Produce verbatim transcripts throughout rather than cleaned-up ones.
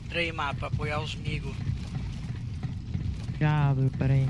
Entra aí, mapa, apoiar os migos. Já abro, peraí.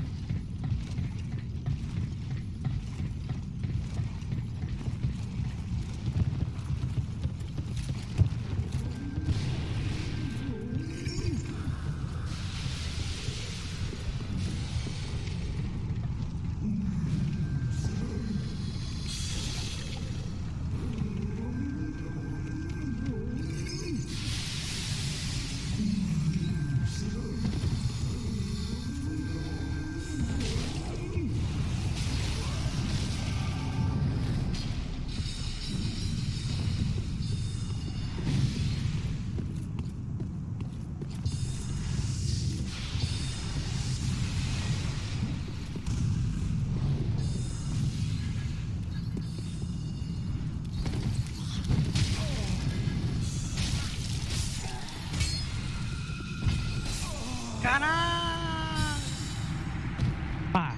Caralho! Pá!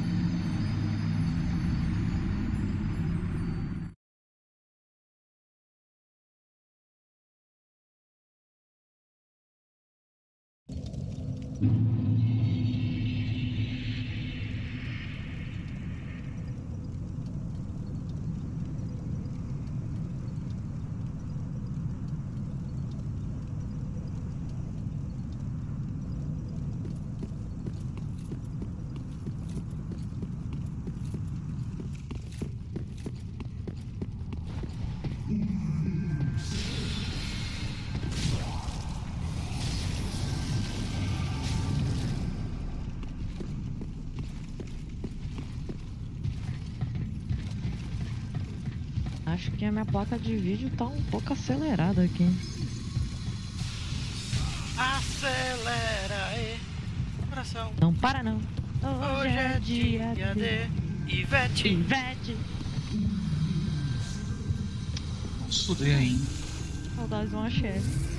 Acho que a minha placa de vídeo tá um pouco acelerada aqui. Acelera aí, coração. Não para não. Hoje é dia de Ivete. Ivete. Estudei ainda. Saudades de uma chefe.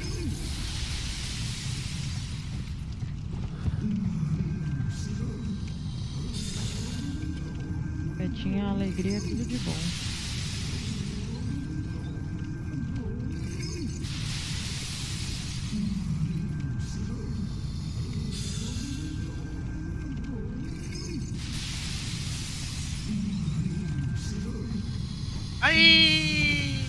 Tinha alegria, tudo de bom. Aí!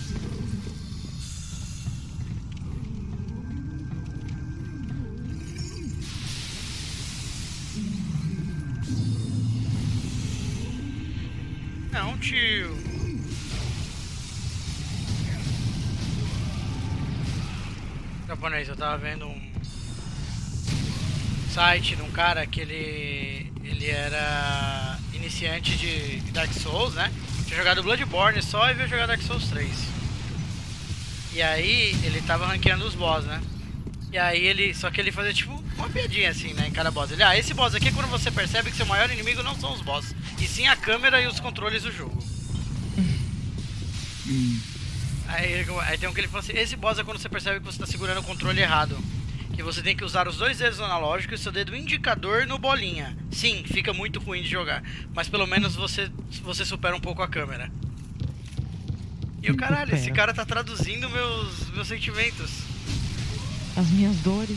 Não, tio. Japonês, eu tava vendo um site de um cara que ele ele era iniciante de Dark Souls, né? Tinha jogado Bloodborne só e veio jogar Dark Souls três. E aí ele tava ranqueando os boss, né? E aí ele, só que ele fazia tipo uma piadinha assim, né, em cada boss. Ele, ah, esse boss aqui é quando você percebe que seu maior inimigo não são os boss, e sim a câmera e os controles do jogo. Hum. Aí, aí tem um que ele falou assim, esse boss é quando você percebe que você tá segurando o controle errado. Que você tem que usar os dois dedos analógicos e seu dedo indicador no bolinha. Sim, fica muito ruim de jogar, mas pelo menos você, você supera um pouco a câmera. E o caralho, esse cara tá traduzindo meus, meus sentimentos. As minhas dores.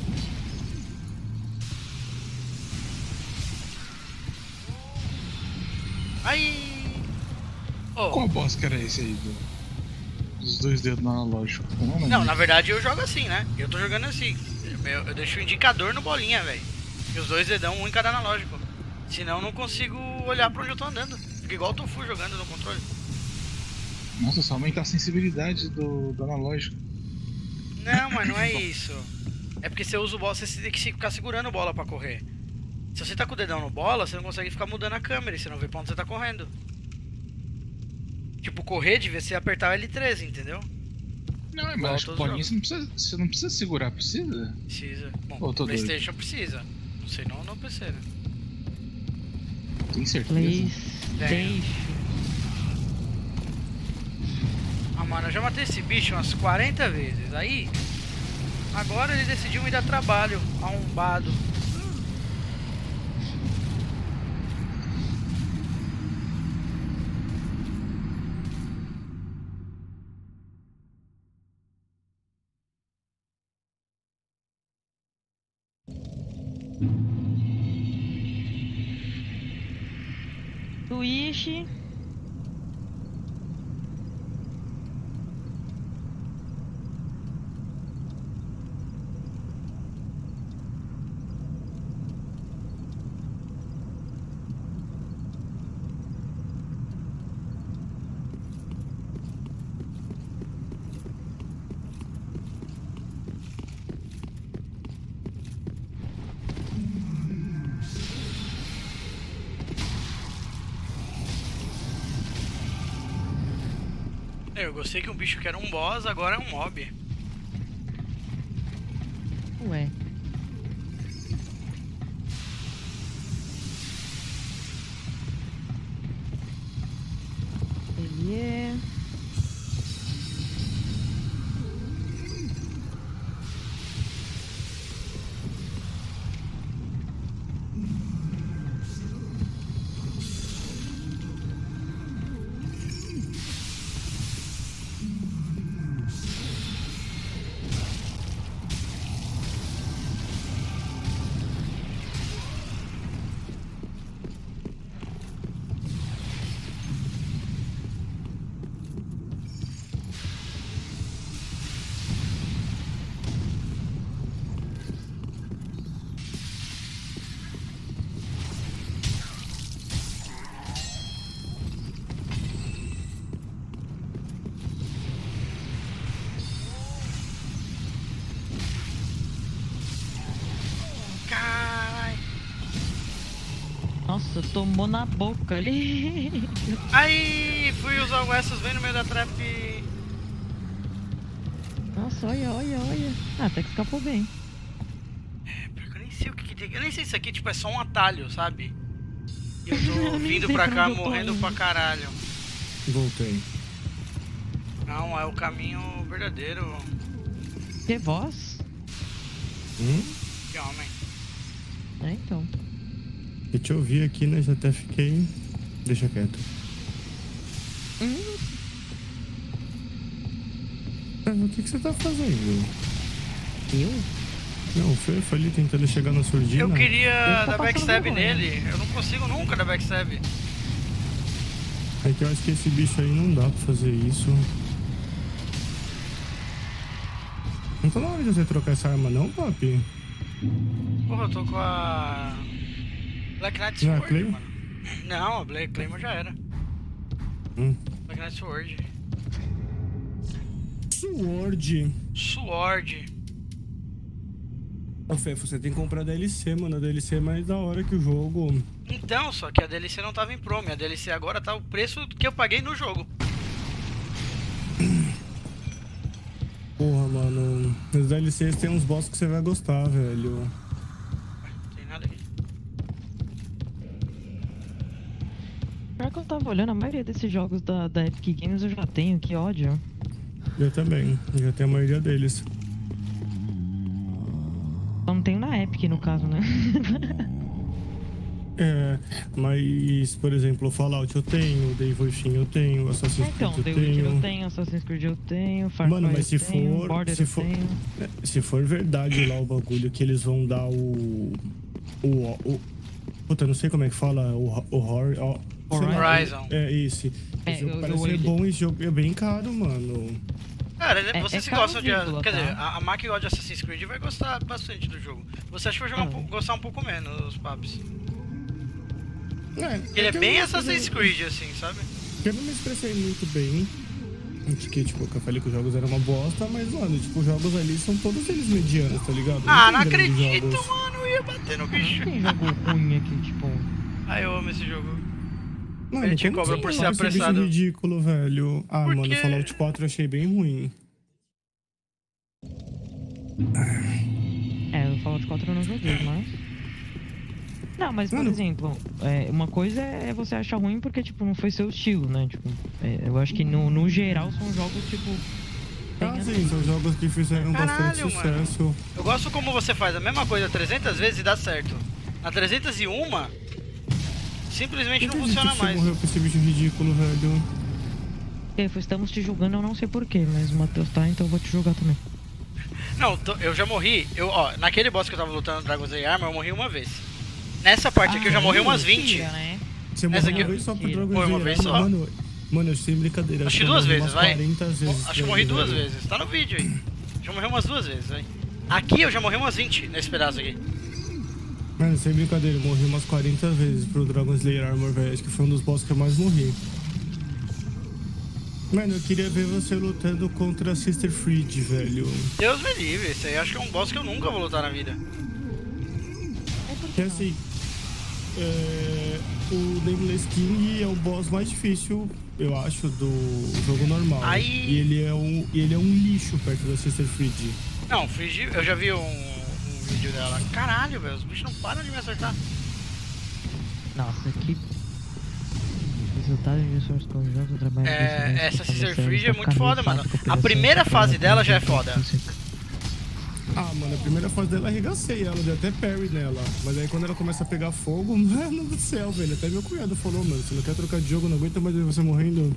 Aí. Oh. Qual boss que era esse aí? Do... Dos dois dedos no analógico? Não, não, na verdade eu jogo assim, né? Eu tô jogando assim. Eu, eu deixo o indicador no bolinha, velho. E os dois dedão, um em cada analógico. Senão eu não consigo olhar pra onde eu tô andando. Fica igual o Tofu jogando no controle. Nossa, só aumenta a sensibilidade do, do analógico. Não, mas não é isso. É porque você usa o bola, você tem que ficar segurando a bola pra correr. Se você tá com o dedão no bola, você não consegue ficar mudando a câmera e você não vê pra onde você tá correndo. Tipo, correr devia ser apertar o L treze, entendeu? Não, mas acho que o bolinho você não, precisa, você não precisa segurar, precisa? Precisa. Bom, oh, o PlayStation doido. Precisa. Não sei não, não precisa. Tem certeza? PlayStation. Ah, mano, eu já matei esse bicho umas quarenta vezes. Aí, agora ele decidiu me dar trabalho, arrombado. Wish. Eu gostei que um bicho que era um boss agora é um mob. Ué. Ele é... Nossa, tomou na boca ali. Aí, fui usar o Essos bem no meio da trap. Nossa, olha, olha, olha. Ah, até que escapou bem. É, porque eu nem sei o que que tem. Eu nem sei se isso aqui tipo, é só um atalho, sabe? E eu tô Eu nem vindo sei pra pra cá onde eu tô morrendo indo. pra caralho. Voltei. Não, é o caminho verdadeiro. Que voz? Hum? Que homem. É, então. Eu te ouvi aqui, né? Já até fiquei. Deixa quieto. Hum, Ah, o que, que você tá fazendo? eu? Não, o Fê foi ali tentando chegar na surdina. Eu queria Ele tá dar passando backstab vergonha. nele. Eu não consigo nunca dar backstab. É que eu acho que esse bicho aí não dá pra fazer isso. Não tá na hora de você trocar essa arma não, papi? Porra, eu tô com a Black Knight Não é Sword, Claymore? mano. Não, a Black Claymore já era. Hum. Black Knight Sword. Sword. Sword. Ô Fê, você tem que comprar a D L C, mano. A D L C é mais da hora que o jogo. Então, só que a D L C não tava em promo. A D L C agora tá o preço que eu paguei no jogo. Porra, mano. Os D L Cs tem uns boss que você vai gostar, velho. Ué, não tem nada aqui. Pior que eu tava olhando, a maioria desses jogos da, da Epic Games eu já tenho, que ódio. Eu também. Já tem a maioria deles. Só não tenho na Epic, no caso, né? É, mas, por exemplo, o Fallout eu tenho, o Devotion eu tenho, o Assassin's Então, Creed The eu Witcher tenho. eu tenho, Assassin's Creed eu tenho, Far Mano, Cry mas eu se tenho, for- Border se eu for- tenho. Se for verdade lá o bagulho que eles vão dar o. O. o puta, eu não sei como é que fala. O. O horror. ó, sei lá, Horizon. É, esse. É, Esse jogo eu- parece eu ser olhei. bom e jogo é bem caro, mano. Cara, ele- É- vocês é que gostam de. caro, Quer tá? dizer, a, a Mac que gosta de Assassin's Creed vai gostar bastante do jogo. Você acha que vai jogar um Ah. pouco- gostar um pouco menos, Papis? É, Ele é que eu bem não- Assassin's Creed, assim, sabe? que Eu não me expressei muito bem. Acho que, tipo, que eu falei que os jogos eram uma bosta, mas, mano, tipo, os jogos ali são todos eles medianos, tá ligado? Ah, não tem grandes acredito, jogos. mano. Eu ia bater no Não bicho. tem jogo ruim aqui, tipo... Ah, eu amo esse jogo. Mano, Ele te como cobra você por ser coloca esse bicho apressado. ridículo, velho. Ah, Por mano, quê? Fallout quatro eu achei bem ruim. É, o Fallout quatro eu não joguei, mas... Não, mas, por Mano. exemplo, é, uma coisa é você achar ruim porque, tipo, não foi seu estilo, né? Tipo, é, eu acho que no, no geral são jogos, tipo... bem Ah, assim. sim, são jogos que fizeram bastante Caralho, mano. sucesso. Eu gosto como você faz a mesma coisa trezentas vezes e dá certo. Na trezentas e uma, simplesmente não Por que funciona que você mais. morreu com esse bicho ridículo, velho? É, estamos te julgando, eu não sei porquê, mas o Matheus tá, então eu vou te julgar também. Não, tô- eu já morri. Eu, ó, naquele boss que eu tava lutando no Dragon's Day Armor, eu morri uma vez. Nessa parte aqui eu já morri umas vinte. Mentira, né? Você morreu uma vez só pro Dragon Foi uma vez só. Mano, mano, eu sem brincadeira. Acho que duas vezes, vai. vezes, acho que eu morri duas velho. vezes. Tá no vídeo aí. Já morri umas duas vezes, vai. Aqui eu já morri umas vinte nesse pedaço aqui. Mano, sem brincadeira, eu morri umas quarenta vezes pro Dragon Slayer Armor, velho. Acho que foi um dos bosses que eu mais morri. Mano, eu queria ver você lutando contra a Sister Fried, velho. Deus me livre, esse aí acho que é um boss que eu nunca vou lutar na vida. Que assim, é, o Nameless King é o boss mais difícil, eu acho, do jogo normal. Aí... E ele é um, ele é um lixo perto da Sister Fried. Não, Fried, eu já vi um, um vídeo dela. Caralho, velho, os bichos não param de me acertar. Nossa, que... Resultado de esforço conjunto, trabalho... É, essa Sister Fried é muito foda, mano. A primeira fase dela já é foda. Ah, mano, a primeira fase dela arregacei ela, deu até parry nela. Mas aí quando ela começa a pegar fogo, mano do céu, velho. Até meu cunhado falou, mano, você não quer trocar de jogo, não aguenta mais ver você morrendo.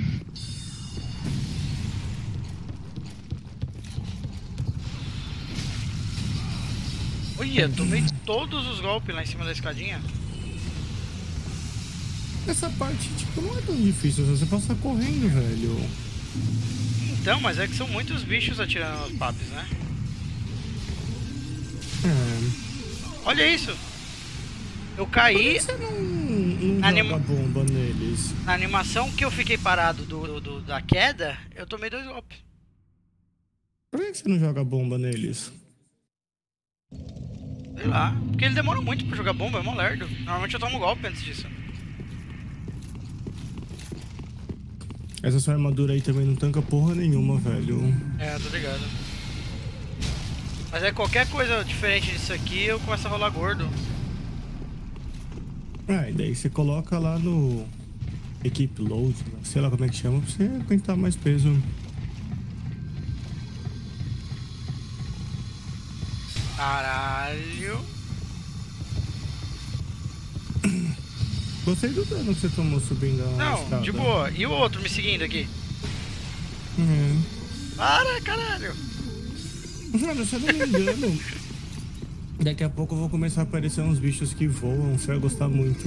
Olha, tomei todos os golpes lá em cima da escadinha. Essa parte, tipo, não é tão difícil, você passa correndo, velho. Então, mas é que são muitos bichos atirando os papos, né? É. Olha isso! Eu caí. Por que você não, não joga anima... bomba neles? Na animação que eu fiquei parado do, do, da queda, eu tomei dois golpes. Por que você não joga bomba neles? Sei lá. Porque ele demora muito pra jogar bomba, é mó lerdo. Normalmente eu tomo golpe antes disso. Essa sua armadura aí também não tanca porra nenhuma, velho. É, tô ligado. Mas é qualquer coisa diferente disso aqui, eu começo a rolar gordo. Ah, e daí você coloca lá no Equipe Load, sei lá como é que chama, pra você aguentar mais peso. Caralho. Gostei do dano que você tomou subindo a Não, escada. de boa. E o outro me seguindo aqui? Uhum. Para, caralho. Mano, se eu não me engano, daqui a pouco vou começar a aparecer uns bichos que voam, você vai gostar muito.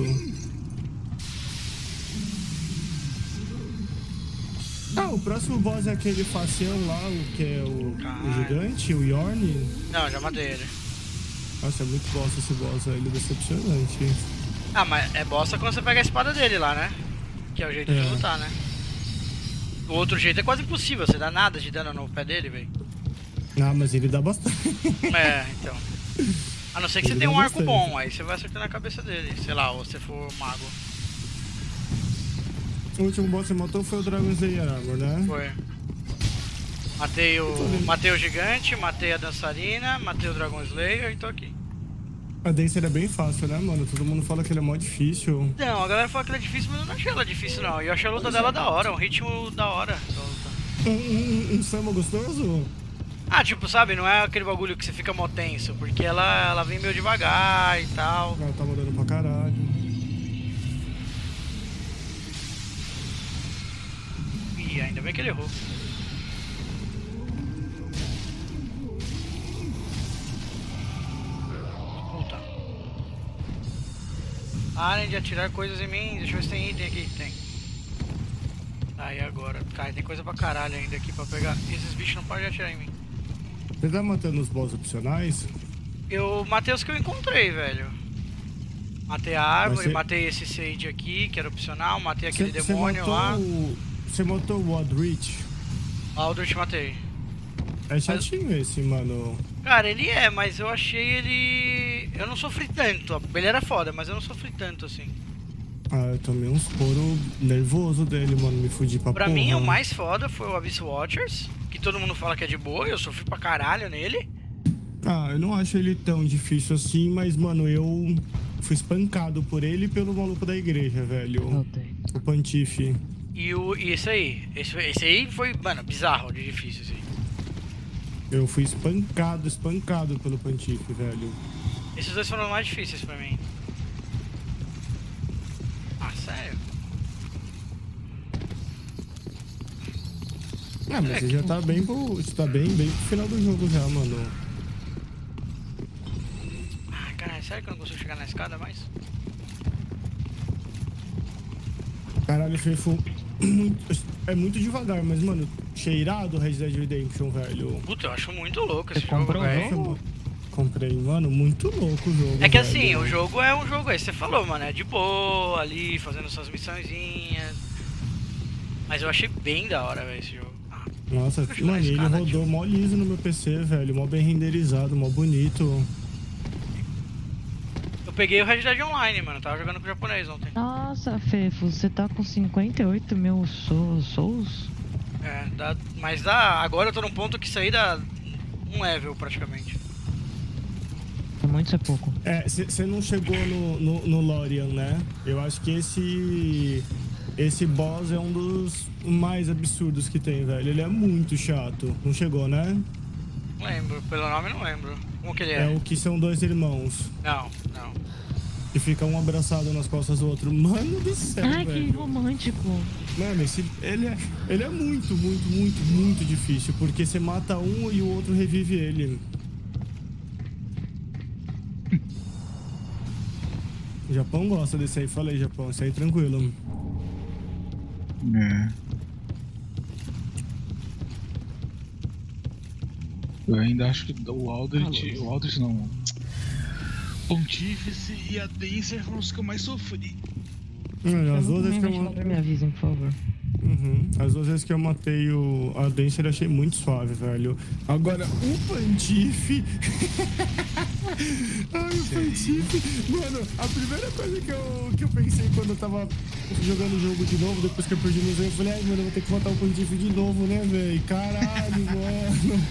Ah, o próximo boss é aquele facião lá, o que é o, o gigante, o Yorn. Não, já matei ele. Nossa, é muito bosta esse boss, ele é decepcionante. Ah, mas é bosta quando você pega a espada dele lá, né? Que é o jeito É. de lutar, né? O outro jeito é quase impossível, você dá nada de dano no pé dele, velho. Ah, mas ele dá bastante. É, então. A não ser que Ele você tenha dá um arco bastante. bom, aí você vai acertar na cabeça dele. Sei lá, ou você for mago. O último boss que você matou foi o Dragon Slayer Armor, né? Foi. Matei o. Matei o gigante, matei a dançarina, matei o Dragon Slayer e tô aqui. A Dance era bem fácil, né, mano? Todo mundo fala que ele é mó difícil. Não, a galera fala que ela é difícil, mas eu não achei ela difícil não. E eu achei a luta dela da hora, um ritmo da hora da luta. Um, um, um samba gostoso? Ah, tipo, sabe, não é aquele bagulho que você fica mó tenso, porque ela, ela vem meio devagar e tal. Ela tá mandando pra caralho. Ih, ainda bem que ele errou. Puta. Parem de atirar coisas em mim. Deixa eu ver se tem item aqui. Tem. Aí agora. Cara, tem coisa pra caralho ainda aqui pra pegar. Esses bichos não podem atirar em mim. Você tá matando os boss opcionais? Eu matei os que eu encontrei, velho. Matei a árvore, Você- matei esse Sage aqui, que era opcional, matei aquele Cê- cê demônio matou lá. o- Você matou o Waldrich? Aldrich matei. É chatinho esse, mano. Cara, ele é, mas eu achei ele... Eu não sofri tanto. Ele era foda, mas eu não sofri tanto, assim. Ah, eu tomei uns couro nervoso dele, mano. Me fudi pra Pra porra. mim, o mais foda foi o Abyss Watchers, que todo mundo fala que é de boa, eu sofri pra caralho nele. Ah, eu não acho ele tão difícil assim, mas, mano, eu fui espancado por ele e pelo maluco da igreja, velho. Voltei. O Pantife. E, o, e esse aí, esse, esse aí foi, mano, bizarro de difícil, assim. Eu fui espancado, espancado pelo Pantife, velho. Esses dois foram os mais difíceis pra mim. Ah, sério? Ah, mas É você que- já tá bem pro. Você tá bem, bem pro final do jogo já, mano. Ah, caralho, sério que eu não consigo chegar na escada mais? Caralho, Fefo, muito, é muito devagar, mas, mano, cheirado Red Dead Redemption, velho. Puta, eu acho muito louco esse Você jogo, comprou o velho. jogo? Comprei, mano, muito louco o jogo. É que velho. assim, o jogo é um jogo aí, você falou, mano, é de boa ali, fazendo suas missõezinhas. Mas eu achei bem da hora, velho, esse jogo. Ah, Nossa, acho mano, mais ele cara, rodou tipo. mó liso no meu P C, velho. Mó bem renderizado, mó bonito. Eu peguei o Red Dead Online, mano, tava jogando com o japonês ontem. Nossa, Fefo, você tá com cinquenta e oito mil sou- souls? É, dá, mas dá, agora eu tô num ponto que isso aí dá um level praticamente. É muito, isso é pouco. É, você não chegou no, no, no Lorian, né? Eu acho que esse... Esse boss é um dos mais absurdos que tem, velho. Ele é muito chato. Não chegou, né? Não lembro, pelo nome não lembro. Como que ele É é? o que são dois irmãos. Não, não. E fica um abraçado nas costas do outro. Mano do céu, Ai, velho. que romântico. Mano, esse, ele, é, ele é muito, muito, muito, muito difícil. Porque você mata um e o outro revive ele. O Japão gosta desse aí. Falei, Japão. Esse aí é tranquilo. É. Eu ainda acho que o Aldrich, o Aldrich não. Pontífice e a Dancer foram os que eu mais sofri. Mano, as duas vezes que eu Me matei. avisem, por favor. Uhum. As duas vezes que eu matei o a Dancer, eu achei muito suave, velho. Agora, o Pantife. Ai, o Pantife. Mano, a primeira coisa que eu, que eu pensei quando eu tava jogando o jogo de novo, depois que eu perdi no jogo, eu falei, ai, mano, eu vou ter que matar o Pantife de novo, né, velho? Caralho, mano.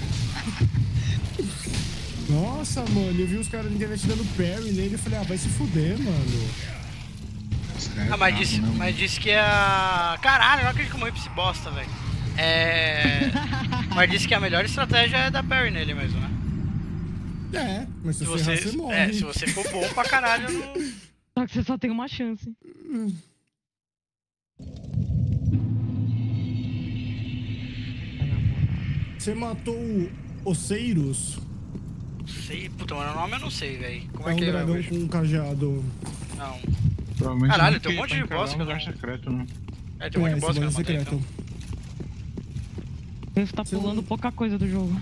Nossa, mano, eu vi os caras na internet dando parry nele e falei, ah, vai se fuder, mano. Ah, mas disse, mas disse que é a... Caralho, eu não acredito que eu morri pra esse bosta, velho. É... Mas disse que a melhor estratégia é dar parry nele mesmo, né? É, mas se, Se você errar, você, você morre. é, se você for bom pra caralho, não... Só que você só tem uma chance. Você matou o Oceiros? sei, puta, mano, o nome eu não sei, velho. Como é, É um que dragão eu com um cajado. Não. Provavelmente Caralho, não, tem um porque monte de pra boss encarar que eu um lugar não- secreto, né? É, tem um monte É, de boss esse que eu não boss é matei, secreto. então. Você tá Você pulando não- pouca coisa do jogo.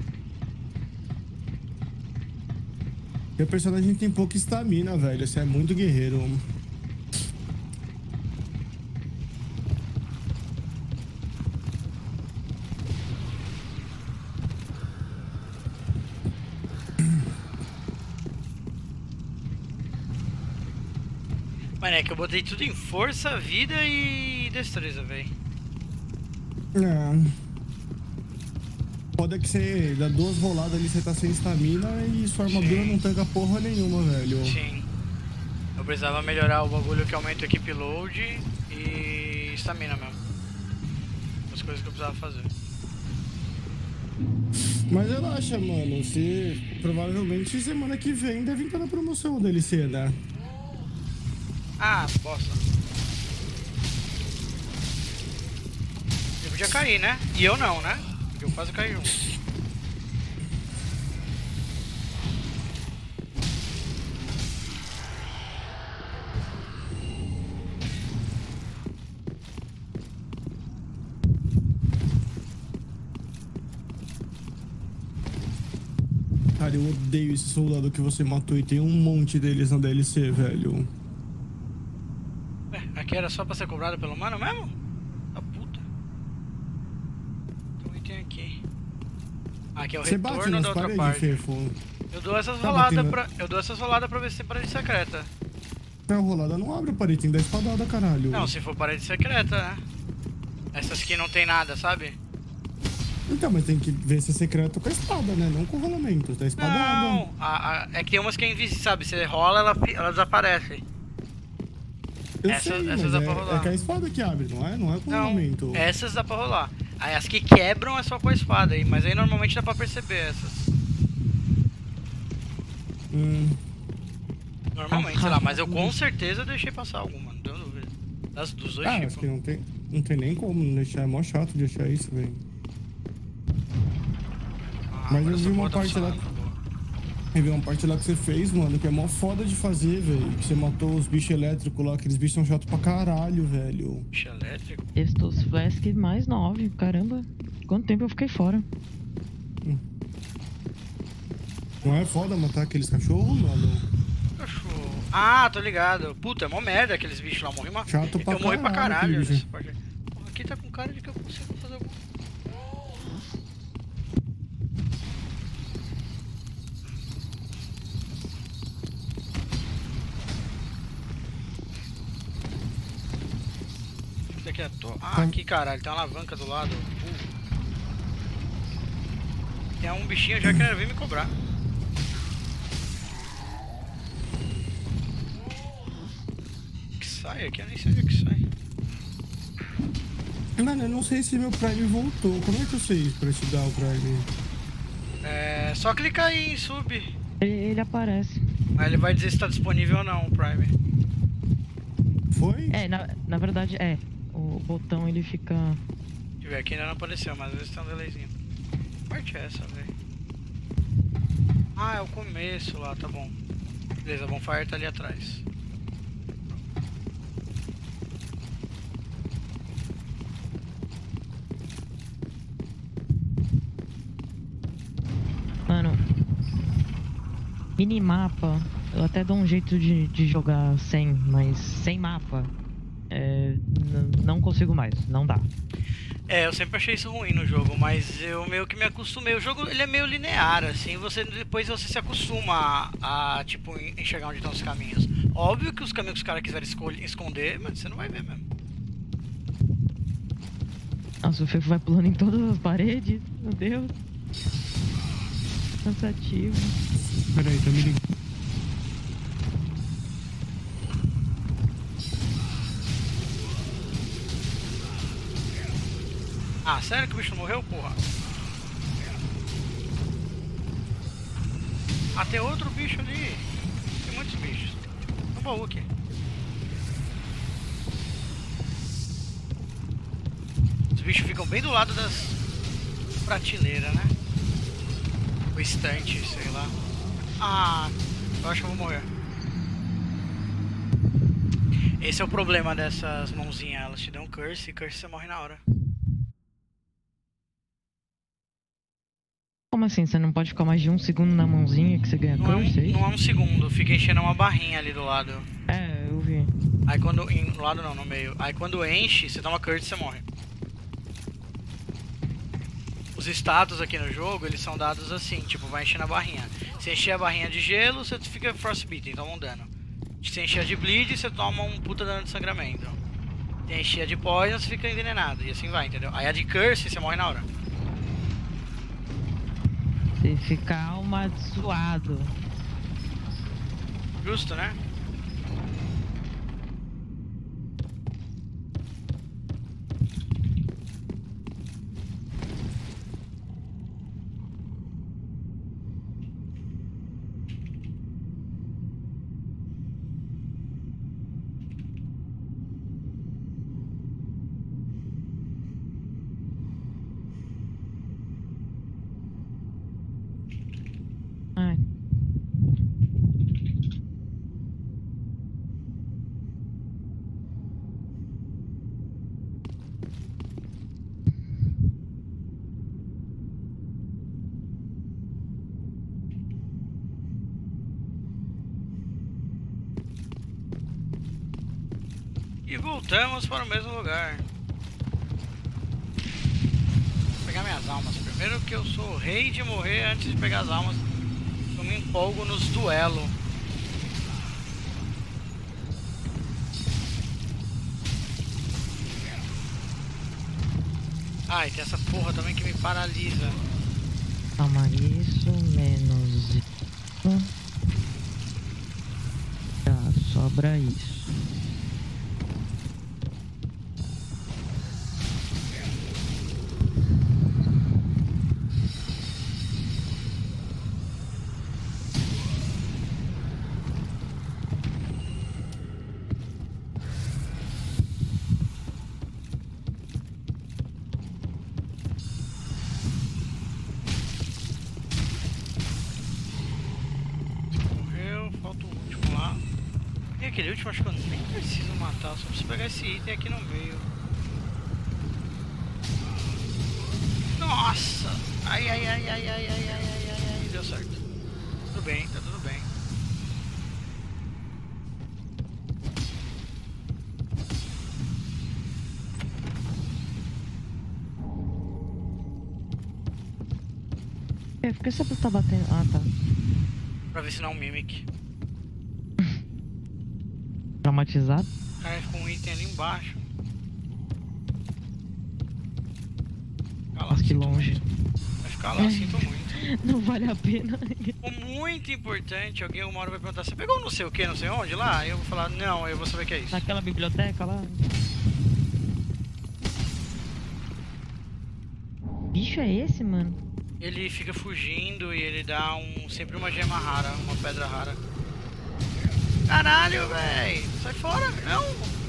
Meu personagem tem pouca estamina, velho. Você é muito guerreiro. Mano, é que eu botei tudo em força, vida e destreza, velho. É. Pode que você dá duas roladas ali, você tá sem estamina e sua armadura Sim. não tanca porra nenhuma, velho. Sim. Eu precisava melhorar o bagulho que aumenta o equipe load e estamina mesmo. As coisas que eu precisava fazer. Mas relaxa, mano. Se provavelmente semana que vem deve estar na promoção o D L C, né? Ah, bosta. Eu podia cair, né? E eu não, né? Porque eu quase caí junto. Cara, eu odeio esse soldado que você matou e tem um monte deles na D L C, velho. Ué, aqui era só pra ser cobrado pelo mano mesmo? Tá puta. Tem um item aqui. Ah, aqui é o Você bate retorno nas da outra paredes, parte. Fefo. Eu dou essas Tá roladas batendo- pra. Eu dou essas roladas pra ver se tem parede secreta. Não, rolada não abre a parede, tem dez espadada, caralho. Não, se for parede secreta, né? Essas que não tem nada, sabe? Então, mas tem que ver se é secreto com a espada, né? Não com rolamento, tá espadada. Não, a, a- é que tem umas que é invisível, sabe? Você rola, ela, fi- ela desaparece. Eu essa- sei, essas mas dá é, pra rolar. é que é a espada que abre, não é? Não é com Não, rolamento. essas dá pra rolar. Aí as que quebram é só com a espada aí, mas aí normalmente dá pra perceber essas. Hum, Normalmente, sei lá, mas eu com certeza deixei passar alguma, não tenho dúvida. Das, dos dois ah, acho tipos. que não tem, não tem nem como deixar, é mó chato de achar isso, velho. Ah, mas agora eu vi essa uma porra tá parte lá- funcionando, tá boa. Teve uma parte lá que você fez, mano, que é mó foda de fazer, velho. Que você matou os bichos elétricos lá, aqueles bichos são chatos pra caralho, velho. Bicho elétrico? Estos Flask mais nove, caramba. Quanto tempo eu fiquei fora? Hum. Não é foda matar aqueles cachorros, mano? Cachorro. Ah, tô ligado. Puta, é mó merda aqueles bichos lá. Morri uma... Chato pra Eu morri pra caralho, caralho aquele nessa bicho. parte. Porra, aqui tá com cara de que eu consigo fazer alguma coisa. Isso aqui é to... Ah, aqui caralho, tem uma alavanca do lado. Uh. Tem um bichinho já querendo vir me cobrar. Que sai aqui? Eu nem sei onde é que sai. Mano, eu não sei se meu Prime voltou. Como é que eu sei pra te dar o Prime? É só clicar aí em sub. Ele, ele aparece. Aí ele vai dizer se tá disponível ou não o Prime. Foi? É, na, na verdade, é. O botão ele fica... Deixa eu ver, aqui ainda não apareceu, mas às vezes tem um delayzinho. Que parte é essa, velho? Ah, é o começo lá, tá bom. Beleza, a Bonfire tá ali atrás. Mano, minimapa, eu até dou um jeito de, de jogar sem, mas sem mapa, é, n- não consigo mais, não dá. É, eu sempre achei isso ruim no jogo, mas eu meio que me acostumei. O jogo ele é meio linear, assim, você depois você se acostuma a, a tipo, enxergar onde estão os caminhos. Óbvio que os caminhos que os caras quiserem escolher- esconder, mas você não vai ver mesmo. Nossa, o Fefo vai pulando em todas as paredes, meu Deus. Cansativo. Peraí, tá me ligando. Ah, sério que o bicho não morreu, porra? Ah, tem outro bicho ali. Tem muitos bichos. Um baú aqui. Os bichos ficam bem do lado das prateleiras, né? O estante, sei lá. Ah, eu acho que eu vou morrer. Esse é o problema dessas mãozinhas. Elas te dão curse e curse você morre na hora. Como assim? Você não pode ficar mais de um segundo na mãozinha que você ganha Não é, curse? é um, isso? não é um segundo, fica enchendo uma barrinha ali do lado. É, eu vi. Aí quando. Em, do lado não, no meio. Aí quando enche, você toma curse e você morre. Os status aqui no jogo, eles são dados assim, tipo, vai enchendo a barrinha. Se encher a barrinha de gelo, você fica frostbitten, toma um dano. Se encher de bleed, você toma um puta dano de sangramento. Se encher de poison, você fica envenenado. E assim vai, entendeu? Aí a de curse, você morre na hora. Você fica amaldiçoado. Justo, né? Ai. E voltamos para o mesmo lugar. Vou pegar minhas almas. Primeiro que eu sou rei de morrer antes de pegar as almas. Eu me empolgo nos duelos. Ai, tem essa porra também que me paralisa. Calma, isso menos isso. Tá, sobra isso. E aquele último acho que eu nem preciso matar, só preciso pegar esse item aqui no meio. Nossa! Ai, ai, ai, ai, ai, ai, ai, ai, ai, ai, deu certo. Tudo bem, tá tudo bem. É, por que você tá batendo? Ah, tá. Pra ver se não é um Mimic. Traumatizado? Cara, ficou um item ali embaixo. Nossa, que longe. Muito. Vai ficar lá, sinto muito. Não vale a pena. Ficou muito importante. Alguém uma hora vai perguntar: você pegou não sei o que, não sei onde lá? Aí eu vou falar: não, aí eu vou saber o que é isso. Naquela biblioteca lá. Bicho é esse, mano? Ele fica fugindo e ele dá um sempre uma gema rara, uma pedra rara. Caralho, véi! Sai fora! Não!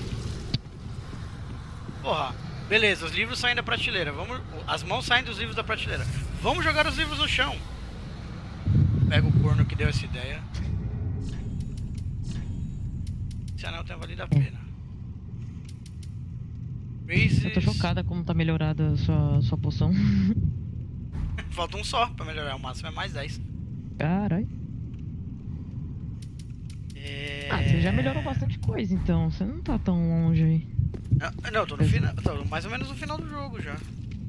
Porra! Beleza, os livros saem da prateleira. Vamos, as mãos saem dos livros da prateleira. Vamos jogar os livros no chão. Pega o corno que deu essa ideia. Esse anel tem valido a pena. Raises... Eu tô chocada como tá melhorada a sua, sua poção. Falta um só pra melhorar, o máximo é mais dez. Caralho. É... Ah, você já melhorou bastante coisa então, você não tá tão longe aí. Não, não, tô no final, tô mais ou menos no final do jogo já.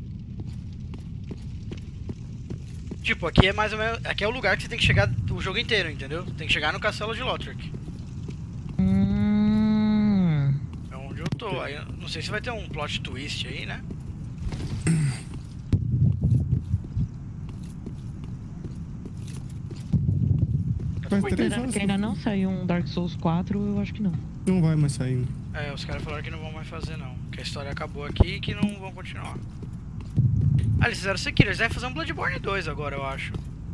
Tipo, aqui é mais ou menos, aqui é o lugar que você tem que chegar o jogo inteiro, entendeu? Tem que chegar no castelo de Lothric. Hum... É onde eu tô, aí eu não sei se vai ter um plot twist aí, né? Considerando que ainda não saiu um Dark Souls quatro, eu acho que não. Não vai mais sair. É, os caras falaram que não vão mais fazer não. Que a história acabou aqui e que não vão continuar. Ah, eles fizeram Sekiro, eles devem fazer um Bloodborne dois agora, eu acho.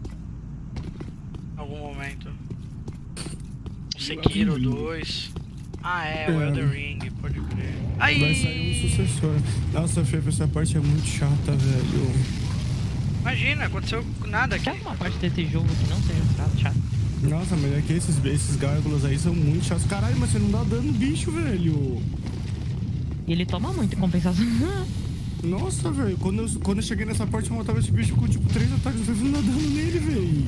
Em algum momento. Um Sekiro dois. Ah é, o É. Elden Ring, pode crer. Aí... Vai sair um sucessor. Nossa, Fefe, essa parte é muito chata, velho. Imagina, aconteceu nada aqui. Quer uma parte desse jogo que não seja chato, chato? Nossa, mas é que esses, esses gárgulas aí são muito chatos. Caralho, mas você não dá dano no bicho, velho. E ele toma muito em compensação. Nossa, velho, quando eu, quando eu cheguei nessa parte eu matava esse bicho com tipo três ataques, eu falei, não dá dano nele, velho.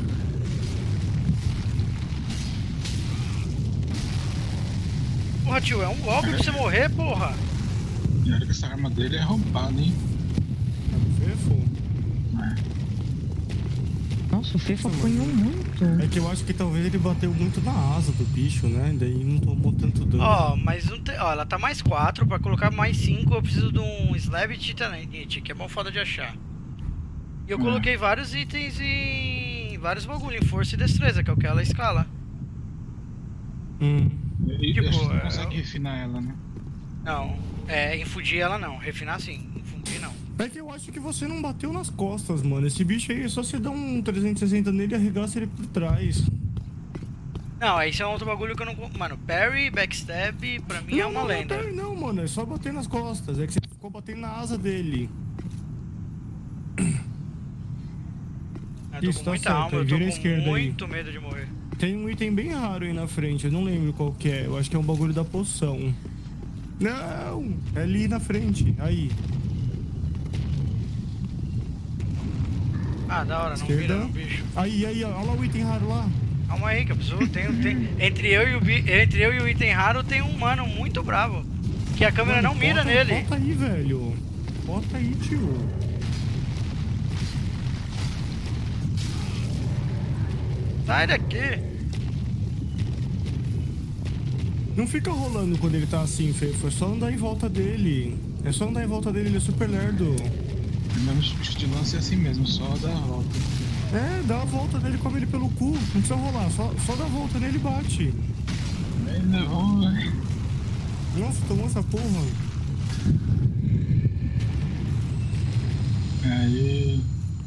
Porra, tio, é um golpe pra você morrer, porra. E olha que essa arma dele é rompada, hein? Fefo. Nossa, o Fefa apanhou muito. É que eu acho que talvez ele bateu muito na asa do bicho, né? Daí não tomou tanto dano. Ó, mas não tem, ó, ela tá mais quatro, pra colocar mais cinco eu preciso de um Slab Titanite, que é bom foda de achar. E eu Hum. coloquei vários itens em... vários bagulho em força e destreza, que é o que ela escala. Hum. E Tipo, acho que não é- consegue refinar ela, né? Não, é, infundir ela não, refinar sim, infundir não. É que eu acho que você não bateu nas costas, mano. Esse bicho aí é só você dar um trezentos e sessenta nele e arregaça ele por trás. Não, aí isso é um outro bagulho que eu não... Mano, parry, backstab, pra mim não, é uma não, lenda. Não, não, mano. É só bater nas costas. É que você ficou batendo na asa dele. Eu tô Isso, com tá muita certo, alma, eu aí tô vira com à esquerda aí. muito medo de morrer. Tem um item bem raro aí na frente. Eu não lembro qual que é. Eu acho que é um bagulho da poção. Não! É ali na frente. Aí. Ah, da hora, não Esquerda. vira no bicho. Aí, aí, ó. Olha lá o item raro lá. Calma aí, que eu preciso. Tem, tem, entre, eu e o, bi- entre eu e o item raro tem um mano muito bravo. Que a câmera Mano, não mira bota, nele. Bota aí, velho. Bota aí, tio. Sai daqui. Não fica rolando quando ele tá assim, Fefo. É só andar em volta dele. É só andar em volta dele, ele é super lerdo. O mesmo chute de lance é assim mesmo, só dá a volta. É, dá a volta nele, come ele pelo cu. Não precisa rolar, só, só dá a volta nele e bate. Ele levou, velho. Nossa, tomou essa porra. Aí.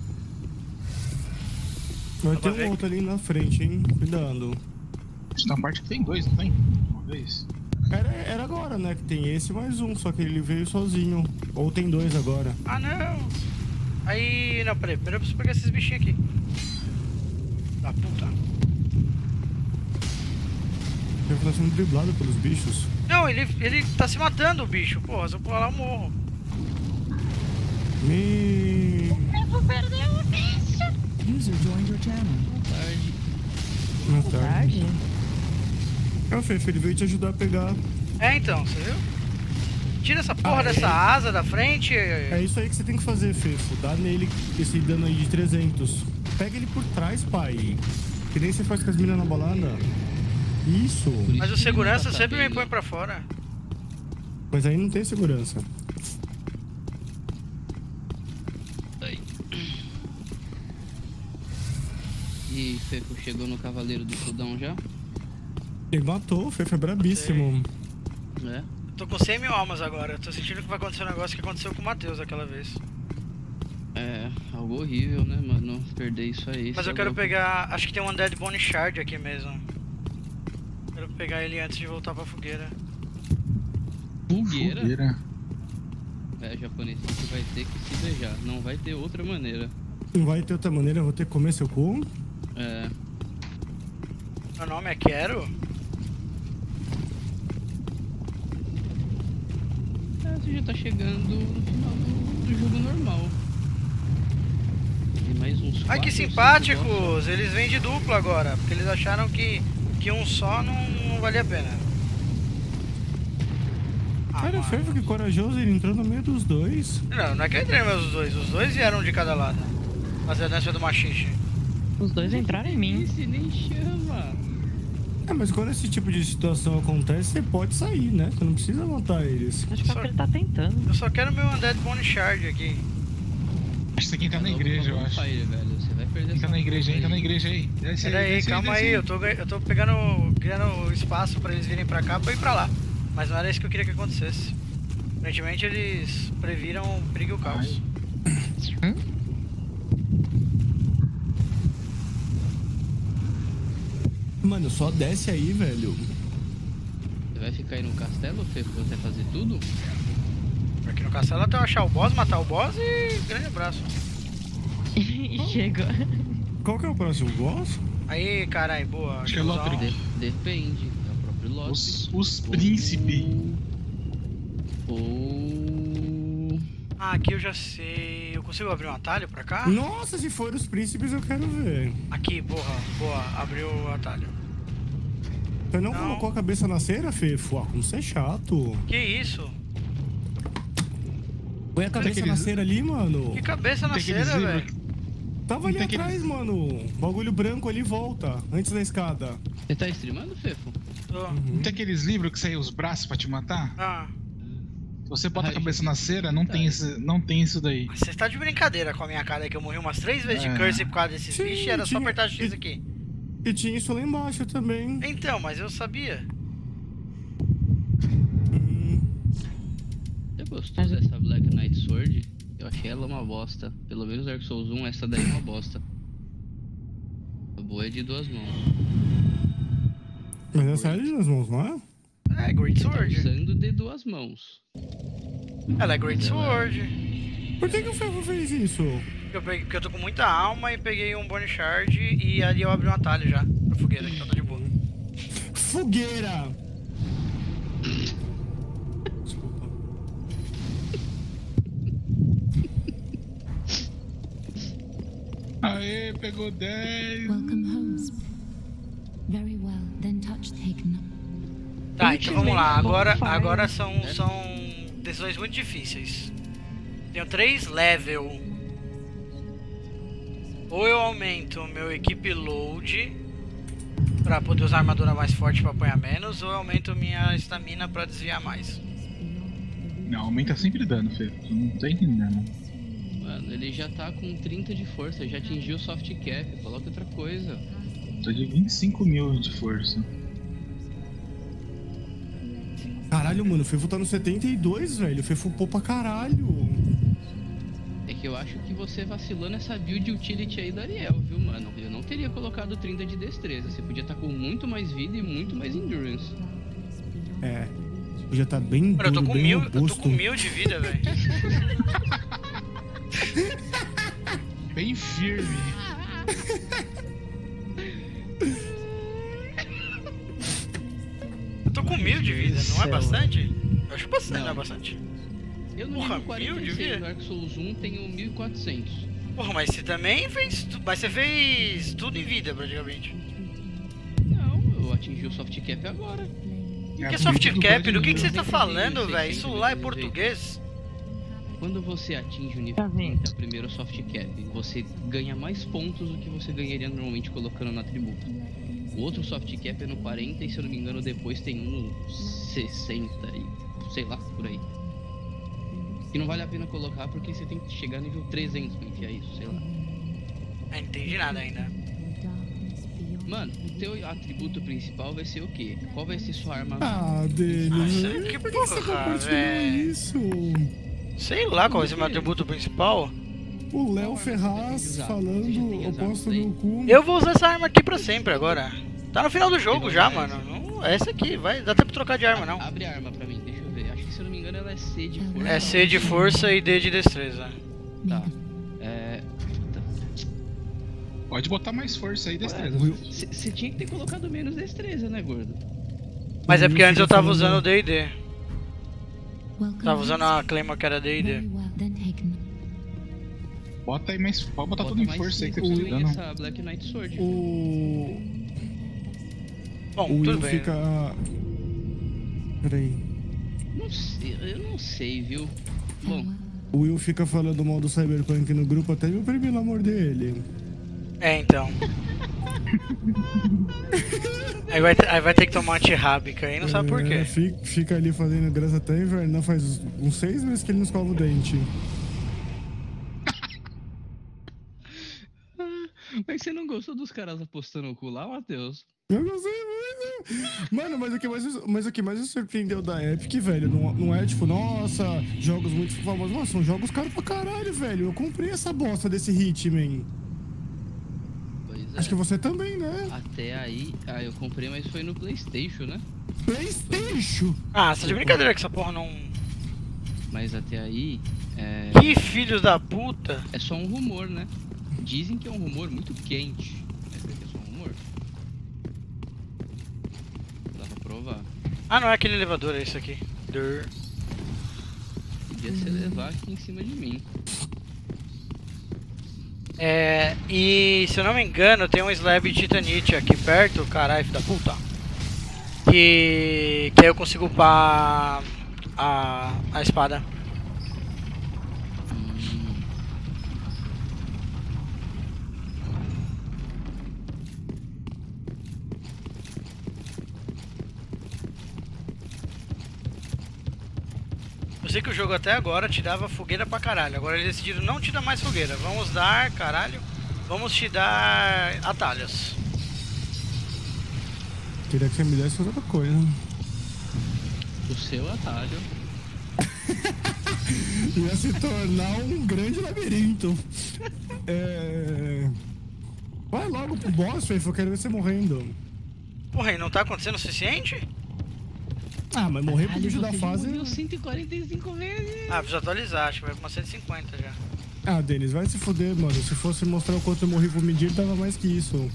Vai Dá ter pra um ver outro ali na frente, hein? Cuidado. Acho que tem uma parte que tem dois, não tem? Uma vez. Era, era agora, né? Que tem esse mais um, só que ele veio sozinho. Ou tem dois agora. Ah, não. Aí, não, peraí. Primeiro eu preciso pegar esses bichinhos aqui. Da puta. Ele tá sendo driblado pelos bichos. Não, ele, ele tá se matando, o bicho. Porra, se eu pular lá, eu morro. Me... Eu vou perder o bicho. User joined your channel. Tarde. Boa tarde. Tarde? É o Fefe, ele veio te ajudar a pegar. É, então, você viu? Tira essa porra Ah, dessa é? asa da frente. É isso aí que você tem que fazer, Fefo. Dá nele esse dano aí de trezentos. Pega ele por trás, pai. Que nem você faz com as minas na balada. Isso. Mas o segurança sempre me Ele. põe pra fora. Mas aí não tem segurança. Aí. E Fefo chegou no Cavaleiro do Sudão já? Ele matou, o Fefe é brabíssimo. É. Tô com cem mil almas agora. Tô sentindo que vai acontecer um negócio que aconteceu com o Matheus aquela vez. É, algo horrível, né, mano? Perder isso aí. Mas cê eu é quero louco. pegar. Acho que tem um Undead Bone Shard aqui mesmo. Quero pegar ele antes de voltar pra fogueira. Fogueira? Fogueira. É, japonês, você vai ter que se beijar. Não vai ter outra maneira. Não vai ter outra maneira, eu vou ter que comer seu cu. É. Meu nome é Quero? É, você já tá chegando no final do, do jogo normal. Tem mais uns Ai quatro que ou cinco simpáticos! bosses. Eles vêm de duplo agora, porque eles acharam que, que um só não, não valia a pena. Ah, Cara, o mano. Fefe, que corajoso, ele entrou no meio dos dois. Não, não é que eu entrei meus dois, os dois vieram de cada lado. Fazer a dança do machixe. Os dois entraram em mim. Esse nem chama. É, mas quando esse tipo de situação acontece, você pode sair, né? Você não precisa matar eles. Acho que é o que ele tá tentando. Eu só quero meu Undead Bone Shard aqui. Acho que você tem que entrar na Logo igreja, eu pra acho. Bonfire, velho. Você vai perder Entra essa na igreja aí, entra na porra igreja aí. Desce Pera aí, desce calma desce aí, eu tô, eu tô pegando, criando espaço pra eles virem pra cá pra ir pra lá. Mas não era isso que eu queria que acontecesse. Aparentemente eles previram o perigo e o caos. Hum? Mano, só desce aí, velho. Você vai ficar aí no castelo, Fefo, até fazer tudo? Aqui no castelo até eu achar o boss, matar o boss e grande abraço. E chega. Qual que é o próximo boss? Aí, carai, boa. Acho que é Cheguzão. Lothric. De- depende, é o próprio Loki. Os, os príncipes. Ou... Ah, aqui eu já sei. Eu consigo abrir um atalho pra cá? Nossa, se for os príncipes, eu quero ver. Aqui, porra, boa, abriu o atalho. Você não, Não. colocou a cabeça na cera, Fefo? Ah, como você é chato. Que isso? Põe a cabeça aqueles- na cera ali, mano. Que cabeça na Tem aqueles cera, livros velho. Tava ali Tem aqueles- atrás, mano. Bagulho branco ali volta, antes da escada. Você tá streamando, Fefo? Tô. Não tem aqueles livros que saem os braços pra te matar? Ah, Se você bota Ai, a cabeça na cera, não tá. tem, esse, não tem isso daí. mas você tá de brincadeira com a minha cara aí que eu morri umas três vezes de É. curse por causa desses Sim, bichos e era só tinha- apertar X aqui. E tinha isso lá embaixo também. Então, mas eu sabia. Hum, Você gostou dessa Black Knight Sword? Eu achei ela uma bosta. Pelo menos Dark Souls um, essa daí é uma bosta. A boa é de duas mãos. mas essa é ali nas mãos, não é? É, Great Tá Sword. usando de duas mãos. Ela é Great Sword. Por que, que o Ferro fez isso? Eu peguei, porque eu tô com muita alma e peguei um Bone Shard e ali eu abri um atalho já pra fogueira, então tá de boa. Fogueira! Desculpa. Aê, pegou dez. Welcome homes. Very well, then touch taken. Tá, então vamos lá. Agora, Bonfire. agora são, são decisões muito difíceis. Tenho três level. Ou eu aumento meu equipe load pra poder usar armadura mais forte pra apanhar menos, ou eu aumento minha estamina pra desviar mais. Não, aumenta sempre dano, Fê. Tu não tá entendendo. Mano, ele já tá com trinta de força, já atingiu o soft cap. Coloca outra coisa. Tô de vinte e cinco mil de força. Caralho, mano, o Fefo tá no setenta e dois, velho. O Fefo pô pra caralho. É que eu acho que você vacilou nessa build utility aí da Ariel, viu, mano? Eu não teria colocado trinta de destreza. Você podia estar com muito mais vida e muito mais endurance. É. Já tá bem Mano, eu tô duro, com bem mil, eu tô robusto. com mil de vida, velho. Bem firme. mil de vida, não é Céu. bastante? Eu acho bastante, não, Não. é bastante. Eu no Porra, nível quarenta e mil de seis vida? no Dark Souls um tenho mil e quatrocentos. Porra, mas você também fez. tu- Mas você fez tudo em vida, praticamente. Não, eu atingi o soft cap agora. Que É, soft tudo cap? pode Do que, que você ir. tá falando, velho? Isso lá é português? Quando você atinge o nível Tá vendo? trinta, primeiro soft cap, você ganha mais pontos do que você ganharia normalmente colocando no atributo. O outro soft cap é no quarenta e, se eu não me engano, depois tem um no sessenta e sei lá, por aí. E não vale a pena colocar porque você tem que chegar nível trezentos pra enfiar isso, sei lá. Ah, não entendi nada ainda. Mano, o teu atributo principal vai ser o quê? Qual vai ser sua arma? Ah, Denis, Nossa, que por que você porra, compartilhou véi. isso? Sei lá qual vai ser meu atributo principal. O Léo Qual arma você Ferraz tem que usar? falando, Você já tem eu as armas posto aí? meu cu. Eu vou usar essa arma aqui pra sempre agora. Tá no final do jogo vou já, usar mano. Não, é essa aqui, vai. Dá tempo de trocar de arma, não. Abre a arma pra mim, deixa eu ver. Acho que, se eu não me engano, ela é C de força. É C de força e D de destreza. Tá. É. Pode botar mais força aí, destreza. Você tinha que ter colocado menos destreza, né, gordo? Mas é porque antes eu tava falando- usando o D e D. Welcome Tava usando a once. Claymore que era D e Very D. well then taken. Bota aí mais. Pode botar Bota tudo em mais força aí que você cinco precisa em não. essa Black Knight Sword. O. Bom, O tudo Will bem. fica. Peraí. Não sei, eu não sei, viu? Bom, O Will fica falando mal do Cyberpunk no grupo até me oprimir no amor dele. É, então. aí, vai ter, aí vai ter que tomar antirrábica aí, não sabe por É, quê. fi- Fica ali fazendo graça até inverno. Não, faz uns seis meses que ele não escova o dente. mas você não gostou dos caras apostando o cu lá, Matheus? Eu não sei muito. Mano, mas o que mais, mas o que mais me surpreendeu da Epic, velho, não, não é tipo, nossa, jogos muito famosos. Nossa, são jogos caros pra caralho, velho. Eu comprei essa bosta desse Hitman. Pois é. Acho que você também, né? Até aí, ah, eu comprei, mas foi no PlayStation, né? PlayStation! Ah, você tá de brincadeira que essa porra não. Mas até aí, é, Que filhos da puta! é só um rumor, né? Dizem que é um rumor muito quente. Mas é que é só um rumor. Dá pra provar. Ah, não é aquele elevador, é isso aqui. Dur. Podia se levar aqui em cima de mim. É. E se eu não me engano, tem um slab de titanite aqui perto, caralho, filho da puta. Que. Que aí eu consigo upar a. a espada. Hum, Eu sei que o jogo até agora te dava fogueira pra caralho. Agora eles decidiram não te dar mais fogueira. Vamos dar, caralho. Vamos te dar atalhos. Queria que você me desse outra coisa. o seu atalho. Ia se tornar um grande labirinto. É... Vai logo pro boss, Faith, eu quero ver você morrendo. Porra, e não tá acontecendo o suficiente? Ah, mas morrer pro Caralho, bicho da você fase... morreu cento e quarenta e cinco vezes. Ah, preciso atualizar, acho que vai pra umas cento e cinquenta já. Ah, Denis, vai se fuder, mano. Se fosse mostrar o quanto eu morri pro medir, tava mais que isso.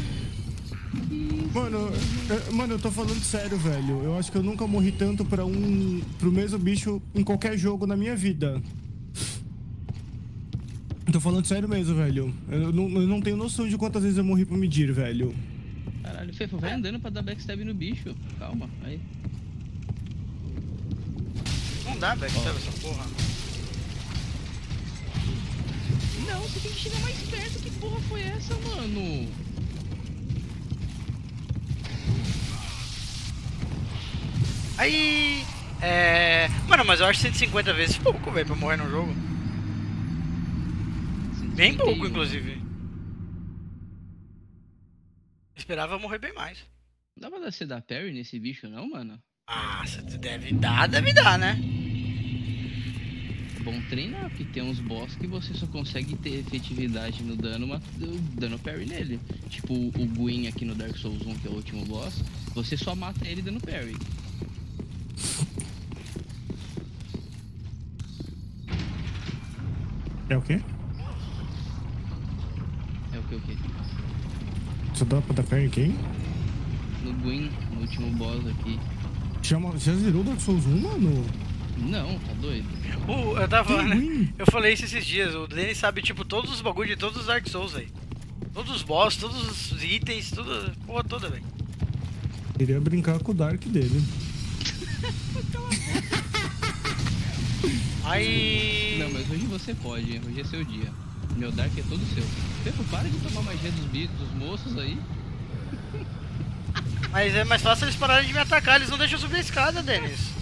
Mano, eu, mano, eu tô falando sério, velho. Eu acho que eu nunca morri tanto pra um... pro mesmo bicho em qualquer jogo na minha vida. Tô falando sério mesmo, velho. Eu não, eu não tenho noção de quantas vezes eu morri pro medir, velho. Caralho, Fefo, vai andando pra dar backstab no bicho. Calma, aí. Não dá backstab essa porra. Não, você tem que chegar mais perto. Que porra foi essa, mano? Aí. É. Mano, mas eu acho cento e cinquenta vezes pouco, velho, pra morrer no jogo. Bem pouco, inclusive. Esperava morrer bem mais. Não dá pra dar- você dar parry nesse bicho, não, mano? Ah, você deve dar, deve dar, né? É bom treinar, porque tem uns boss que você só consegue ter efetividade no dano, mas dando parry nele. Tipo o Gwyn aqui no Dark Souls um, que é o último boss, você só mata ele dando parry. É o quê? É o que o que? Só dá pra dar parry em quem? No Gwyn, no último boss aqui. Chama... Já zerou Dark Souls um, mano? Não, tá doido? Uh, eu tava falando, ruim. eu falei isso esses dias, o Denis sabe, tipo, todos os bagulhos de todos os Dark Souls, velho. Todos os boss, todos os itens, tudo, porra toda, velho. Queria brincar com o Dark dele. Aí... Não, mas hoje você pode, hoje é seu dia. Meu Dark é todo seu. Pepo, para de tomar magia dos bichos, dos moços aí. Mas é mais fácil eles pararem de me atacar, eles não deixam eu subir a escada, Denis.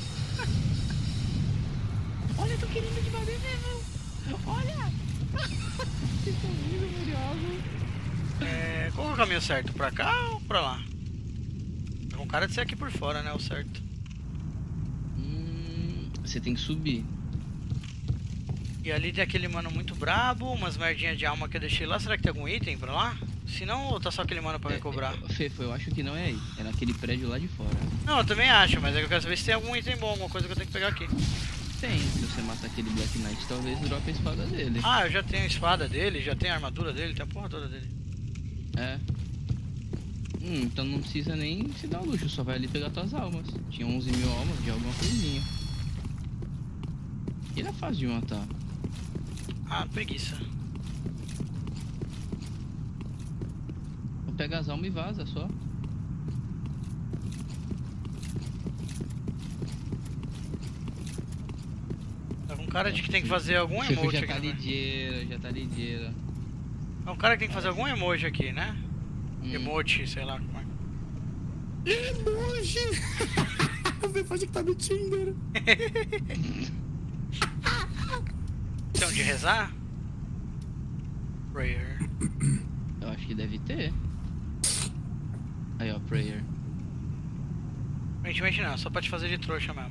Olha, eu tô querendo de bater mesmo. Olha! Que sorriso maravilhoso. É, qual é o caminho certo? Pra cá ou pra lá? Tá com cara de ser aqui por fora, né? O certo. Hum, você tem que subir. E ali tem aquele mano muito brabo, umas merdinhas de alma que eu deixei lá. Será que tem algum item pra lá? Se não, tá só aquele mano pra me cobrar. É, Fefo, eu acho que não é aí. É naquele prédio lá de fora. Não, eu também acho, mas é que eu quero saber se tem algum item bom, alguma coisa que eu tenho que pegar aqui. Tem, se você matar aquele Black Knight, talvez drope a espada dele. Ah, eu já tenho a espada dele, já tenho a armadura dele, tem a porra toda dele. É. Hum, então não precisa nem se dar luxo, só vai ali pegar tuas almas. Tinha onze mil almas de alguma coisinha. Ele é fácil de matar. Ah, preguiça. Pega as almas e vaza só. Tá com cara de que tem que fazer algum Você emoji já aqui. tá Né? ligeira, já tá ligeira. É um cara que tem que fazer algum emoji aqui, né? Hum. Emoji, sei lá como é. Emoji! Você pode que tá no Tinder. Tem onde rezar? Prayer. Eu acho que deve ter. Aí ó, prayer. Aparentemente não, só pra te fazer de trouxa mesmo.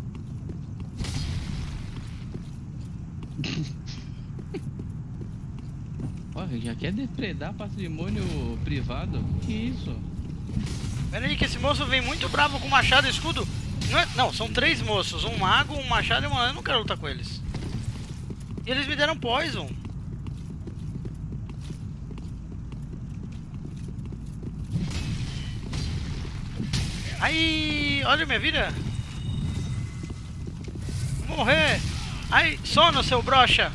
Olha, já quer depredar patrimônio privado? Que isso? Pera aí que esse moço vem muito bravo com machado e escudo. Não, é... não, são três moços, um mago, um machado e um... Eu não quero lutar com eles. E eles me deram poison. Ai, olha minha vida. Vou morrer. Ai, sono, seu brocha.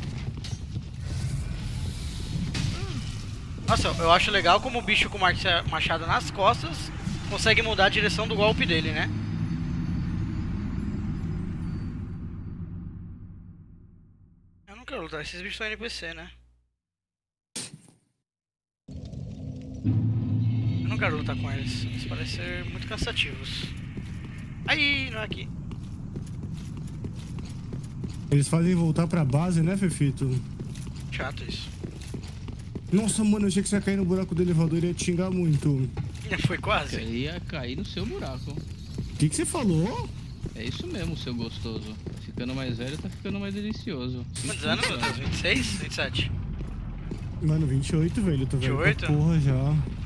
Nossa, eu acho legal como o bicho com machado nas costas consegue mudar a direção do golpe dele, né? Eu não quero lutar, esses bichos são N P C, né? Eu não quero lutar com eles, eles parecem ser muito cansativos. Aí, não é aqui. Eles fazem voltar pra base, né, Fefito? Chato isso. Nossa, mano, eu achei que você ia cair no buraco do elevador e ia te xingar muito. Foi quase. Eu ia cair no seu buraco. O que, que você falou? É isso mesmo, seu gostoso. Ficando mais velho, tá ficando mais delicioso. Quantos anos, meu Deus? vinte e seis? vinte e sete? Mano, vinte e oito, velho. Eu tô velho vinte e oito? pra porra já.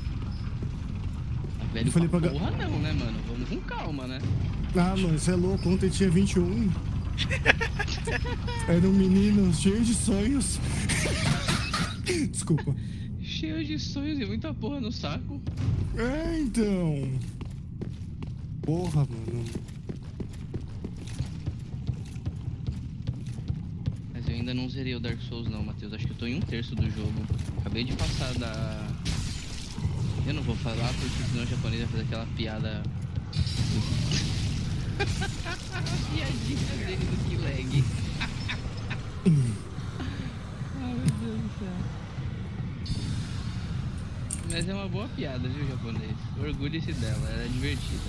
Tá velho Eu falei pra pra- porra não, né, mano? Vamos com calma, né? Ah, mano, você é louco. Ontem tinha vinte e um. Era um menino cheio de sonhos. Desculpa. Cheio de sonhos e muita porra no saco. É, então. Porra, mano. Mas eu ainda não zerei o Dark Souls não, Matheus. Acho que eu tô em um terço do jogo. Acabei de passar da... Eu não vou falar porque senão o japonês vai fazer aquela piada... A piadinha dele do Killeg. Ai, meu Deus do céu. Mas é uma boa piada, viu, japonês? Orgulhe-se dela, ela é divertida.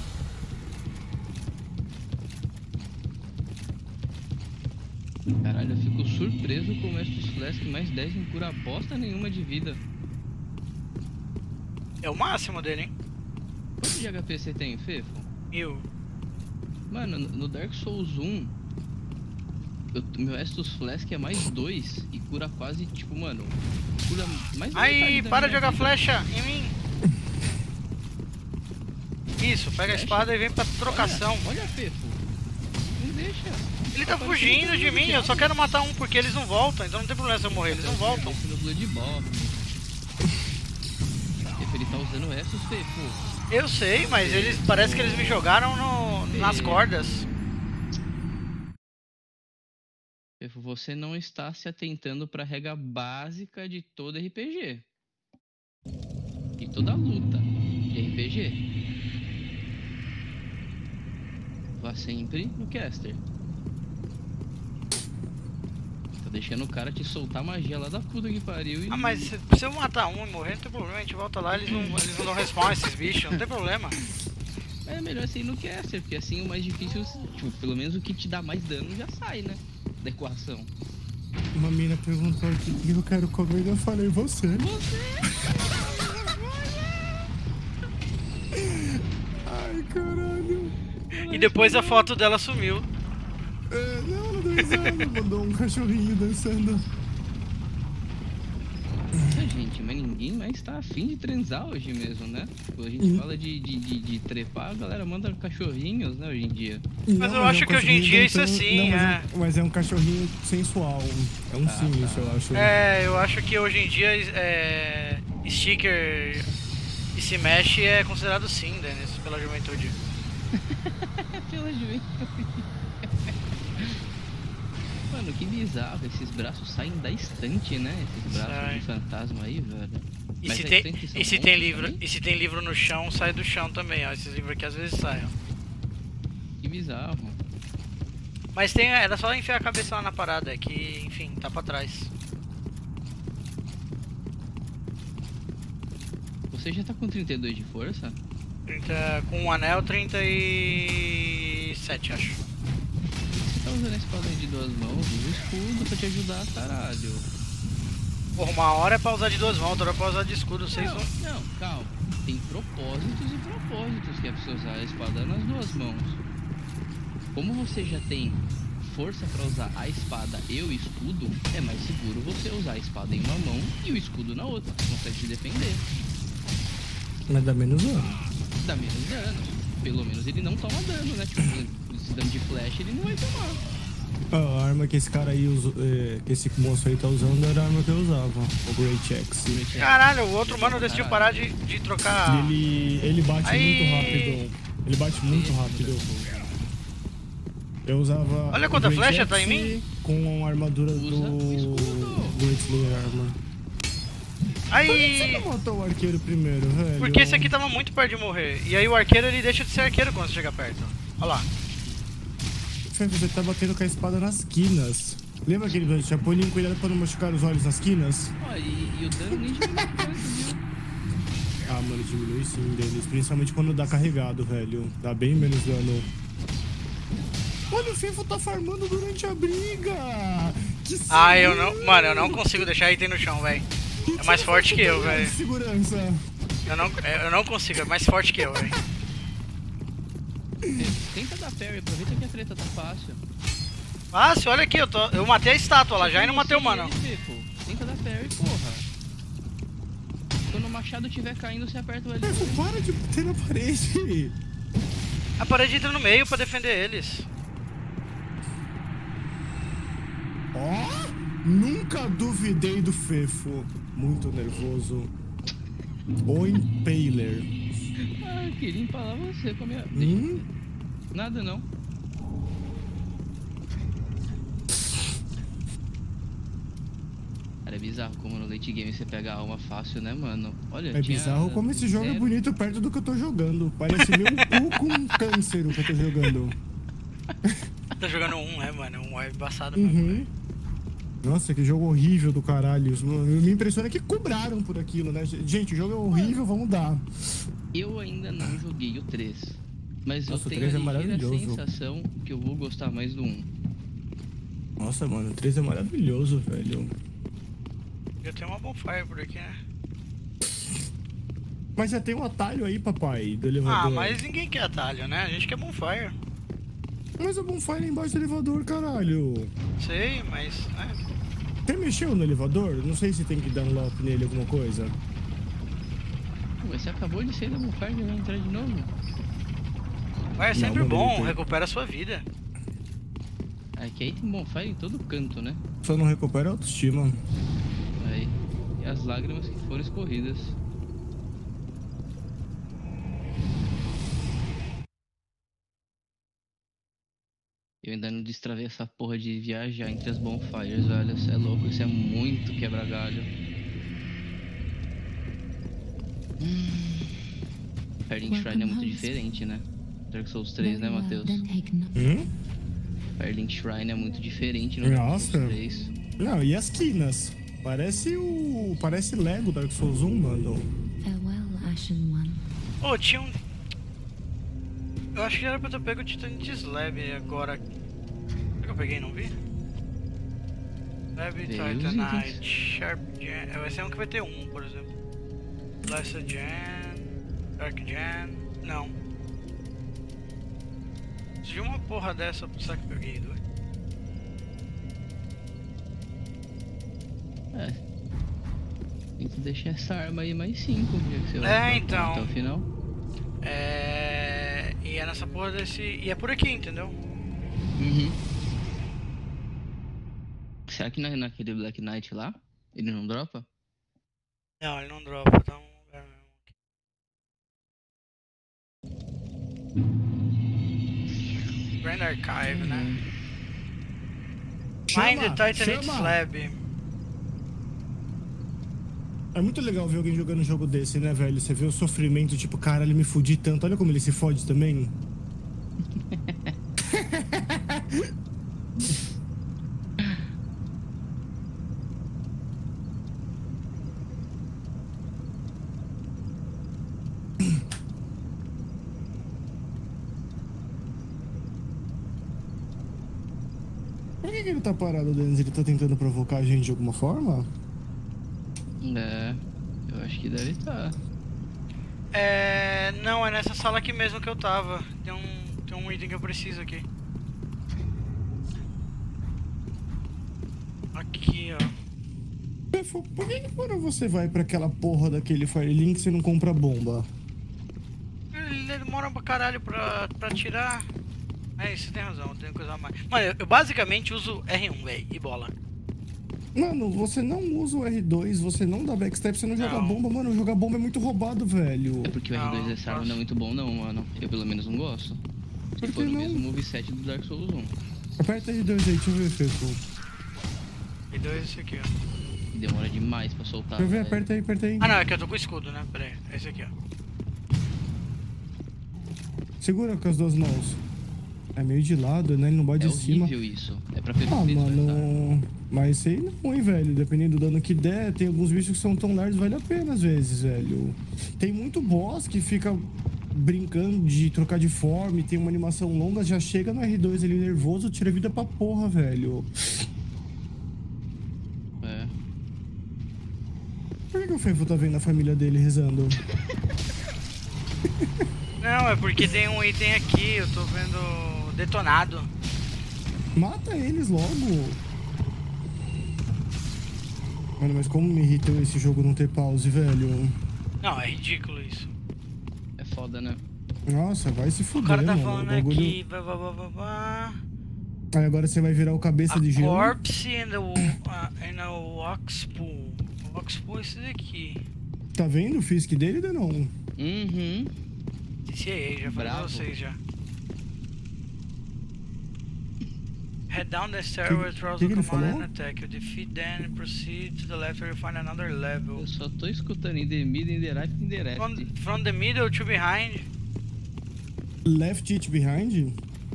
Caralho, eu fico surpreso com o Estus Flask mais dez não cura bosta nenhuma de vida. É o máximo dele, hein? Quanto de H P você tem, Fefo? Mil. Mano, no Dark Souls um, eu, meu Estus Flask é mais dois e cura quase, tipo, mano, cura mais da Ai, metade da para de minha jogar vida. flecha em mim. Isso, pega a Flecha? espada e vem pra trocação. Olha, olha, Fefo. Não deixa. Ele tá Parece fugindo que de ele tá mim, eu só quero matar um porque eles não voltam, então não tem problema se eu morrer, eles não voltam. No Blood Bowl. Fefo, ele tá usando essas, Fefo. Eu sei, mas eles parece que eles me jogaram no, nas cordas. Fefo, você não está se atentando pra regra básica de todo R P G. E toda luta de R P G. Vá sempre no caster. Tá deixando o cara te soltar magia lá da puta que pariu e... Ah, mas se, se eu matar um e morrer, não tem problema, a gente volta lá, eles não, eles não dão respawn esses bichos, não tem problema. É melhor ser ir no caster, porque assim o mais difícil, tipo, pelo menos o que te dá mais dano já sai, né? Da equação. Uma mina perguntou aqui o que eu quero comer e eu falei, você. Você? Ai, caralho. E depois a foto dela sumiu. É, não, ela dançando, mandou um cachorrinho dançando. É, gente, mas ninguém mais tá afim de transar hoje mesmo, né? Quando a gente Hum. fala de, de, de, de trepar, a galera manda cachorrinhos, né, hoje em dia. Mas eu acho é um que hoje em cachorrinho dia isso é dançando- assim, não, mas, é. um, mas é um cachorrinho sensual. É um sim, isso eu acho. É, eu acho que hoje em dia é, sticker e se mexe é considerado sim, Dennis, pela juventude. Pela juventude. Mano, que bizarro, esses braços saem da estante, né? Esses braços Sai. de fantasma aí, velho. E Mas se, a tem, estante são e, se bons tem livro, também? e se tem livro no chão, sai do chão também, ó. Esses livros aqui às vezes saem, ó. Que bizarro. Mas tem, era só enfiar a cabeça lá na parada, é que, enfim, tá pra trás. Você já tá com trinta e dois de força? trinta, com um anel, trinta e sete, acho. Você tá usando a espada de duas mãos, usa o escudo pra te ajudar, caralho. Porra, uma hora é pra usar de duas mãos, outra hora é pra usar de escudo, vocês Não, vão... não, calma. Tem propósitos e propósitos que é pra você usar a espada nas duas mãos. Como você já tem força pra usar a espada e o escudo, é mais seguro você usar a espada em uma mão e o escudo na outra. Você consegue se defender. Mas dá menos dano. Dá menos dano. Pelo menos ele não toma dano, né? Tipo, esse dano de flash ele não vai tomar. Ah, a arma que esse cara aí, usa, é, que esse moço aí tá usando era a arma que eu usava, o Great Axe. Caralho, o outro mano decidiu parar de, de trocar... Ele, ele bate Aí. muito rápido. Ele bate muito rápido. Eu usava. Olha quanta o Great flecha tá em Axe mim. Com a armadura Usa o do. escudo. Great Slayer Armor. Por que você Aí... não matou o arqueiro primeiro, velho? Porque esse aqui tava muito perto de morrer. E aí o arqueiro, ele deixa de ser arqueiro quando você chega perto. Olha lá. Você tá batendo com a espada nas quinas. Lembra aquele Chapolin, cuidado pra não machucar os olhos nas quinas? Ó, e, e o dano nem diminui tanto, viu? Ah, mano, diminui sim deles. Principalmente quando dá carregado, velho. Dá bem menos dano. Olha, o Fefo tá farmando durante a briga! Que Ah, eu sinistro! não... Mano, eu não consigo deixar item no chão, velho. É mais forte que eu, velho. Segurança. Eu não, eu não consigo, é mais forte que eu, velho. Tenta dar parry, aproveita que a treta tá fácil. Fácil, olha aqui, eu, tô, eu matei a estátua lá já e não matei o mano. Ele, Fefo. Tenta dar parry, porra. Quando o machado estiver caindo, você aperta o L Fefo, dois. para de bater na parede. A parede entra no meio pra defender eles. Ó, nunca duvidei do Fefo. Muito nervoso. O Impaler. Ah, eu queria empalar você com a minha... Hum? Nada não. Cara, é bizarro como no late game você pega a alma fácil, né, mano? Olha, É tinha bizarro como esse jogo é zero. bonito perto do que eu tô jogando. Parece meu cu com um câncer o que eu tô jogando. Tá jogando um, né, mano? Um é embaçado mesmo. Uhum. Nossa, que jogo horrível do caralho. Me impressiona que cobraram por aquilo, né? Gente, o jogo é horrível, vamos dar. Eu ainda não joguei o três. Mas Nossa, o eu tenho três é a ligeira maravilhoso. sensação que eu vou gostar mais do um. Nossa, mano, o três é maravilhoso, velho. Já tem uma bonfire por aqui, né? Mas já tem um atalho aí, papai, do elevador. Ah, mas ninguém quer atalho, né? A gente quer bonfire. Mas a bonfire é embaixo do elevador, caralho. Sei, mas... É. Você mexeu no elevador? Não sei se tem que dar um lock nele, alguma coisa. Pô, mas você acabou de sair da bonfire e vai entrar de novo? Mas é sempre Não, bom, mano, ele- recupera a sua vida. É que aí tem bonfire em todo canto, né? Só não recupera a autoestima. Aí. E as lágrimas que foram escorridas. Eu ainda não destravei essa porra de viajar entre as bonfires, velho. Isso é louco, isso é muito quebra-galho. Hum. Firelink Shrine é muito diferente, né? Dark Souls três, né, Matheus? Hum? Firelink Shrine é muito diferente no Nossa. Dark Souls três. Não, e as quinas? Parece o... Parece Lego Dark Souls um, mano. Farewell, Ashen One. Ô, tinha um... Eu acho que era pra eu ter pego o Titanite Slab agora. Será que eu peguei e não vi? Slab, Titanite, Sharp Gen... Vai ser um que vai ter um, por exemplo. Blessed Gen... Dark Gen... Não. Se viu uma porra dessa, será que eu peguei, doido? É. Tem que deixar essa arma aí mais cinco, já que você vai É, ficar então. até o final. É... E é nessa porra desse... E é por aqui, entendeu? Uhum. Será que na, naquele Black Knight lá, ele não dropa? Não, ele não dropa, tá um lugar mesmo. Grand Archive, né? Chama, Mind the Titanite chama. Slab. É muito legal ver alguém jogando um jogo desse, né, velho? Você vê o sofrimento, tipo, caralho, me fudi tanto. Olha como ele se fode também. Por que, que ele tá parado, Denis? Ele tá tentando provocar a gente de alguma forma? É, eu acho que deve estar. É... Não, é nessa sala aqui mesmo que eu tava. Tem um, tem um item que eu preciso aqui. Aqui, ó. Pefo, por que, que quando você vai pra aquela porra daquele Firelink você não compra bomba? Ele ele demora pra caralho pra, pra tirar. É, isso tem razão, tem que usar mais. Mano, eu, eu basicamente uso R um, véi, e bola. Mano, você não usa o R dois, você não dá backstep, você não joga Não. bomba, mano. Jogar bomba é muito roubado, velho. É porque o Não, R dois dessa arma nossa. não é muito bom não, mano. Eu pelo menos não gosto. Se Por for que o não? mesmo moveset do Dark Souls um. Aperta R dois aí, deixa eu ver, Fefo. E dois esse aqui, ó. E demora demais pra soltar. Deixa eu ver, velho. aperta aí, aperta aí. Ah, não, é que eu tô com o escudo, né? Pera aí, é esse aqui, ó. Segura com as duas mãos. É meio de lado, né? Ele não bate É de cima. horrível isso. É pra Ah, perfeito. mano. Mas isso aí não é, velho. Dependendo do dano que der, tem alguns bichos que são tão largos, vale a pena às vezes, velho. Tem muito boss que fica brincando de trocar de forma, e tem uma animação longa, já chega no R dois ali nervoso, tira vida pra porra, velho. É. Por que, que o Fefo tá vendo a família dele rezando? Não, é porque tem um item aqui, eu tô vendo detonado. Mata eles logo. Mano, mas como me irritou esse jogo não ter pause, velho. Não, é ridículo isso. É foda, né? Nossa, vai se O fuder, cara tá mano. falando O bagulho... aqui, blá, blá, blá, blá, blá. Aí agora você vai virar o cabeça A de gelo. corpse and the, uh, and the Oxpool. O Oxpool é esse daqui. Tá vendo o Fisk dele, Denon? Uhum. Esse aí, já falei pra Bravo. vocês já. Head down the stairway Que- towards que the que ele command falou? and attack. You defeat them and proceed to the left where you find another level. Eu só tô escutando in the mid, in the right, in the left. From, from the middle to behind. Left it behind?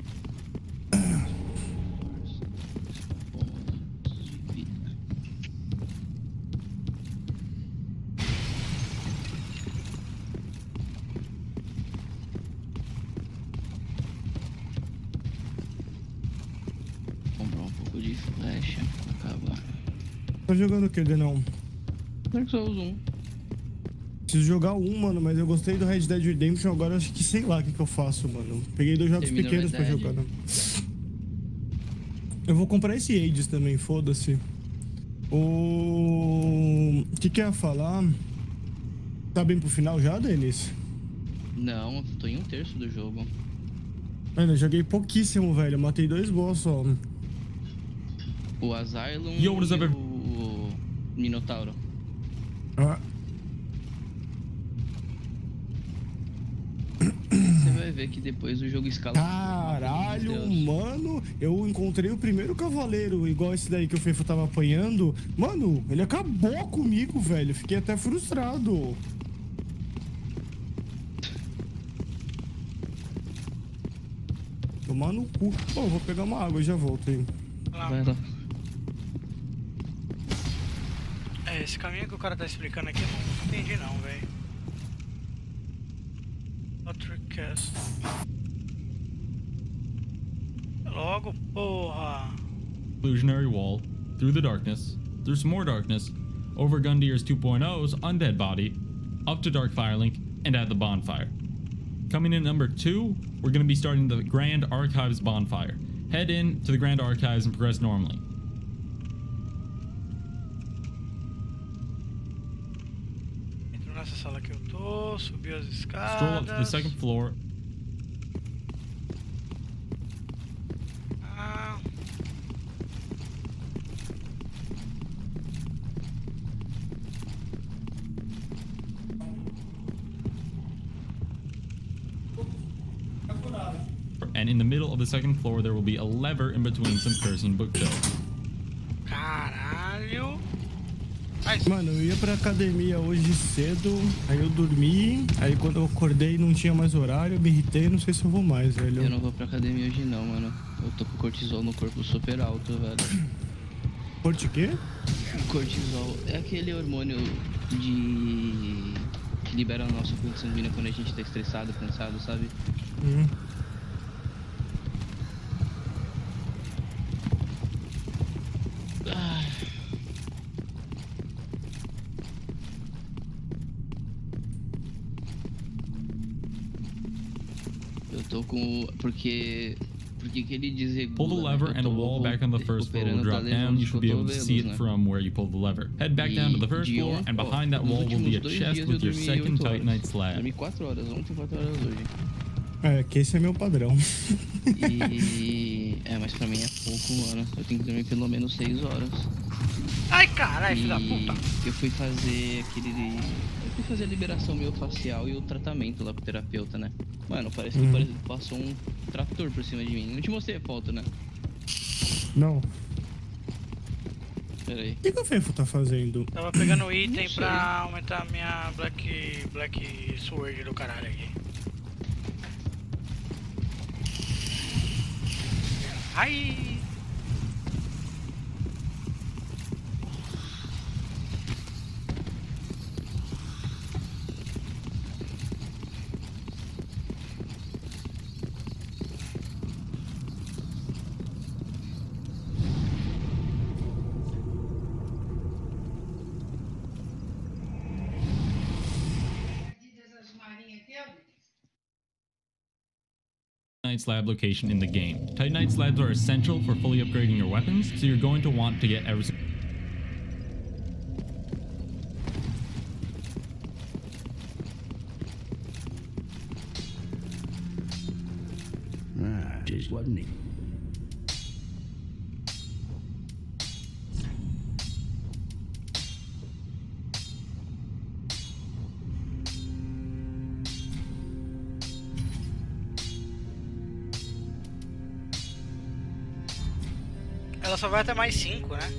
Comprar um pouco de flecha pra acabar. Tá jogando o que, Denon? Dark Souls um. Preciso jogar um, mano, mas eu gostei do Red Dead Redemption, agora eu acho que sei lá o que, que eu faço, mano. Peguei dois jogos Termina o pequenos Red pra Dead. jogar, né? Eu vou comprar esse Hades também, foda-se. O... o que que eu ia falar? Tá bem pro final já, Denis? Não, eu tô em um terço do jogo. Mano, eu joguei pouquíssimo, velho. Eu matei dois boss só. O Asylum Yo, what is e up, o Minotauro. Ah, Você vai vai ver que depois o jogo escala. Caralho, mano, eu encontrei o primeiro cavaleiro, igual esse daí que o Fefo tava apanhando. Mano, ele acabou comigo, velho. Fiquei até frustrado. Tomar no cu. Pô, vou pegar uma água e já volto aí. Vai lá. É, esse caminho que o cara tá explicando aqui eu não entendi não, velho. Outcast. Logo, porra. Illusionary wall, through the darkness, through some more darkness, over Gundir's two point oh's undead body, up to Dark Firelink, and at the bonfire. Coming in number two, we're going to be starting the Grand Archives bonfire. Head in to the Grand Archives and progress normally. Entro nessa sala que eu tô, subi as Stroll up to the escadas. second floor. Ah, And in the middle of the second floor, there will be a lever in between some cursing bookshelves. caralho. Ai, Mano, eu ia pra academia hoje cedo, aí eu dormi, aí quando eu acordei não tinha mais horário, eu me irritei, não sei se eu vou mais, velho. Eu não vou pra academia hoje não, mano. Eu tô com cortisol no corpo super alto, velho. Corte o quê? Cortisol é aquele hormônio de... que libera a nossa corrente sanguínea quando a gente tá estressado, cansado, sabe? Hum. Ah. Eu tô com... porque... Porque que ele desregula, Pull the lever né? Eu and the tô wall back on the first floor will recuperando, tá drop down. levando You os should be able to see it cotovelos, né? from where you pulled the lever. Head back down to the first E de floor, ontem, and ó, behind that nos wall will be a últimos dois chest dias with eu your dormi second oito Titanite horas. slab. Dormi quatro horas, ontem quatro horas hoje. É, que esse é meu padrão. E... é, mas pra mim é pouco, mano. Eu tenho que dormir pelo menos seis horas. ai caralho, filho da E puta. eu fui fazer aquele... Eu fui fazer a liberação miofascial e o tratamento lá com o terapeuta, né? Mano, parece que Uhum. parece que passou um trator por cima de mim. Não te mostrei a foto, né? Não. Pera aí. O que, que o Fefo tá fazendo? Tava pegando item Não sei. pra aumentar minha Black, Black Sword do caralho aqui. Ai! Titanite slab location in the game. Titanite slabs are essential for fully upgrading your weapons, so you're going to want to get every single. Ah, just wasn't he? Ela só vai até mais cinco, né?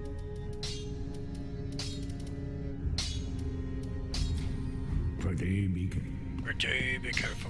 Pretty big. Pretty be careful.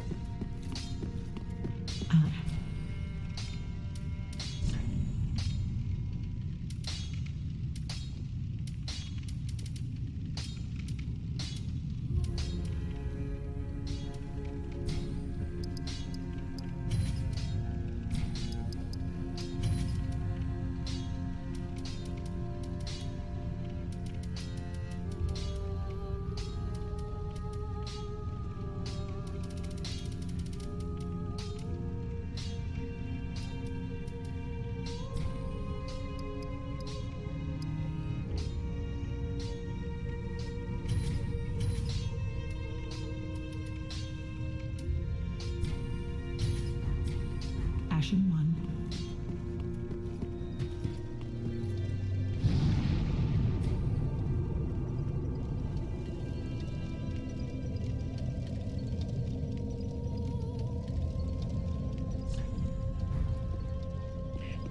Ashen one.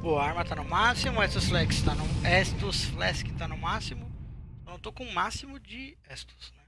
Pô, a arma tá no máximo, o Estus Flex tá no. Estus Flask tá no máximo. Eu não tô com o máximo de Estus, né?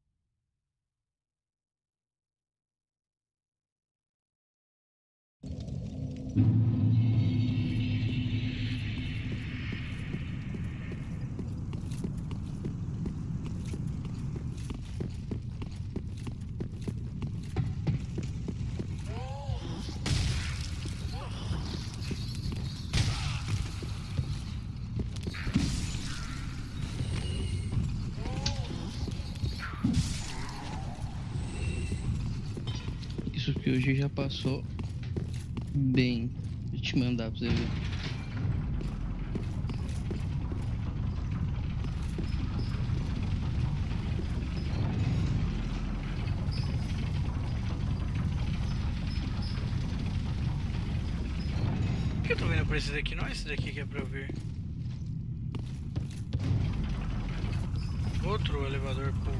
Isso que hoje já passou bem. Vou te mandar pra você ver. Por que eu tô vendo por esse daqui? Não é esse daqui que é pra eu ver. Outro elevador, pô.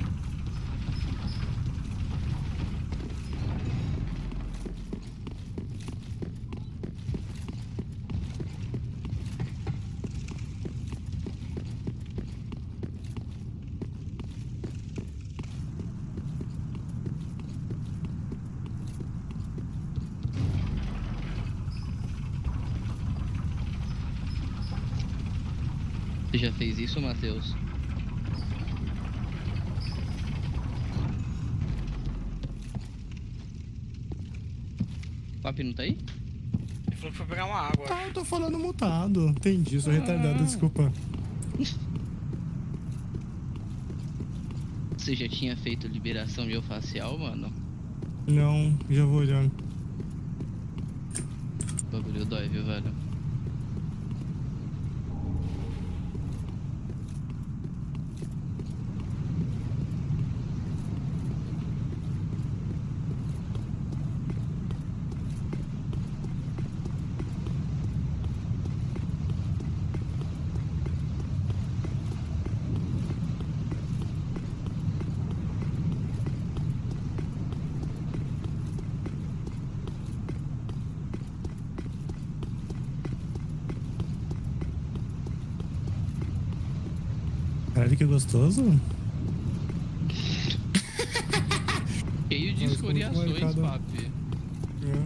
Você já fez isso, Matheus? O Papi não tá aí? Ele falou que foi pegar uma água. Ah, eu tô falando mutado. Entendi, sou retardado, desculpa. Você já tinha feito liberação miofascial, mano? Não, já vou olhar. O bagulho dói, viu, velho? Caralho, que gostoso. Cheio de Mas ficou muito escoriações, marcado. Papi. É.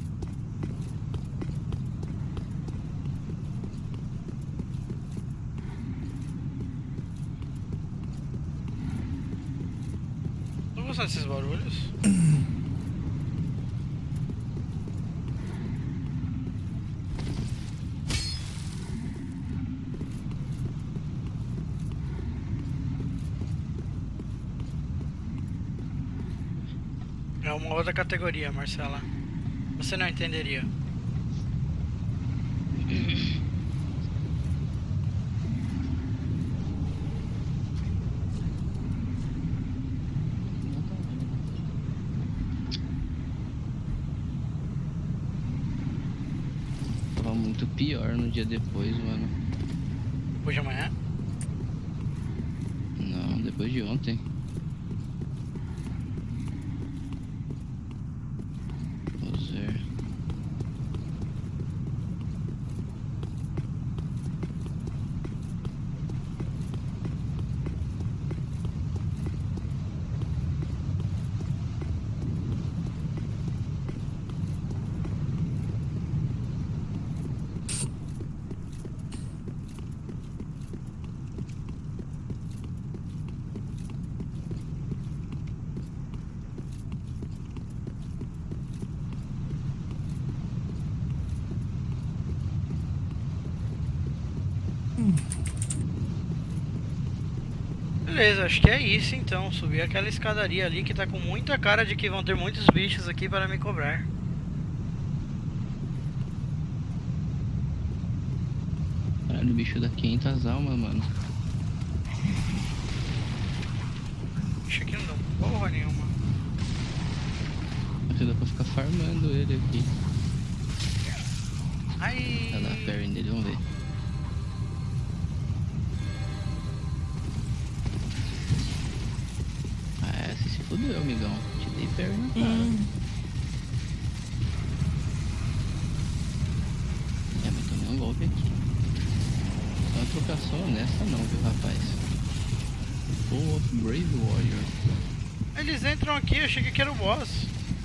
Tô gostando desses barulhos. É uma outra categoria, Marcela. Você não entenderia. Tava muito pior no dia depois, mano. Depois de amanhã? Não, depois de ontem. Vamos ver. Beleza, acho que é isso então. Subir aquela escadaria ali que tá com muita cara de que vão ter muitos bichos aqui para me cobrar. Caralho, o bicho dá quinhentas almas, mano. Bicho aqui não dá porra nenhuma. Acho que dá pra ficar farmando ele aqui. Ai. Vai lá, parry nele, vamos ver. Ah, você se fudeu, amigão. Te dei parry na cara. É, mas tomei um devolve aqui. É uma trocação honesta não, viu, rapaz? Full of Brave Warrior. Eles entram aqui, eu achei que era o boss.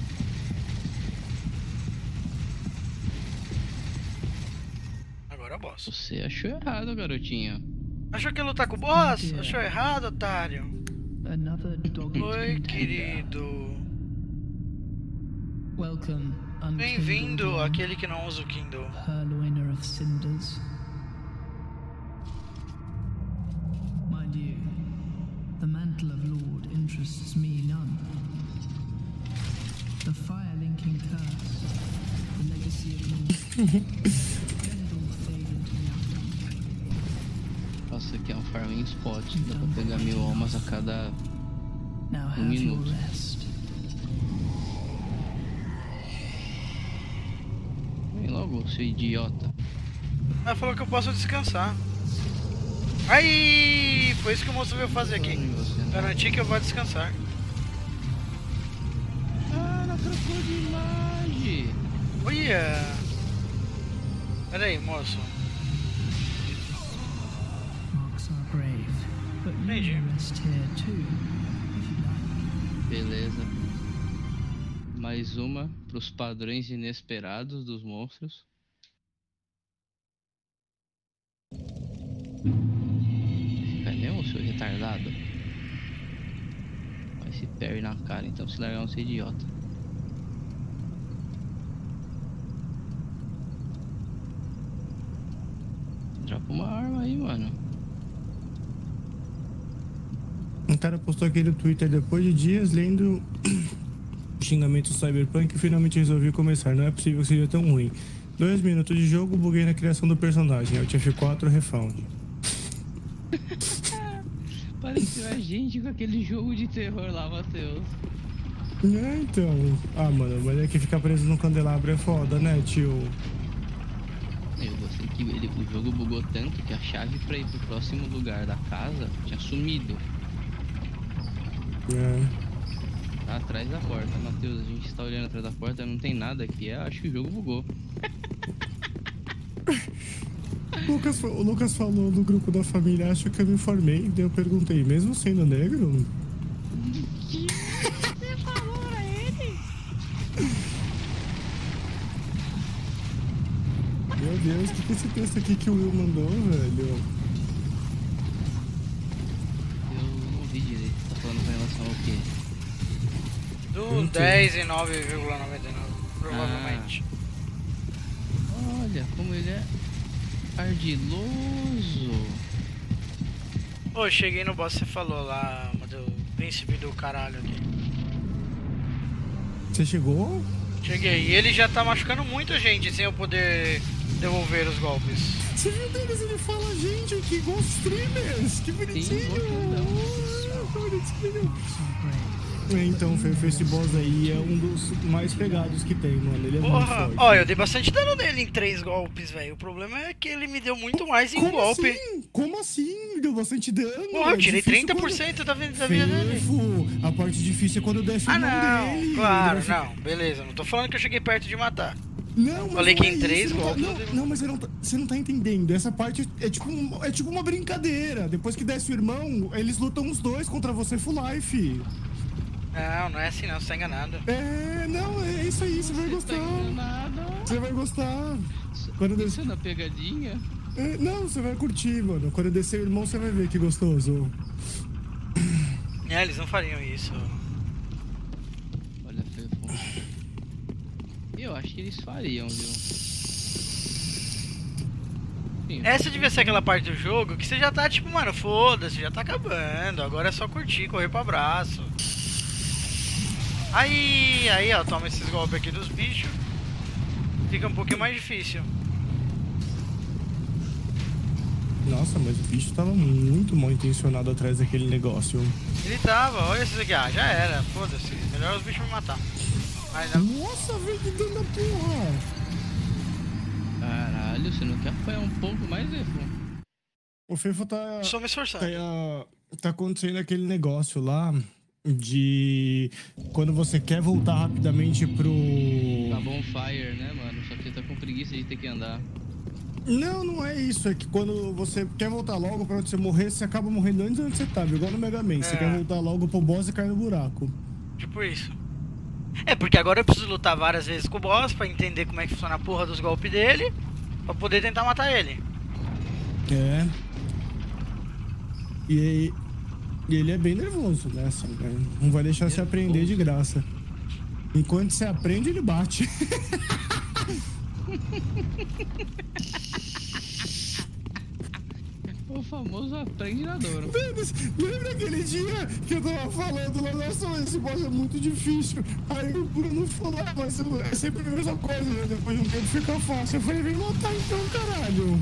Agora é o boss. Você achou errado, garotinha. Achou que ia lutar com o boss? Achou errado, otário. Another dog. Oi, querido. Welcome, Bem-vindo, aquele que não usa o Kindle. Purloiner of Cinders. Mind you, the mantle of Lord interests me none. The fire-linking curse, the legacy of Lord. Nossa, aqui é um farming spot. Dá pra pegar mil almas a cada Now um have your minuto. rest. Vem logo, seu idiota. Ela falou que eu posso descansar. Aí, foi isso que o moço veio fazer aqui. Garantir que eu vou descansar. Ah, trocou de imagem. Olha. Pera aí, moço. Marks are grave, but you Entendi. may rest here too, if you like. Beleza. Mais uma pros padrões inesperados dos monstros. Fica mesmo, seu retardado? Vai se perde na cara, então se largar um ser idiota. Dropa uma arma aí, mano. Um cara postou aqui no Twitter depois de dias lendo xingamentos do Cyberpunk e finalmente resolvi começar. Não é possível que seja tão ruim. Dois minutos de jogo, buguei na criação do personagem. Alt F quatro, refound. Pareceu a gente com aquele jogo de terror lá, Matheus. É, então. Ah, mano, mas é que ficar preso no candelabro é foda, né, tio? Eu gostei que ele, o jogo bugou tanto que a chave pra ir pro próximo lugar da casa tinha sumido. É. Tá atrás da porta. Matheus, a gente está olhando atrás da porta, não tem nada aqui. Eu acho que o jogo bugou. O Lucas, o Lucas falou no grupo da família, acho que eu me informei. Daí eu perguntei, mesmo sendo negro? Que você falou pra ele? Meu Deus, o que, que é esse texto aqui que o Will mandou, velho? Eu não vi direito. Tá falando com relação ao quê? Do dez e nove vírgula noventa e nove, provavelmente. Ah, olha como ele é ardiloso. Ô, cheguei no boss, você falou lá, do príncipe do caralho aqui. Você chegou? Cheguei, e ele já tá machucando muita gente sem eu poder devolver os golpes. Você viu deles? Ele fala, gente, que igual os streamers. Que bonitinho. Ah, que bonitinho. É, então, Fefe, esse boss aí é um dos mais pegados que tem, mano. Ele é muito Porra, forte. ó, eu dei bastante dano nele em três golpes, velho. O problema é que ele me deu muito mais em um Como golpe. assim? Como assim? Deu bastante dano. Porra, eu É tirei difícil trinta por cento quando... da vida da vida dele. Fefo, a parte difícil é quando desce o Ah, mão não, dele. claro, Ele vai não, beleza. Não tô falando que eu cheguei perto de matar. Não, mas Falei não que é em três isso, não, golpes tá, eu não, dei- não, mas você não, tá, você não tá entendendo. Essa parte é tipo, um- é tipo uma brincadeira. Depois que desce o irmão, eles lutam os dois contra você full life. Não, não é assim não, você tá enganado. É, não, é isso aí, você vai Tá gostar. enganado. Você vai gostar. Quando descer... Isso na pegadinha? É, não, você vai curtir, mano. Quando descer o irmão, você vai ver que gostoso. É, eles não fariam isso. Olha, Fefo. Eu acho que eles fariam, viu? Sim, Essa devia ser aquela parte do jogo que você já tá tipo, mano, foda-se, já tá acabando. Agora é só curtir, correr pro abraço. Aí, aí, ó, toma esses golpes aqui dos bichos. Fica um pouquinho mais difícil. Nossa, mas o bicho tava muito mal intencionado atrás daquele negócio. Ele tava, olha esses aqui, ah, já era, foda-se. Melhor os bichos me matar. Mas não. Nossa, velho, que dano da porra. Caralho, você não quer apanhar um pouco mais, Fefo? O Fefo tá... Estou me esforçando. Tá, tá acontecendo aquele negócio lá de... Quando você quer voltar rapidamente pro... Tá bonfire, né, mano? Só que você tá com preguiça de ter que andar. Não, não é isso. É que quando você quer voltar logo pra onde você morrer, você acaba morrendo antes de onde você tava. Igual no Mega Man. Você É. quer voltar logo pro boss e cair no buraco. Tipo isso. É, porque agora eu preciso lutar várias vezes com o boss pra entender como é que funciona a porra dos golpes dele, pra poder tentar matar ele. É. E, e ele é bem nervoso, né? Assim, né? Não vai deixar você aprender de graça. Enquanto você aprende, ele bate. O famoso aprende na dor. Lembra aquele dia que eu tava falando lá, nossa, esse boss é muito difícil. Aí o Bruno falou, ah, mas é sempre a mesma coisa, né? Depois de um tempo fica fácil. Eu falei, vem matar então, caralho.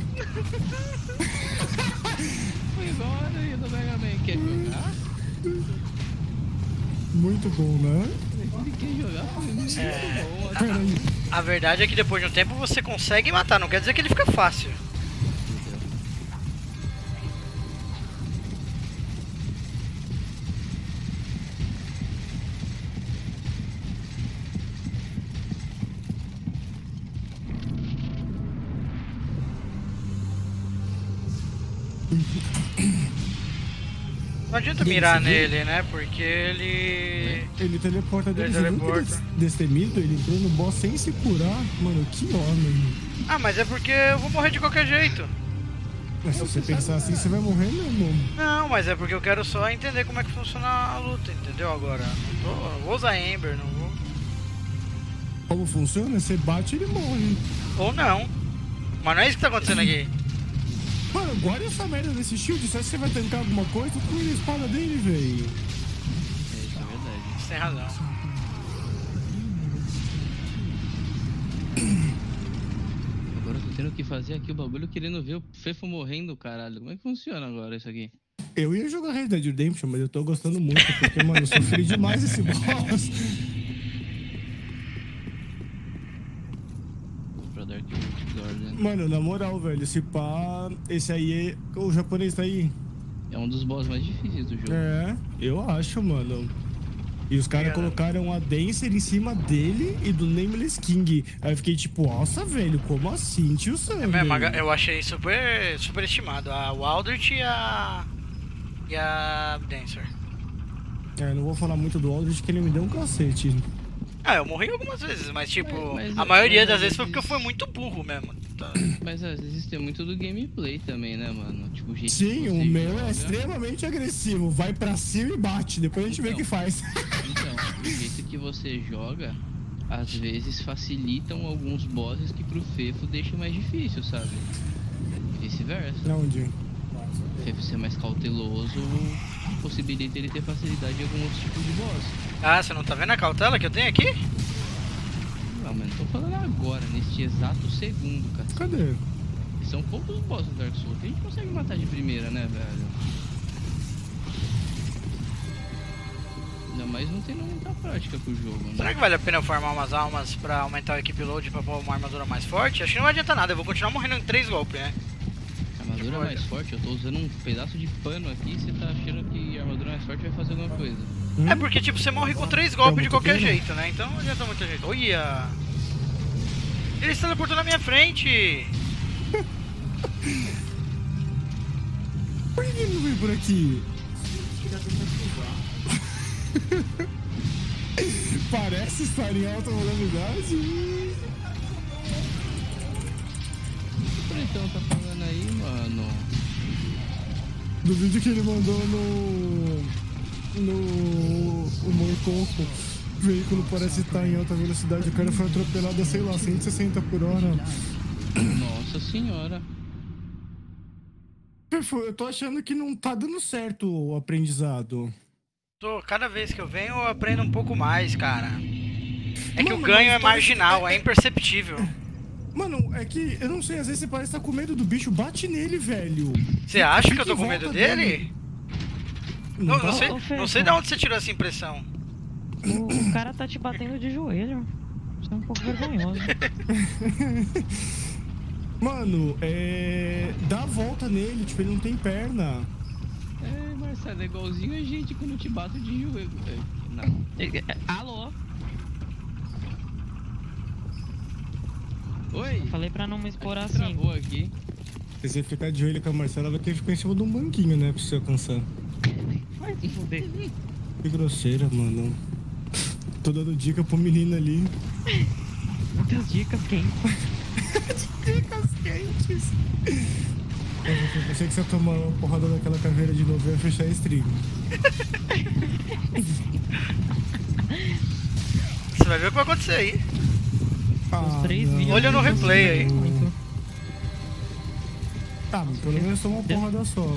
Foi igual a aranha do Mega Man. Quer jogar? Muito bom, né? Ele quer jogar, foi muito É. bom. Caralho. A verdade é que depois de um tempo você consegue matar, não quer dizer que ele fica fácil. Não adianta mirar nele, né? Porque ele... Ele teleporta Ele dele. Você viu que teleporta. ele destemido? Ele entrou no boss sem se curar. Mano, que homem. Ah, mas é porque eu vou morrer de qualquer jeito. Mas se você pensar assim, você vai morrer mesmo. Não, mas é porque eu quero só entender como é que funciona a luta, entendeu? Agora, não, tô, não vou usar Ember, não vou... Como funciona? Você bate e ele morre. Ou não. Mas não é isso que tá acontecendo aqui. Mano, guarda essa merda desse shield. Só se você vai tancar alguma coisa, tu come a espada dele, velho. É, isso é verdade. Você tem razão. Agora eu tô tendo que fazer aqui o bagulho querendo ver o Fefo morrendo, caralho. Como é que funciona agora isso aqui? Eu ia jogar Red Dead Redemption, mas eu tô gostando muito. Porque, mano, eu sofri demais esse boss. Pra Dark Lord. Mano, na moral, velho, esse pá... Esse aí é... O japonês tá aí? É um dos boss mais difíceis do jogo. É, eu acho, mano. E os caras colocaram a Dancer em cima dele e do Nameless King. Aí eu fiquei tipo, nossa, velho, como assim, tio Sam? É mesmo, eu achei super, super estimado. A Waldert e a... E a Dancer. É, não vou falar muito do Aldrich, que ele me deu um cacete. Ah, eu morri algumas vezes, mas tipo... Mas- mas- a maioria mas das às vezes foi vezes- porque eu fui muito burro mesmo. Tá. Mas às vezes tem muito do gameplay também, né, mano? Tipo, o jeito que Sim, você o meu joga. é extremamente agressivo. Vai pra cima e bate. Depois a gente vê o Então. que faz. Então, o jeito que você joga, às vezes facilitam alguns bosses que pro Fefo deixam mais difícil, sabe? Vice-versa. Onde? O Fefo ser mais cauteloso possibilita ele ter facilidade em alguns outros tipos de boss. Ah, você não tá vendo a cautela que eu tenho aqui? Não, mas não tô falando agora, neste exato segundo, cara. Cadê? São poucos bosses do Dark Souls que a gente consegue matar de primeira, né, velho? Ainda mais não tendo muita prática com o jogo, né? Será que vale a pena eu farmar umas almas pra aumentar o equip load pra pôr uma armadura mais forte? Acho que não vai adiantar nada, eu vou continuar morrendo em três golpes, né? Armadura mais forte, eu tô usando um pedaço de pano aqui e você tá achando que a armadura mais forte vai fazer alguma coisa. Hum? É porque tipo, você morre com três golpes de muito qualquer pena. jeito, né? Então não adianta muito jeito. Olha! Ele se teleportou na minha frente! Por que ele não veio por aqui? Parece estar em alta modalidade. O que o Pretão tá falando aí, mano? Do vídeo que ele mandou no... No... O Morcoco. O veículo parece estar em alta velocidade. O cara foi atropelado a, sei lá, cento e sessenta por hora. Nossa senhora. Eu tô achando que não tá dando certo o aprendizado. Tô, cada vez que eu venho eu aprendo um pouco mais, cara. É que Mano, o ganho mas é marginal, é imperceptível. Mano, é que eu não sei, às vezes você parece estar com medo do bicho, bate nele, velho. Você acha que eu Fica tô em com medo volta dele? Não, tá? não sei, Ô, Fê, não sei de onde você tirou essa impressão. O, o cara tá te batendo de joelho. Isso é um pouco vergonhoso. Mano, é. Dá a volta nele, tipo, ele não tem perna. É, Marcelo, é igualzinho a gente quando te bato de joelho. É, não. Alô? Oi? Ai, Falei pra não me expor assim. travou aqui. Se você ficar de olho com a Marcela, ela quer ficar em cima de um banquinho, né? Pra você alcançar. Vai se fuder. Que grosseira, mano. Tô dando dica pro menino ali. Muitas dicas quentes. Dicas quentes. Eu pensei que se eu tomar uma porrada daquela caveira de novo, eu ia fechar a stream. Você vai ver o que vai acontecer aí. Ah, Os três não. vídeos. Olha no replay aí. Muito. Tá, mas pelo menos tomou uma porrada só.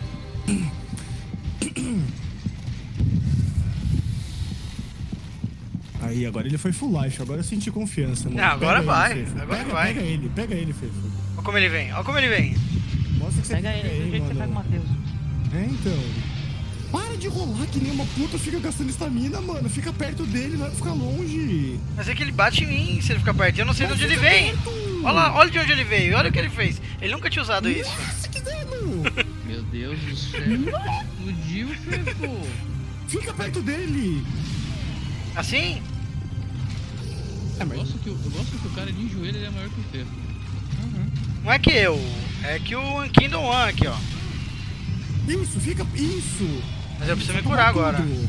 Aí, agora ele foi full life, agora eu senti confiança, mano. Não, agora Pega vai, ele, Fefo. agora pega, vai. Pega ele, pega ele, Fefo. Olha como ele vem, olha como ele vem. Mostra que você Pega pega ele, do jeito que você pega o mano. Matheus. É, então. Para de rolar que nem uma puta, fica gastando estamina, mano. Fica perto dele, não é pra ficar longe. Mas é que ele bate em mim se ele ficar perto. Eu não sei de onde ele fica vem. perto. Olha lá, olha de onde ele veio, olha o que ele fez. Ele nunca tinha usado isso. Nossa, que dano! Meu Deus do céu. Explodiu, Fefo. Fica perto dele. Assim? É, Eu mas... gosto que o, eu gosto que o cara de joelho ele é maior que o Fefo. Não é que eu, é que o Kingdom One aqui, ó. Isso, fica... Isso! Mas eu preciso me Toma curar agora. tudo.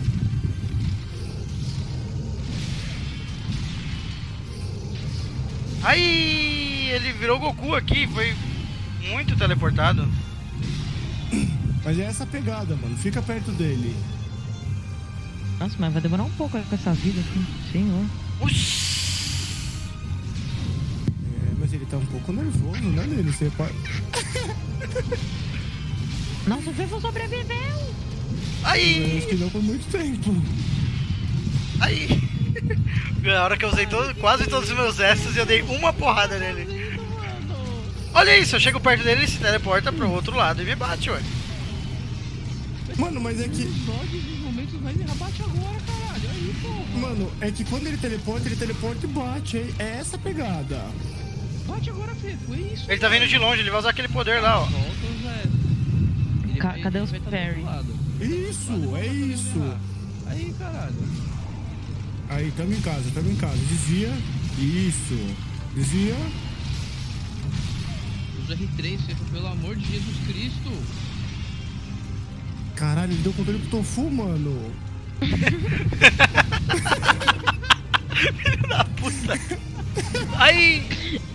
Aí ele virou Goku aqui, foi muito teleportado. Mas é essa pegada, mano. Fica perto dele. Nossa, mas vai demorar um pouco com essa vida aqui. Senhor. Uxi. É, mas ele tá um pouco nervoso, né, dele? Você pode... Nossa, o Fefo sobreviveu! Eu Aí, acho que não por muito tempo. aí. Na hora que eu usei todo, quase todos os meus extras, eu dei uma porrada nele. Olha isso, eu chego perto dele, ele se teleporta pro outro lado e me bate, ué. Mano, mas é que... Episódio dos momentos mais abate agora, caralho. Aí, porra. Mano, é que quando ele teleporta, ele teleporta e bate. É, é essa a pegada. Bate agora, Fefo. É isso. Ele tá vindo de longe, ele vai usar aquele poder lá, ó. Volta os Zé. Ele Ca- vai- cadê ele os vai tá do parry? outro lado. Isso, é isso. Aí, caralho. Aí, tamo em casa, tamo em casa. Desvia. Isso. Desvia. Usa R três, Fefo, pelo amor de Jesus Cristo. Caralho, ele deu controle pro Tofu, mano. Filho da puta. Aí,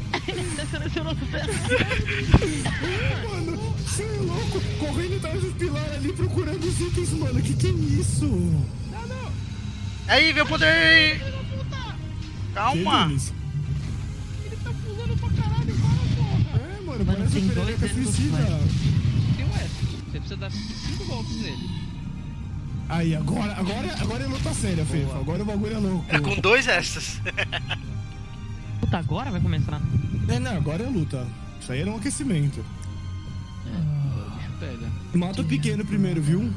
Mano, você é louco. Correndo atrás dos pilares ali, procurando os itens, mano. Que que é isso? aí, vê o poder. Calma. Que deles? Ele tá pulando pra caralho, para, porra. É, mano, Mano, parece tem uma dois perereca dedos suicida. Você tem um S. Você precisa dar cinco golpes nele. Aí, agora, agora, agora é luta séria, Fefa. Agora o bagulho é louco. É com dois extras. Puta, agora vai começar. É, não, agora é luta. Isso aí era um aquecimento. É, agora o bicho pega. Mata o pequeno primeiro, viu?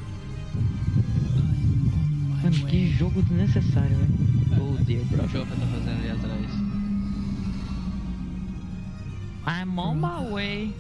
Mano, que jogo desnecessário, velho. Oh, dear, O bro. Joca tá fazendo ali atrás. I'm on my way.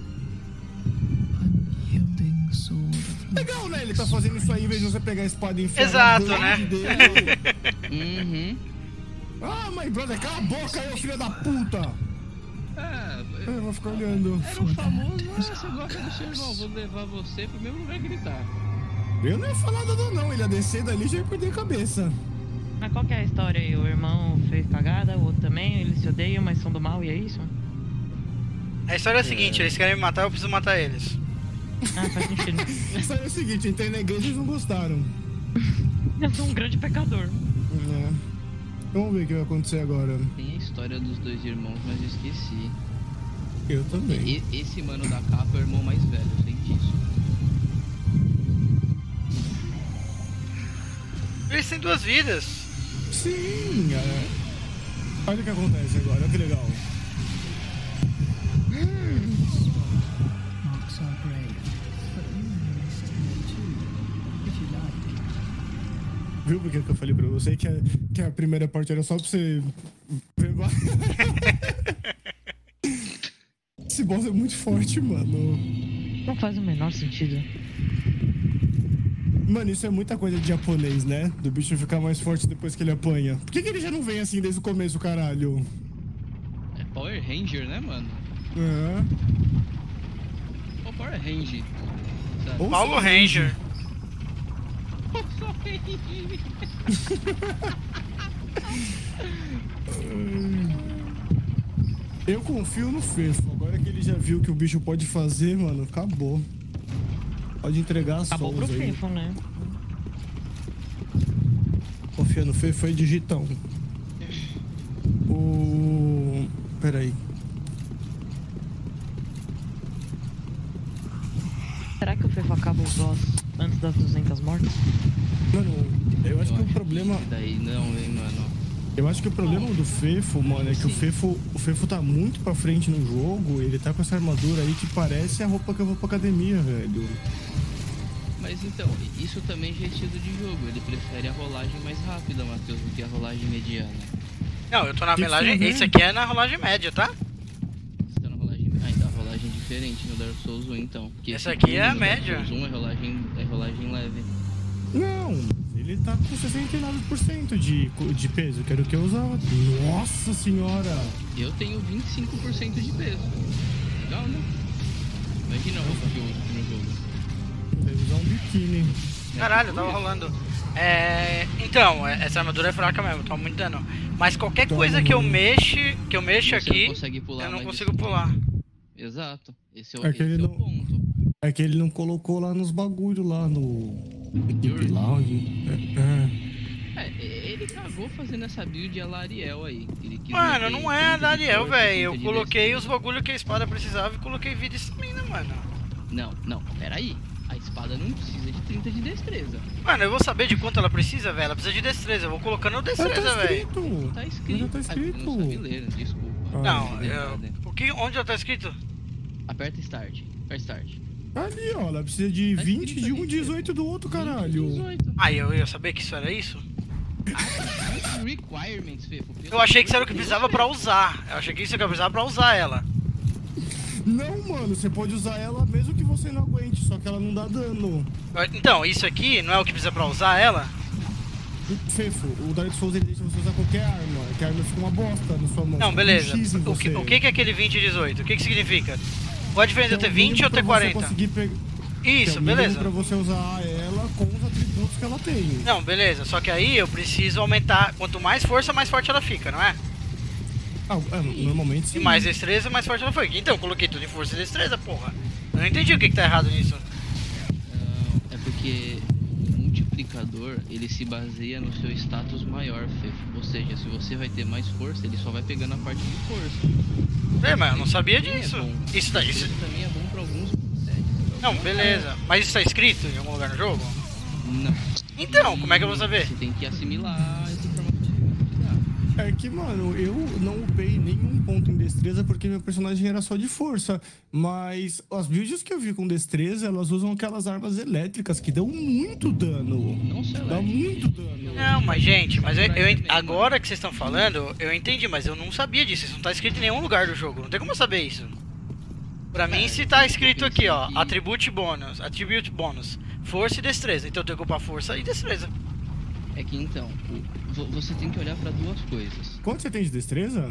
Unyielding sword of Legal, né? Ele tá fazendo isso aí em vez de você pegar a espada e enfiar Exato, na né? blade dele. Uhum. Ah, my brother, cala a boca aí, ô filho da puta! É, Eu vou ficar olhando. era o famoso, ah, você gosta do seu irmão, vou levar você pro mesmo lugar que ele tá. Eu não ia falar nada não, ele ia descer dali e já ia perder a cabeça. Mas qual que é a história aí? O irmão fez cagada, o outro também, eles se odeiam, mas são do mal e é isso? A história é a seguinte, eles querem me matar, eu preciso matar eles. Ah, faz sentido. Isso aí é o seguinte, entrei na igreja e eles não gostaram. Eu sou um grande pecador. É. Vamos ver o que vai acontecer agora. Tem a história dos dois irmãos, mas eu esqueci. Eu também. E, esse mano da capa é o irmão mais velho, eu sei disso. Eles têm duas vidas. Sim, é. Olha o que acontece agora, olha que legal. marks our grave, but you may stay too, if you like. Viu por que que eu falei pra você que a, que a primeira parte era só pra você pegar? Esse boss é muito forte, mano. Não faz o menor sentido. Mano, isso é muita coisa de japonês, né? Do bicho ficar mais forte depois que ele apanha. Por que, que ele já não vem assim desde o começo, caralho? É Power Ranger, né, mano? É. Ou Power Ranger. Sabe? Ou Paulo só Ranger. Só Ranger. Eu confio no Fefo. Agora que ele já viu que o bicho pode fazer, mano, acabou. Pode entregar as Acabou pro souls aí. FIFA, né? Confia no Fefo aí, digitão. O... Peraí. Será que o FIFA acaba os boss antes das duzentas mortes? Mano, eu acho Eu que o acho problema... que daí não, hein, mano. Eu acho que o problema do Fefo, mano, é que o Fefo, o Fefo tá muito pra frente no jogo. Ele tá com essa armadura aí que parece a roupa que eu vou pra academia, velho. Mas então, isso também já é estilo de jogo. Ele prefere a rolagem mais rápida, Matheus, do que a rolagem mediana. Não, eu tô na Que rolagem. que Esse aqui é na rolagem média, tá? Você tá na rolagem. Ah, ainda a rolagem diferente no Dark Souls um, então. Porque Essa esse aqui é a no Dark média. Souls um é rolagem, é rolagem leve. Não, ele tá com sessenta e nove por cento de, de peso, que era o que eu usava. Nossa senhora! Eu tenho vinte e cinco por cento de peso. Legal, né? Imagina a roupa que eu uso aqui no jogo. Deve usar um biquíni. Caralho, tava rolando. É. Então, essa armadura é fraca mesmo, toma muito dano. Mas qualquer Toma coisa que eu muito. mexe, que eu mexo Você aqui, não consegue pular eu não mais consigo disso. pular. Exato. Esse é o, É que esse ele é o não- ponto. É que ele não colocou lá nos bagulho lá no... Equipe Lounge. É, é. É, ele cagou fazendo essa build a Lariel aí. Ele quis Mano, meter não é a trinta de Dariel, força, velho. Eu trinta de coloquei os destreza. bagulho que a espada precisava e coloquei vida e stamina, mano. Não, não, peraí. A espada não precisa de trinta de destreza. Mano, eu vou saber de quanto ela precisa, velho. Ela precisa de destreza. Eu vou colocando Ah, destreza, tá velho. escrito! Tá escrito. Já tá Ah, escrito. eu não sabe ler, desculpa. Ah, Não, é eu... verdade. o que, onde ela tá escrito? Aperta Start. Aperta Start. Ali, ó, ela precisa de Tá vinte escrito de um ali, e dezoito do outro, caralho. dezoito. Ah, eu ia saber que isso era isso? Requirements, Fefo. Eu achei que isso era o que precisava pra usar. Eu achei que isso era o que eu precisava pra usar ela. Não, mano, você pode usar ela mesmo que você não aguente, só que ela não dá dano. Então, isso aqui não é o que precisa pra usar ela? Fefo, o Dark Souls ele deixa você usar qualquer arma, que a arma fica uma bosta na sua mão. Não, fica um beleza. X em O que, você. o que que é aquele vinte e dezoito? O que que significa? Qual a diferença Que é entre o vinte mínimo ou ter pra você quarenta? conseguir pe- que é Isso, o mínimo beleza. pra você usar ela com os atributos que ela tem. Não, beleza. Só que aí eu preciso aumentar. Quanto mais força, mais forte ela fica, não é? Ah, é, normalmente sim. E mais destreza, mais forte ela fica. Então eu coloquei tudo em força e destreza, porra. Eu não entendi o que que tá errado nisso. Não, é porque o multiplicador, ele se baseia no seu status maior, Fefo. Ou seja, se você vai ter mais força, ele só vai pegando a parte de força. É, mas eu não sabia Também é disso. bom. Isso tá. Isso... Isso também é bom pra alguns sets. Não, beleza. Mas isso tá escrito em algum lugar no jogo? Não. Então, como é que eu vou saber? Você tem que assimilar essa informação que você vai precisar. É que, mano, eu não upei nenhum ponto em destreza porque meu personagem era só de força. Mas as builds que eu vi com destreza, elas usam aquelas armas elétricas que dão muito dano. Não só Dá ela. muito dano. Não, mas gente, mas eu, eu ent- agora que vocês estão falando, eu entendi, mas eu não sabia disso. Isso não tá escrito em nenhum lugar do jogo. Não tem como eu saber isso. Pra mim, É, se tá eu escrito pensei aqui, ó, que- attribute bônus, attribute bônus, força e destreza. Então eu tenho que ocupar força e destreza. É que então, o- vo- você tem que olhar pra duas coisas. Quanto você tem de destreza?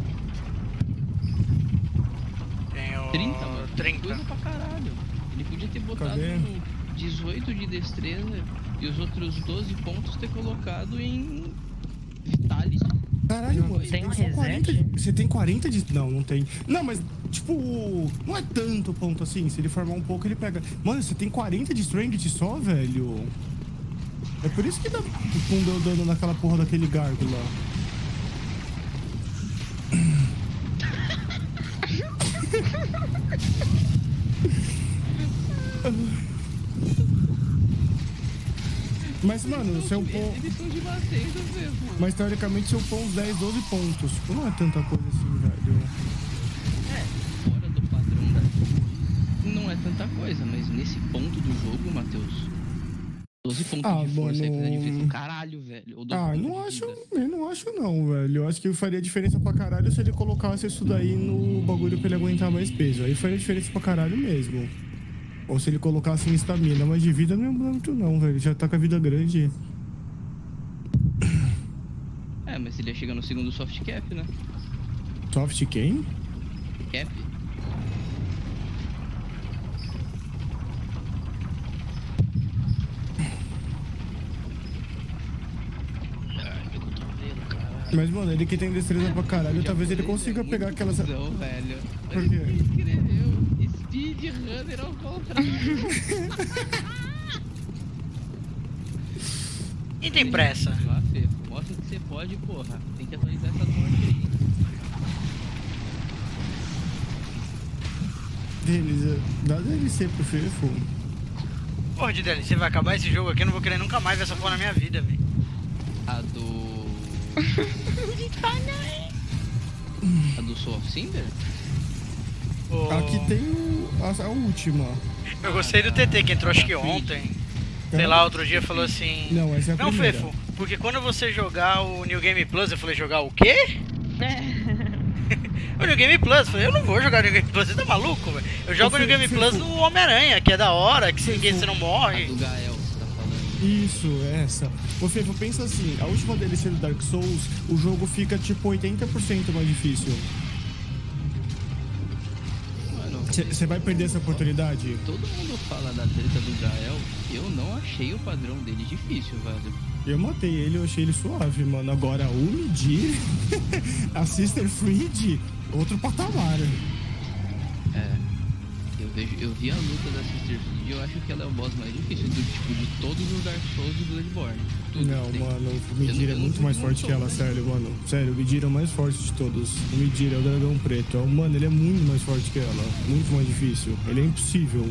Tenho trinta, mano. trinta. Coisa pra caralho. Ele podia ter botado Cadê? dezoito de destreza e os outros doze pontos ter colocado em Vitality. Caralho, mano, Tem você tem um só quarenta reset? de... Você tem quarenta de... Não, não tem. Não, mas, tipo, não é tanto ponto assim. Se ele formar um pouco, ele pega. Mano, você tem quarenta de strength só, velho? É por isso que dá... não deu dano naquela porra daquele gargo lá. Mas, mano, se eu pôr... Eles são de batenda mesmo. Mas, teoricamente, se eu pôr uns dez, doze pontos, tipo, não é tanta coisa assim, velho. É, fora do padrão da... Não é tanta coisa, mas nesse ponto do jogo, Matheus, doze pontos Ah, de força aí mano. faz diferença do caralho, velho. Ou doze Ah, pontos não de acho, vida. eu não acho não, velho. Eu acho que faria diferença pra caralho se ele colocasse isso daí no bagulho pra ele aguentar mais peso. Aí faria diferença pra caralho mesmo. Ou se ele colocasse em estamina, mas de vida não é muito não, velho. Já tá com a vida grande. É, mas ele ia chegar no segundo soft cap, né? Soft quem? Cap. Mas, mano, ele que tem destreza pra caralho, talvez ele consiga pegar aquelas... Não, velho. Por quê? Ele escreveu Speedrunner ao contrário. E tem pressa. Lá, Fê, mostra que você pode, porra. Tem que atualizar essa morte aí. Deles, dá D L C pro Fefo. Porra de D L C, vai acabar esse jogo aqui, eu não vou querer nunca mais ver essa porra na minha vida, velho. A do... A do Soul of Cinder? Oh. Aqui tem o, a, a última. Eu gostei do T T que entrou acho que ontem. Sei lá, outro dia falou assim... Não, essa é a Não, primeira. Fefo, porque quando você jogar o New Game Plus, eu falei, jogar o quê? O New Game Plus, eu falei, eu não vou jogar o New Game Plus, você tá maluco, velho? Eu jogo o New Game Plus no Homem-Aranha, que é da hora, que ninguém você não morre. A do Gael, você tá falando. Isso, essa. Ô, Fefo, pensa assim, a última D L C do Dark Souls, o jogo fica tipo oitenta por cento mais difícil. Você vai perder essa oportunidade? Todo mundo fala da treta do Gael, eu não achei o padrão dele difícil, velho. Eu matei ele, eu achei ele suave, mano. Agora, o Midir, a Sister Fried, outro patamar. É, eu, vejo, eu vi a luta da Sister Fried e eu acho que ela é o boss mais difícil do tipo de todos os Dark Souls e Bloodborne. Tudo não, tem. mano, o Midir é muito mais forte que ela, sério, mano. Sério, o Midir é o mais forte de todos. O Midir é o dragão preto. É, mano, ele é muito mais forte que ela. Muito mais difícil. Ele é impossível.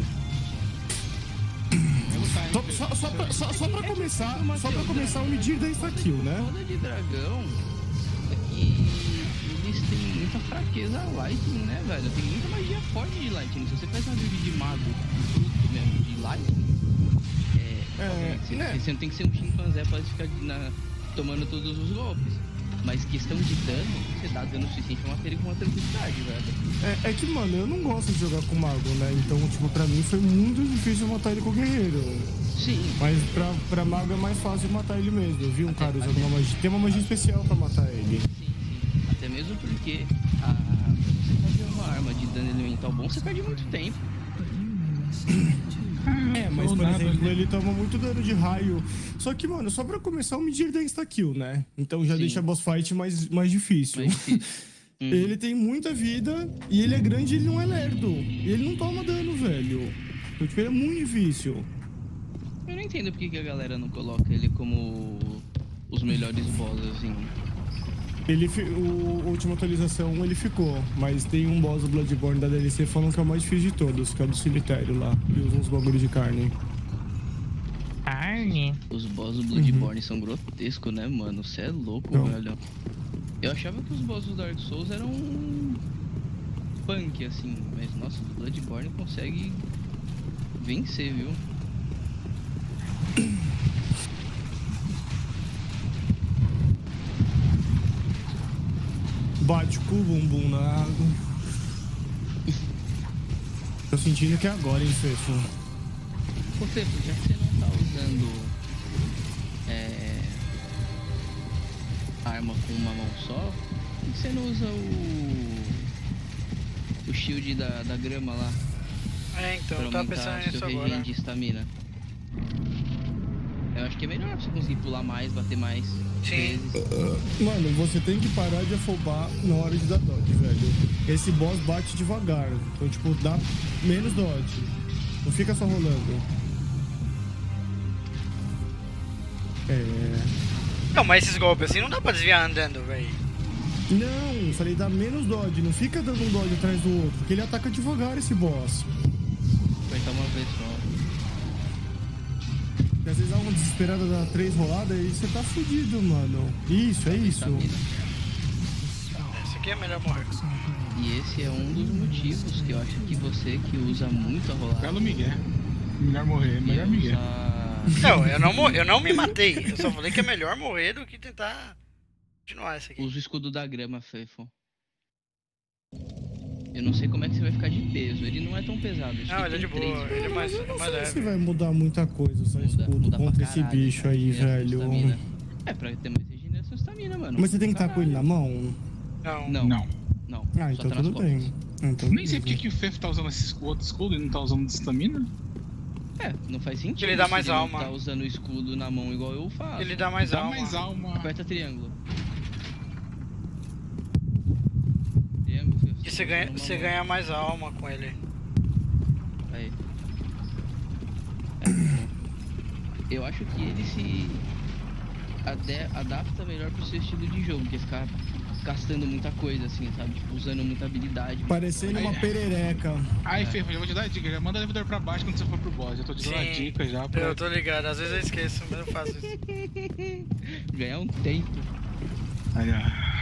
Só, só, só, pra, só, só pra começar, só pra começar o Midir da Insta-Kill, né? Foda de dragão é que eles têm muita fraqueza Lightning, né, velho? Tem muita magia forte de Lightning. Se você faz uma build de mago, fruto mesmo, de Lightning, é, É, você, né? você não tem que ser um chimpanzé pra ficar na, tomando todos os golpes. Mas questão de dano, você dá dano suficiente pra matar ele com uma tranquilidade, velho. É, é que, mano, eu não gosto de jogar com mago, né? Então, tipo, pra mim foi muito difícil matar ele com o guerreiro. Sim. Mas pra, pra mago é mais fácil matar ele mesmo. Eu vi um cara usando uma magia. Tem uma magia especial pra matar ele. Sim, sim. Até mesmo porque a, pra você fazer uma arma de dano elemental bom, você perde muito tempo. É, mas por exemplo, ele toma muito dano de raio. Só que, mano, só pra começar o Midir da Insta-Kill, né? Então já Sim. deixa a boss fight mais, mais difícil. Mais difícil. Uhum. Ele tem muita vida e ele é grande e ele não é lerdo. E ele não toma dano, velho. Então, tipo, ele é muito difícil. Eu não entendo porque que a galera não coloca ele como os melhores boss, assim. Ele, fi- o, a última atualização ele ficou, mas tem um boss do Bloodborne da D L C falando que é o mais difícil de todos, que é o do cemitério lá, e usa uns bagulhos de carne. Carne? Os boss do Bloodborne são grotescos, né, mano? Você é louco, Não. velho. Eu achava que os boss do Dark Souls eram punk, assim, mas nossa, o Bloodborne consegue vencer, viu? Bate com o bumbum na água. Tô sentindo que é agora, hein, Fefo? Ô, Fefo, já que você não tá usando é, arma com uma mão só, por que você não usa o o shield da, da grama lá? É, então, Pra eu tava aumentar pensando seu nisso regen agora. de estamina. Eu acho que é melhor pra você conseguir pular mais, bater mais Sim. vezes. Mano, você tem que parar de afobar na hora de dar dodge, velho. Esse boss bate devagar, então, tipo, dá menos dodge. Não fica só rolando. É... Não, mas esses golpes assim não dá pra desviar andando, velho. Não, eu falei dá menos dodge, não fica dando um dodge atrás do outro, porque ele ataca devagar esse boss. Apertar uma vez só. E às vezes dá uma desesperada, dá três roladas e você tá fudido, mano. Isso, é isso. Estamina. Esse aqui é melhor morrer. E esse é um dos motivos que eu acho que você que usa muito a rolada. Belo Miguel. Melhor morrer, melhor devia Miguel. usar- Não, eu não, mor- eu não me matei. Eu só falei que é melhor morrer do que tentar continuar esse aqui. Usa o escudo da grama, Fefo. Eu não sei como é que você vai ficar de peso. Ele não é tão pesado. Acho Não, que ele é de tem boa. três. Ele é mais, Eu não mais sei se leve. vai mudar muita coisa, só Muda, escudo muda pra contra esse caralho, bicho cara. aí, Regeneração de velho. estamina. É, pra ter mais regeneração de estamina, mano. Mas você tem que estar com ele na mão? Não. Não. Não. Não, Ah, só então tá nas tudo costas. bem. Então, Nem sei beleza. porque que o Fefo tá usando esse o outro escudo e não tá usando de estamina. É, não faz sentido. Ele dá se mais ele não alma. tá usando o escudo na mão igual eu faço. Ele dá mais Dá alma. mais alma. Aperta triângulo. Triângulo, filho. E você ganha, você ganha mais alma com ele. Aí. É. Eu acho que ele se ade- adapta melhor pro seu estilo de jogo, que é ficar gastando muita coisa, assim, sabe? Tipo, usando muita habilidade. Parecendo uma Aí- perereca. Aí, Fefo, já vou te dar a dica. Já manda o levedor pra baixo quando você for pro boss. Já tô te dando a Sim, dica já. Pra... Eu tô ligado, às vezes eu esqueço, mas eu faço isso. Ganhar um tempo. Aí, ó.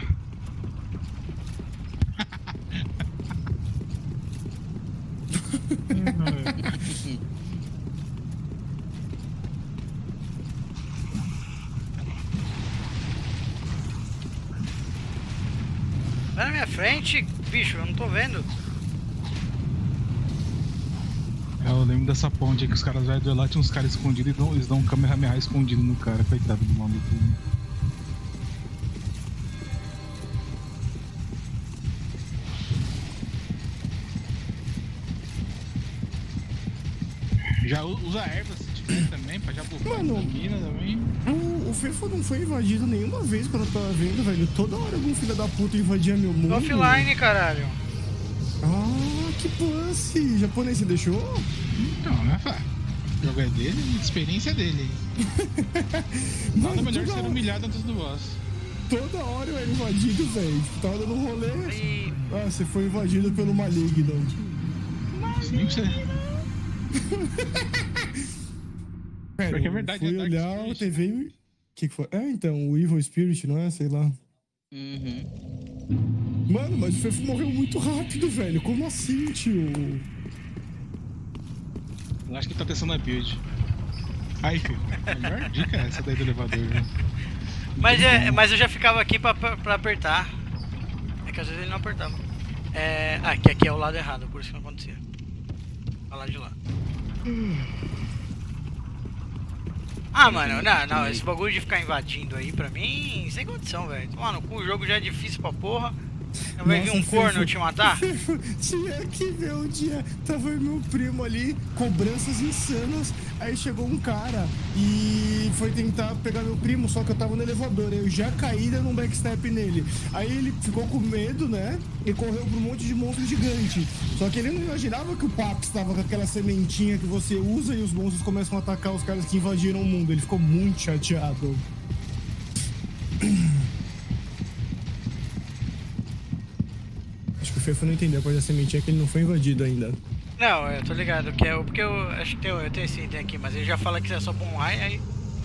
Vai na minha frente, bicho, eu não tô vendo. Eu lembro dessa ponte aí que os caras vai do lá, tinha uns caras escondidos e dão, eles dão um Kamehameha escondido no cara. Coitado do maluco. Já u- usa erva se tiver também, pra já bufar Mano. a mina também. O, o Fefo não foi invadido nenhuma vez quando eu tava vendo, velho. Toda hora algum filho da puta invadia meu mundo. Offline, caralho. Ah, que pussy. Japonês, você deixou? Então, né, Fá? O jogo é dele, a experiência é dele. Nada Mano, melhor que toda ser hora- humilhado antes do boss. Toda hora eu era invadido, velho. Tipo, tava dando um rolê. Aí, Ah, você foi invadido pelo maligno. Nem pra você. Pera, Porque é eu verdade, fui é Dark olhar Spirit, a T V e... O que que foi? É, então, o Evil Spirit, não é? Sei lá. Uhum. Mano, mas o Fefo morreu muito rápido, velho. Como assim, tio? Eu acho que ele tá testando a build. Aí, filho, a melhor dica é essa daí do elevador, viu? mas, é, mas eu já ficava aqui pra, pra, pra apertar. É que às vezes ele não apertava. É. Ah, que aqui é o lado errado, por isso que não acontecia. Vai lá de lá. Ah, mano, não, não, esse bagulho de ficar invadindo aí, pra mim, sem condição, velho. Mano, o jogo já é difícil pra porra. Vai vir Nossa, um corno Fefo, te matar? Fefo, tinha que ver um dia, tava eu e meu primo ali, cobranças insanas, aí chegou um cara e foi tentar pegar meu primo, só que eu tava no elevador, eu já caí dando um backstep nele. Aí ele ficou com medo, né, e correu pra um monte de monstro gigante. Só que ele não imaginava que o Pax tava com aquela sementinha que você usa e os monstros começam a atacar os caras que invadiram o mundo. Ele ficou muito chateado. Acho que o Fefo não entendeu após a sementinha que ele não foi invadido ainda. Não, eu tô ligado, que é o- porque eu acho que tem, eu tenho esse item aqui, mas ele já fala que é só pra um raio, aí.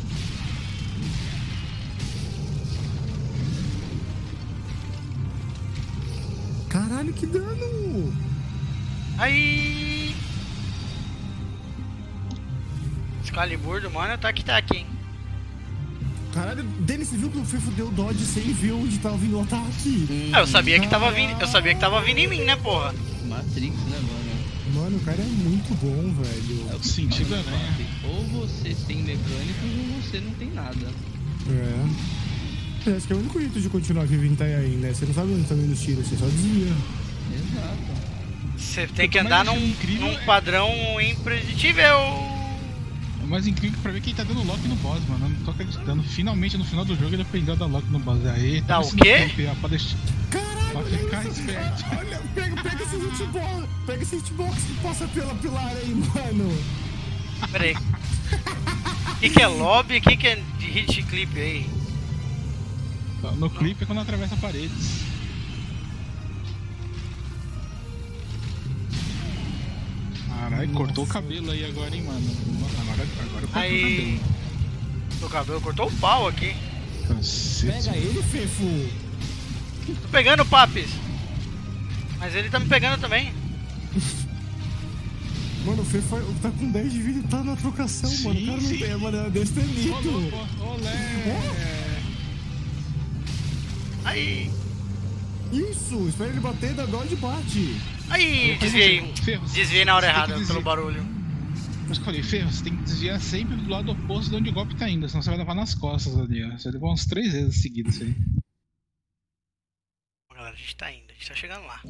Caralho, que dano! Aí. Excalibur do mano tá que tá aqui, hein? Caralho, Denis, você viu que o Fefo deu dodge sem ver onde tava vindo o ataque? Ah, eu sabia que tava vindo. Eu sabia que tava vindo em mim, né, porra? Matrix, né, mano? Mano, o cara é muito bom, velho. O sentido é, né? Ou você tem mecânicos ou você não tem nada. É. É, acho que é o único jeito de continuar vivo em Itanhaém, né? Você não sabe onde tá vindo os tiros, você só desvia. Exato. Você tem que O que andar mais num, incrível num é- padrão impreditível. O mais incrível pra ver que ele tá dando lock no boss, mano. Eu não tô acreditando. Finalmente, no final do jogo, ele aprendeu a dar lock no boss. Aí, Dá tava o ensinando quê? pra ele, ó, pra deixar- Caralho, Pra olha ficar isso. esperto. Ah, Olha, pega, pega esse hitbox. Pega esse hitbox que passa pela pilar aí, mano. Pera aí. O que, que é lobby? O que, que é de hit clip aí? No clipe é quando atravessa paredes. Caralho, cortou o cabelo aí agora, hein, mano. Mano, Agora, agora cortou Aí. Meu cabelo cortou o pau aqui. o cabelo. Cacete. Pega ele, Fefo. Tô pegando, papis. Mas ele tá me pegando também. Mano, o Fefo tá com dez de vida e tá na trocação, Sim, mano. O cara não sim. tem, mano. É Ô, destemito. louco, olé! Aí. Isso, espera ele bater, dá dodge e bate. Aí, desviei. Ferro, Desviei na hora você tem que errada desviar. pelo barulho. Mas eu falei, Ferro, você tem que desviar sempre do lado oposto de onde o golpe tá indo, senão você vai levar nas costas ali, ó. Você vai levar uns três vezes seguidas aí. Galera, A gente tá indo, a gente tá chegando lá.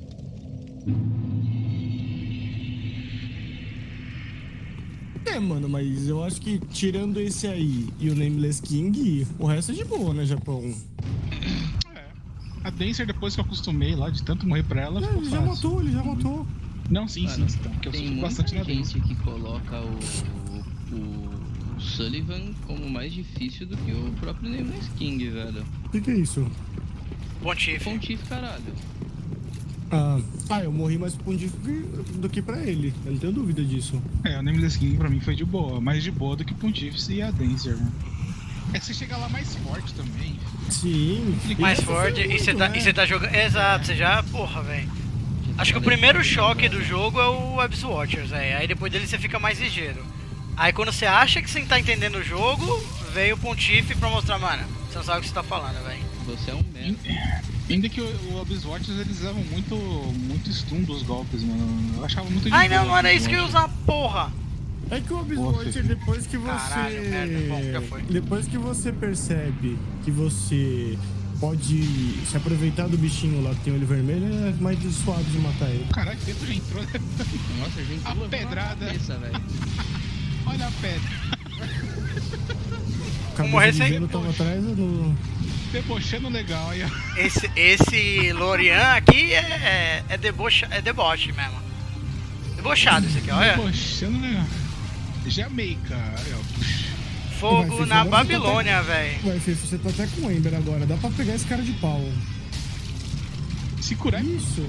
É, mano, mas eu acho que tirando esse aí e o Nameless King, o resto é de boa, né, Japão? É. A Dancer, depois que eu acostumei lá, de tanto morrer pra ela, É, ficou ele já fácil. matou, ele já matou. Não, sim, Mano, sim, porque eu tem sofri muita bastante na gente Dancer. que coloca o, o, o Sullivan como mais difícil do que o próprio Nameless King, velho. O que, que é isso? Pontife. Pontife, caralho. Ah, ah, eu morri mais pro Pontife do que pra ele. Eu não tenho dúvida disso. É, o Nameless King pra mim foi de boa, mais de boa do que o Pontífice e a Dancer, né? É que você chega lá mais forte também. Sim. Mais Ele forte, sofreu e você muito, tá, né? e você tá jogando. Exato, você já. Porra, velho. Acho que o primeiro choque do jogo é o Abyss Watchers, velho. Aí depois dele você fica mais ligeiro. Aí quando você acha que você tá entendendo o jogo, veio o Pontife pra mostrar, mano, você não sabe o que você tá falando, velho. Você é um merda. Ainda que o, o Abyss Watchers, eles levam muito, muito stun dos golpes, mano. Eu achava muito de Ai boa não, não o era Abyss isso que eu ia Watchers. usar, porra! É que o Abyss Boa, Watcher, Fefe. depois que você... Caralho, merda. Bom, já foi. Depois que você percebe que você pode se aproveitar do bichinho lá que tem olho vermelho, é mais suave de matar ele. Caralho, dentro já entrou, né? Nossa, a gente A levou na pedrada. cabeça, velho. Olha a pedra. Cabeça morrer de sem- gelo tava atrás no... Debochando legal aí, ó. Esse, esse Lorian aqui é, é, debocha, é deboche mesmo. Debochado esse aqui, olha. Debochando legal. Jamaica, aí, ó. Vai, Fogo Fefe, na agora você tá Babilônia, até- velho. Ué, Fefe, você tá até com o Ember agora. Dá pra pegar esse cara de pau. Se curar. Isso.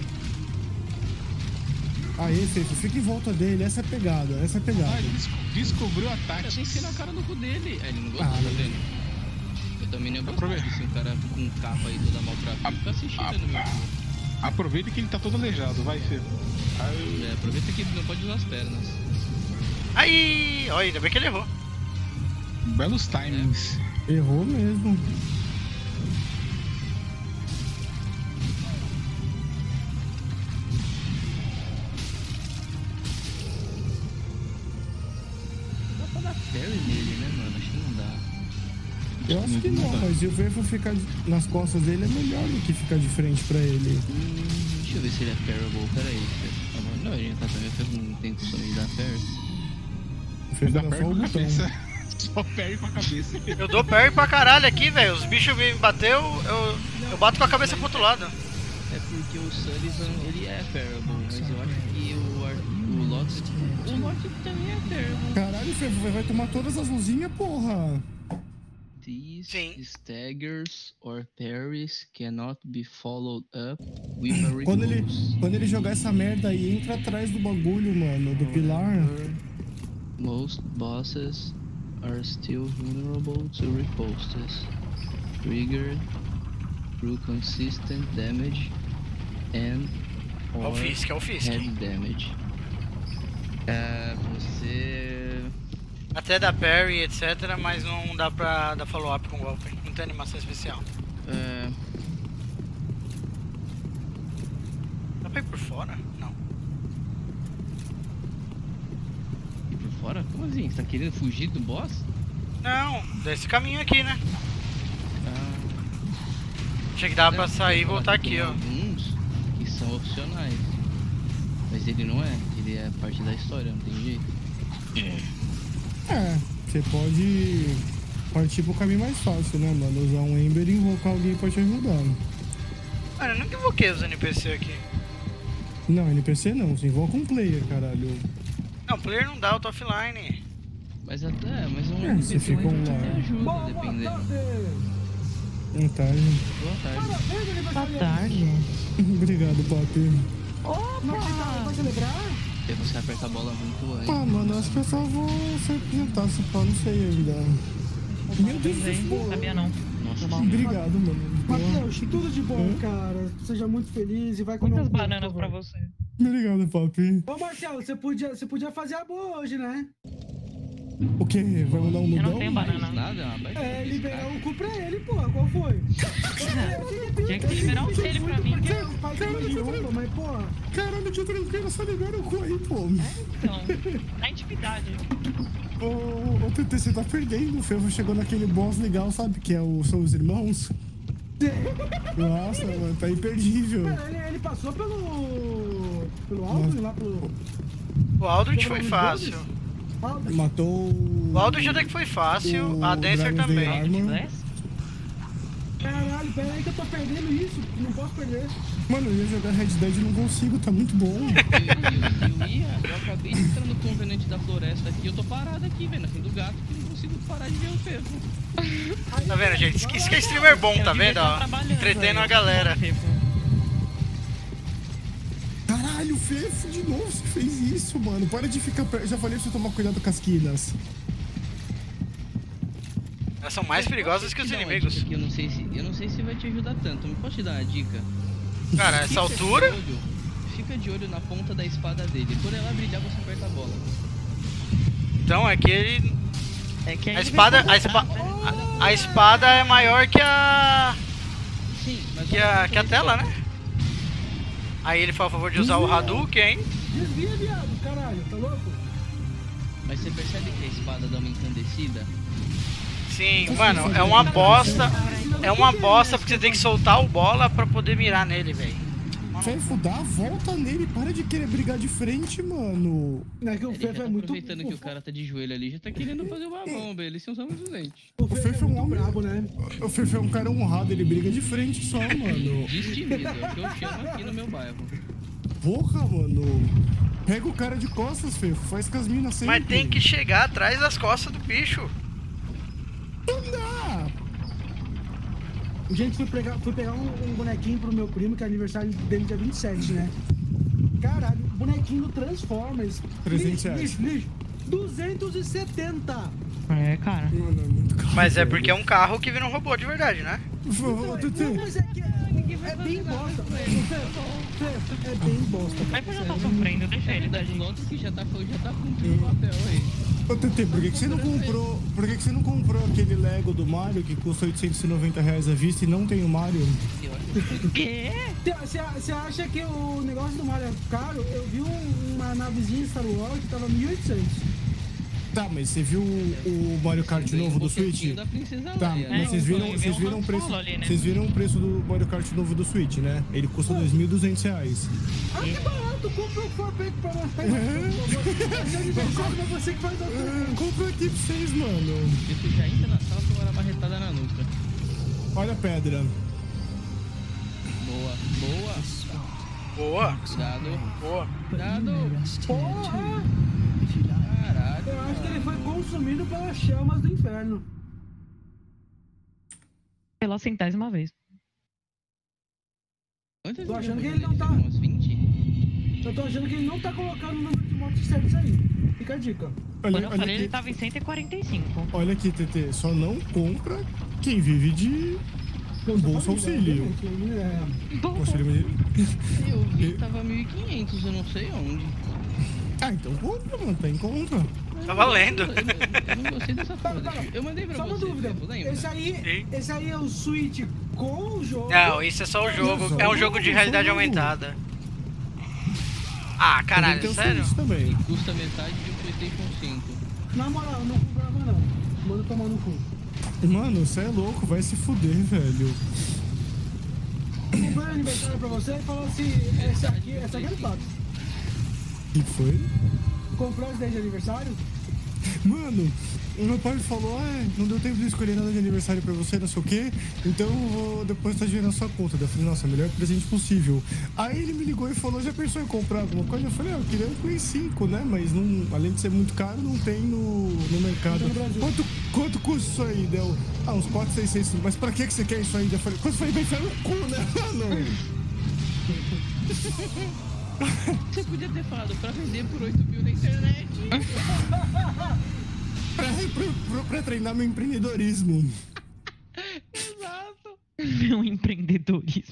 Aí, Fefe, fica em volta dele. Essa é a pegada, essa é a Ah, pegada. ele des- descobriu a Eu tática. pensei na cara no cu dele. Aí ele não gostou, Ah, tá mas- vendo? Eu também não ia gostar Aprove- disso, um cara com capa aí toda maltratada. Fica assistindo no meu cu. Aproveita que ele tá todo aleijado, vai, Fê. É, aproveita que ele não pode usar as pernas. Aí, olha, ainda bem que ele errou. Belos timings. Errou mesmo. Dá pra dar parry nele, né, mano? Acho que não dá. Eu acho que não, mas se o Fefe ficar de- nas costas dele é melhor do que ficar de frente pra ele. Hum, deixa eu ver se ele é parryable. Pera aí, Fê. Ah, não, ele já tá também fez um tem costume de dar parry. O Fefe Dá era perto só o com a botão. cabeça. Só parry com a cabeça. Eu dou parry pra caralho aqui, velho. Os bichos me bateu, eu, eu bato com a cabeça pro outro lado. É porque o Sullivan, ele é parryable, mas eu acho que o, Ar- o Lotus... O Lotus também é parryable. Caralho, Fefe, vai tomar todas as luzinhas, porra. These Sim. staggers or parries cannot be followed up with a Quando ele, repulse. quando ele jogar essa merda aí, entra atrás do bagulho, mano, do pilar. Most bosses are still vulnerable to repulses, triggered through consistent damage and É o or Fisk, é o Fisk. heavy damage. É, você... Até dá parry, etcétera, mas não dá pra dar follow-up com golpe. Não tem animação especial. É, Dá pra ir por fora? Não. ir por fora? Como assim? Você tá querendo fugir do boss? Não, desse caminho aqui, né? Ah, Tinha que dar pra não, sair e eu voltar acho que aqui, tem ó. alguns que são opcionais. Mas ele não é, ele é parte da história, não tem jeito. É, você pode partir pro caminho mais fácil, né, mano? Usar um Ember e invocar alguém pra te ajudar. Mano, eu nunca invoquei os N P C aqui. Não, N P C não, você invoca um player, caralho. Não, player não dá, eu tô offline. Mas até, mas um É, você fica um até lá. ajuda, dependendo. Boa tarde. Boa tarde. Boa tarde. Obrigado, Papi. Opa! E você aperta a bola muito antes. Ah, mano, acho que eu só vou se apresentar, se pá, não sei ainda. Meu Deus do Não céu. sabia não. Nossa, Obrigado, mano. Matheus, tudo de bom, Hum? cara. Seja muito feliz e vai comer Muitas um bolo, bananas por pra favor. você. Obrigado, Papi. Ô, Marcelo, você podia, você podia fazer a boa hoje, né? O quê? Vai mandar um Eu nudão? não tenho mais banana. nada, é uma baita É, desse liberar cara. o cu pra ele, pô. Qual foi? Tinha que liberar o dele pra mim. Porque o pai tá idiota, mas, pô... Caralho, que tranquilo, só libera o cu aí, pô. Então, na intimidade. Ô, ô, T T, você tá perdendo, o Fervo chegou naquele boss legal, sabe? Que é o São os Irmãos. Nossa, mano, tá imperdível. Cara, ele, ele passou pelo. pelo Aldrin lá pelo. O Aldrich foi fácil. Matou o... O Aldrich até que foi fácil, o a Dancer Dragon's Den também. Armor. Caralho, pera aí que eu tô perdendo isso. Não posso perder. Mano, eu ia jogar Red Dead e não consigo, tá muito bom. Eu, eu, eu ia, eu acabei de entrar no convenante da floresta aqui, eu tô parado aqui, velho, na frente do gato, que não consigo parar de ver o Fefo. Tá vendo, gente? Isso que isso que é streamer bom, tá vendo? Ó, entretendo a galera. Caralho, Fefo, de novo você fez isso, mano. Para de ficar perto. Já falei pra você tomar cuidado com as quinas. Elas são mais perigosas que os inimigos. Aqui, eu, não sei se, eu não sei se vai te ajudar tanto, me posso te dar uma dica? Cara, essa altura... De olho, fica de olho na ponta da espada dele, quando ela brilhar você aperta a bola. Então é que ele... É que a espada... A, espa... a, a espada é maior que a... Sim, mas que a, que a tela, né? Aí ele fala a favor de usar o Hadouken. Desvia, viado, caralho, tá louco? Mas você percebe que a espada dá uma encandecida? Sim, mano, é uma bosta. É uma bosta porque você tem que soltar o bola pra poder mirar nele, velho. Fefo, dá a volta nele, para de querer brigar de frente, mano. Não é que o Ele Fefo já tá é muito... aproveitando que o cara tá de joelho ali, já tá querendo fazer uma bomba, eles são só muito dentes. O O Fefo Fefo é é um muito homem brabo, né? O Fefo é um cara honrado, ele briga de frente só, mano. Destemido, é o que eu chamo aqui no meu bairro. Porra, mano. Pega o cara de costas, Fefo, faz com as minas sempre. Mas tem que chegar atrás das costas do bicho. Não dá. Gente, fui pegar, fui pegar um, um bonequinho pro meu primo, que é aniversário dele dia vinte e sete, né? Caralho, bonequinho do Transformers. trezentos reais. Lixo, lixo. duzentos e setenta. É, cara. Mano, é muito caro. Mas é porque é um carro que vira um robô de verdade, né? Ô, Tete. Não, mas é que é, é bem bosta. Fefo, é bem bosta. Mas você já tá sofrendo, deixa ele. Verdade, nota que já tá, já tá cumprindo o papel aí. Ô, Tete, por que, que você não comprou. Por que, que você não comprou aquele Lego do Mario que custa oitocentos e noventa reais à vista e não tem o Mario? O quê? Você acha que o negócio do Mario é caro? Eu vi um, uma navezinha Star Wars que tava mil e oitocentos. Tá, mas você viu o Mario Kart novo do Switch? Tá, mas vocês viram, vocês viram o preço, vocês viram o preço do Mario Kart novo do Switch, né? Ele custa dois mil e duzentos reais. Ah, que barato! Compra o Fortnite pra nós. É aniversário, mas você que faz a coisa. Compra aqui pra vocês, mano. Isso já entra na sala com uma marretada na nuca. Olha a pedra. Boa, boa. Boa. Cuidado. Boa. Cuidado. Porra! Caralho. Eu acho que ele foi consumido pelas chamas do inferno. Pela centésima vez. Quantas Tô achando vezes que ele não tá- Umas vinte? Eu tô achando que ele não tá colocando o número de motossegos aí. Fica a dica. Quando Olha, eu olha falei, ele aqui, tava em cento e quarenta e cinco. olha aqui, T T. Só não compra quem vive de bolsa auxílio. É. Bom, Auxílio. Eu vi que tava mil e quinhentos, eu não sei onde. Ah, então compra, mano. Tá em conta. Tá valendo. Eu, eu, eu não gostei dessa porra. Tá, tá. Eu mandei pra Só uma você, dúvida. Fefo, lembra? Esse aí, Sim. esse aí é o Switch com o jogo. Não, isso é só o jogo. É um jogo de realidade aumentada. Ah, caralho, Também tem o sério? Switch também. Custa metade de um PlayStation cinco. Na moral, não comprava não. Manda tomar no cu. Mano, você é louco. Vai se fuder, velho. Eu comprei um aniversário pra você e falou assim, esse aqui, essa aqui é do Pato. O que foi? Comprou esse daí de aniversário? Mano, o meu pai falou, ah, não deu tempo de escolher nada de aniversário pra você, não sei o quê, então eu vou depositar dinheiro na sua conta. Daí eu falei, nossa, melhor presente possível. Aí ele me ligou e falou, já pensou em comprar alguma coisa? Eu falei, ah, eu queria um Play cinco, né? Mas não, além de ser muito caro, não tem no, no mercado. Não tem no Brasil. Quanto, quanto custa isso aí? Deu, ah, uns quatro, seis, seis, cinco. Mas pra que que você quer isso aí? Eu falei, quanto foi? Vai enfiar no cu, né, mano? Você podia ter falado pra vender por oito mil na internet. pra, pra, pra, pra treinar meu empreendedorismo. Exato. Meu empreendedorismo.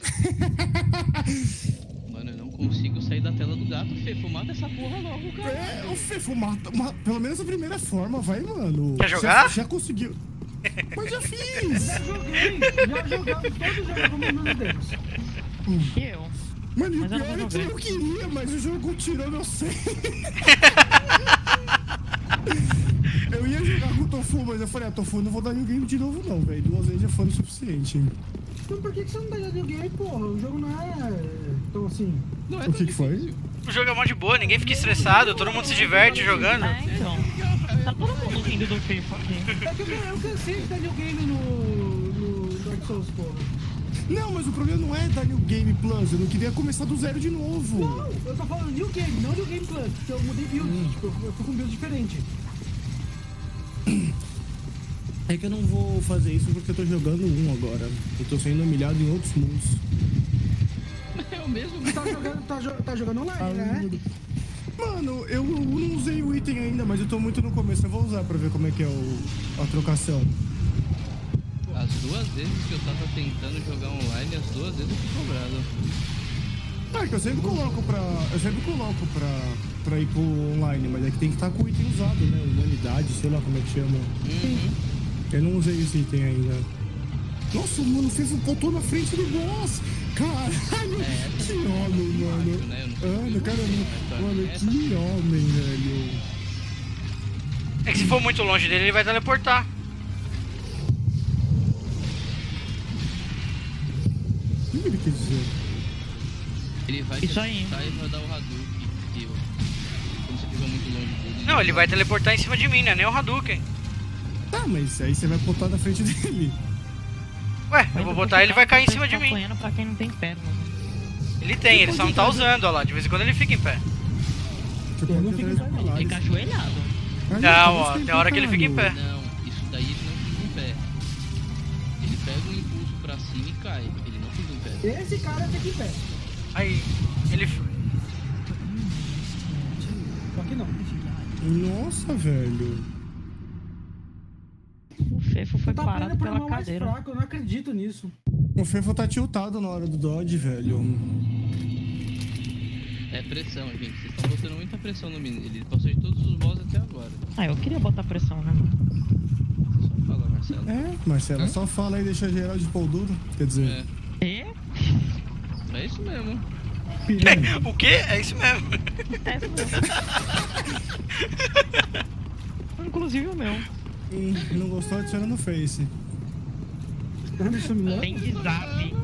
Mano, eu não consigo sair da tela do gato, Fefo. Mata essa porra logo, cara. É, o Fefo, mata, ma- pelo menos a primeira forma, vai, mano. Quer jogar? Já, já conseguiu. Mas já fiz. Já joguei, já jogamos todos os jogos como menos deles. E eu? Mano, e o Mas eu não pior vou é que jogar. eu queria, mas o jogo tirou meu save. Eu ia jogar com o Tofu, mas eu falei, ah, Tofu, não vou dar New Game de novo não, velho. Duas vezes já foi o suficiente. Mas por que, que você não dá New Game, porra? O jogo não é tão assim. Não é O que que foi? O jogo é mó de boa, ninguém fica estressado, todo mundo se diverte jogando. É, então. Tá todo mundo rindo do FIFA aqui. É que eu, eu cansei de dar New Game no, no Dark Souls, porra. Não, mas o problema não é dar New Game Plus, eu não queria começar do zero de novo. Não, eu tô falando New Game, não New Game Plus, porque eu mudei build, hum. tipo, eu, eu fui com build diferente. É que eu não vou fazer isso porque eu tô jogando um agora. Eu tô sendo humilhado em outros mundos. É o mesmo. Tá jogando, tá, tá jogando online, ah, né? Mano, eu não usei o item ainda, mas eu tô muito no começo. Eu vou usar pra ver como é que é o, a trocação. As duas vezes que eu tava tentando jogar online, as duas vezes eu fui cobrado. Ah, que eu sempre coloco pra. Eu sempre coloco pra, pra ir pro online, mas é que tem que estar com o item usado, né? Humanidade, sei lá como é que chama. Uhum. Eu não usei esse item ainda. Nossa, mano, fez um botou na frente do boss! Caralho! É, que homem, mano! Acho, né? Mano, cara, mano, que homem, velho! É que se for muito longe dele, ele vai teleportar. O que ele quer dizer? Ele vai Isso aí. e vai dar o Hadouken. E eu, quando você fica muito longe dele. Não, ele vai teleportar em cima de mim, né? Nem o Hadouken. Tá, mas aí você vai botar na frente dele. Ué, eu vou botar ele e vai cair em cima de mim. Pra quem não tem perna. Ele tem, ele só não tá usando, ó lá. De vez em quando ele fica em pé. Você não fica em pé, Ele fica ajoelhado. Não, ó, tem hora que ele fica em pé. Não, isso daí ele não fica em pé. Ele pega um impulso pra cima e cai. Ele não fica em pé. Esse cara fica em pé. Aí, ele... Só que não. Nossa, velho. O Fefo foi tá parado pela mais cadeira. Fraco, eu não acredito nisso. O Fefo tá tiltado na hora do dodge, velho. É pressão, gente. Vocês estão botando muita pressão no menino. Ele passou de todos os boss até agora. Ah, eu queria botar pressão, né, mano? Você só fala, Marcelo. É, Marcelo, Hã? só fala aí e deixa geral de pau duro. Quer dizer... É. E? É isso mesmo. O quê? É isso mesmo. É isso mesmo. Inclusive o meu. Hum, não gostou, adiciona no Face. Anderson Milano? Tem de zap.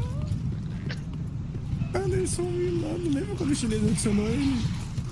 Anderson Milano, lembra quando o chinês adicionou ele?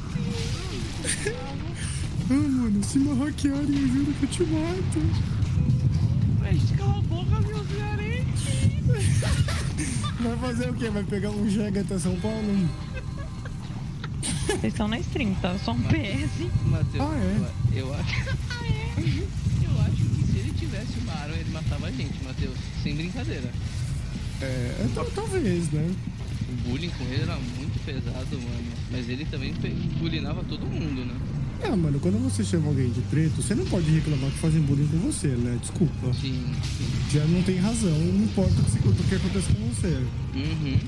Ah, mano, se me hackearem, eu juro que eu te mato. Mas cala a boca, meu gerente. Vai fazer o quê? Vai pegar um Jega até São Paulo? Vocês estão na stream, tá? Só um P S. Matheus, Ah, é? eu, eu acho. Ah, é? Eu acho que se ele tivesse uma arma, ele matava a gente, Matheus. Sem brincadeira. É, então, talvez, né? O bullying com ele era muito pesado, mano. Mas ele também bullyingava todo mundo, né? Ah, mano, quando você chama alguém de preto, você não pode reclamar que fazem bullying com você, né? Desculpa. Sim, sim. Já não tem razão, não importa o que, o que acontece com você. Uhum.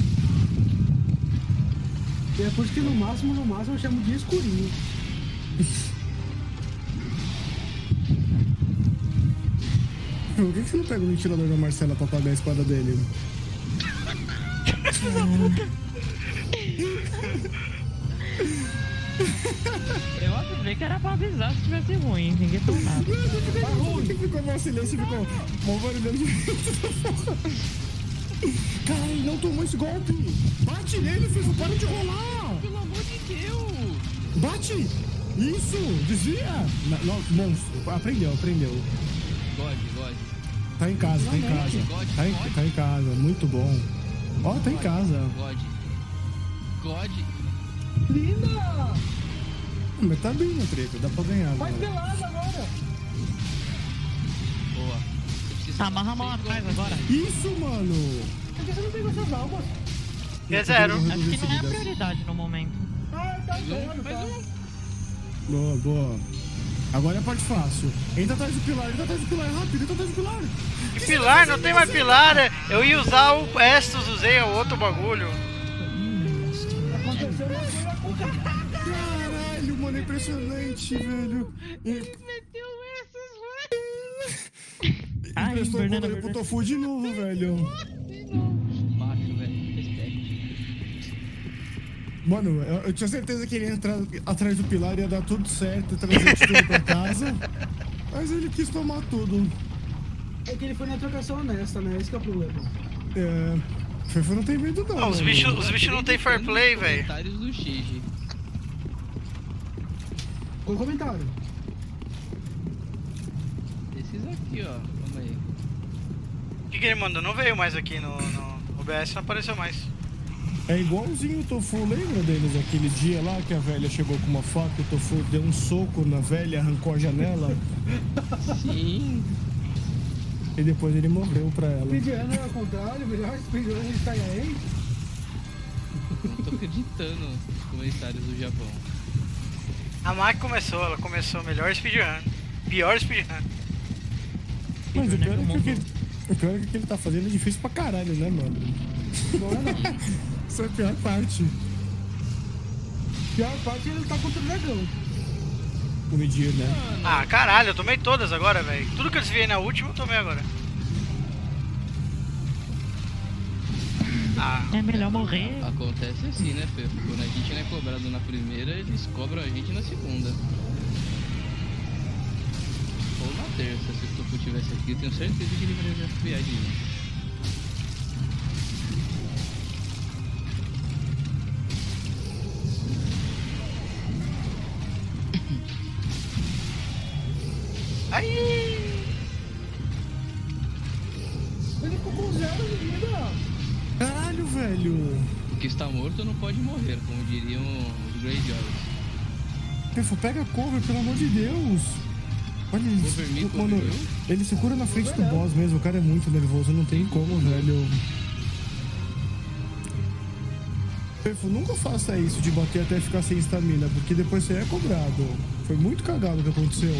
E é por isso que no máximo, no máximo eu chamo de escurinho. Por que você não pega o ventilador da Marcela pra apagar a espada dele? Eu avisei que era pra avisar se tivesse ruim. Ninguém falou nada. Por que ficou mal silêncio e ficou mal barulhando de Caralho, não tomou esse golpe! Bate nele, filho, para de rolar! Pelo amor de Deus! Bate! Isso! Desvia! Não, não, monstro, aprendeu, aprendeu. God, God. Tá em casa, tá em casa. Tá em, tá em casa, muito bom. Ó, tá em casa. God. God. Linda! Mas tá bem, meu treta, dá pra ganhar. Vai agora. pelada agora! Boa. Você precisa Amarra a mão atrás agora. Isso, mano! Por que você não pegou suas almas? É zero. Acho que não é a prioridade no momento. Ah, tá vendo, tá? Boa, boa. Agora é a parte fácil. Entra atrás do pilar, entra atrás do pilar, rápido, entra atrás do pilar. Que pilar? Não tem mais pilar. Eu ia usar o Estus, usei o outro bagulho. Aconteceu uma coisa com o cara. Caralho, mano, é impressionante, velho. Ele meteu essas, velho. Ai, Emprestou o Fernanda, controle pro Tofu de novo, velho. Macho, velho. Respeito. Mano, eu, eu tinha certeza que ele ia entrar atrás do pilar, ia dar tudo certo, trazer tudo pra casa. Mas ele quis tomar tudo. É que ele foi na trocação honesta, né? Esse que é o problema. É. Fefo não tem medo, não. Ah, os mano. bichos os bichos não tem fair play, velho. Comentários do Xigi. Qual o comentário? Esses aqui, ó. Vamos aí. O que, que ele mandou? Não veio mais aqui no, no O B S, não apareceu mais. É igualzinho o Tofu, lembra deles aquele dia lá que a velha chegou com uma faca, o Tofu deu um soco na velha, arrancou a janela? Sim. E depois ele morreu pra ela. Speedrunner é ao contrário, melhor speedrunner está aí. Não tô acreditando nos comentários do Japão. A Maki começou, ela começou melhor speedrun. Pior speedrun. Mas o pior, é que o, que ele, o pior é que o que ele tá fazendo é difícil pra caralho, né, mano? Não é não. Essa é a pior parte. Pior parte é ele tá contra o dragão. O Medir, né? Ah, caralho, eu tomei todas agora, velho. Tudo que eu desviei na última, eu tomei agora. Ah. É melhor morrer. Acontece assim, né, Fê? Quando a gente não é cobrado na primeira, eles cobram a gente na segunda. Ou na terça, se o Tofu tivesse aqui, eu tenho certeza que ele vai desafiar de mim. Aí! Ele ficou com zero de vida. Caralho, velho! O que está morto não pode morrer, como diriam os Greyjoys. Pefo, pega cover, pelo amor de Deus! Olha Cover me, isso, cover mano. eu? Ele se cura na frente do boss mesmo, o cara é muito nervoso, não tem como, velho. Pefo, nunca faça isso de bater até ficar sem estamina, porque depois você é cobrado. Foi muito cagado o que aconteceu.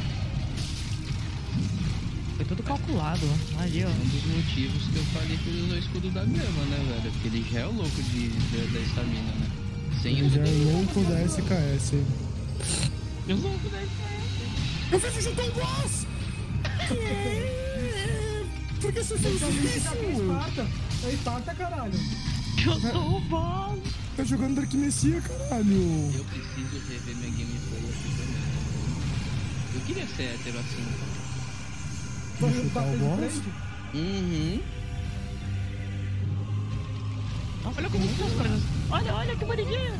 Foi tudo calculado, ali, ó. Um dos motivos que eu falei que ele usou o escudo da grama, né, velho? Porque ele já é o louco de, de- da estamina, né? Sem Ele o já é louco da S K S. Eu louco da S K S. Eu fiz chutar o boss! Por que você fez isso? É Esparta. É Esparta, caralho. Chutou o boss! Tá jogando Dark Messia, caralho! Eu preciso rever minha gameplay aqui também. Eu queria ser hétero assim. Vai chutar bater o de boss? frente? Uhum. Olha como são as coisas. Olha, olha que bonitinho!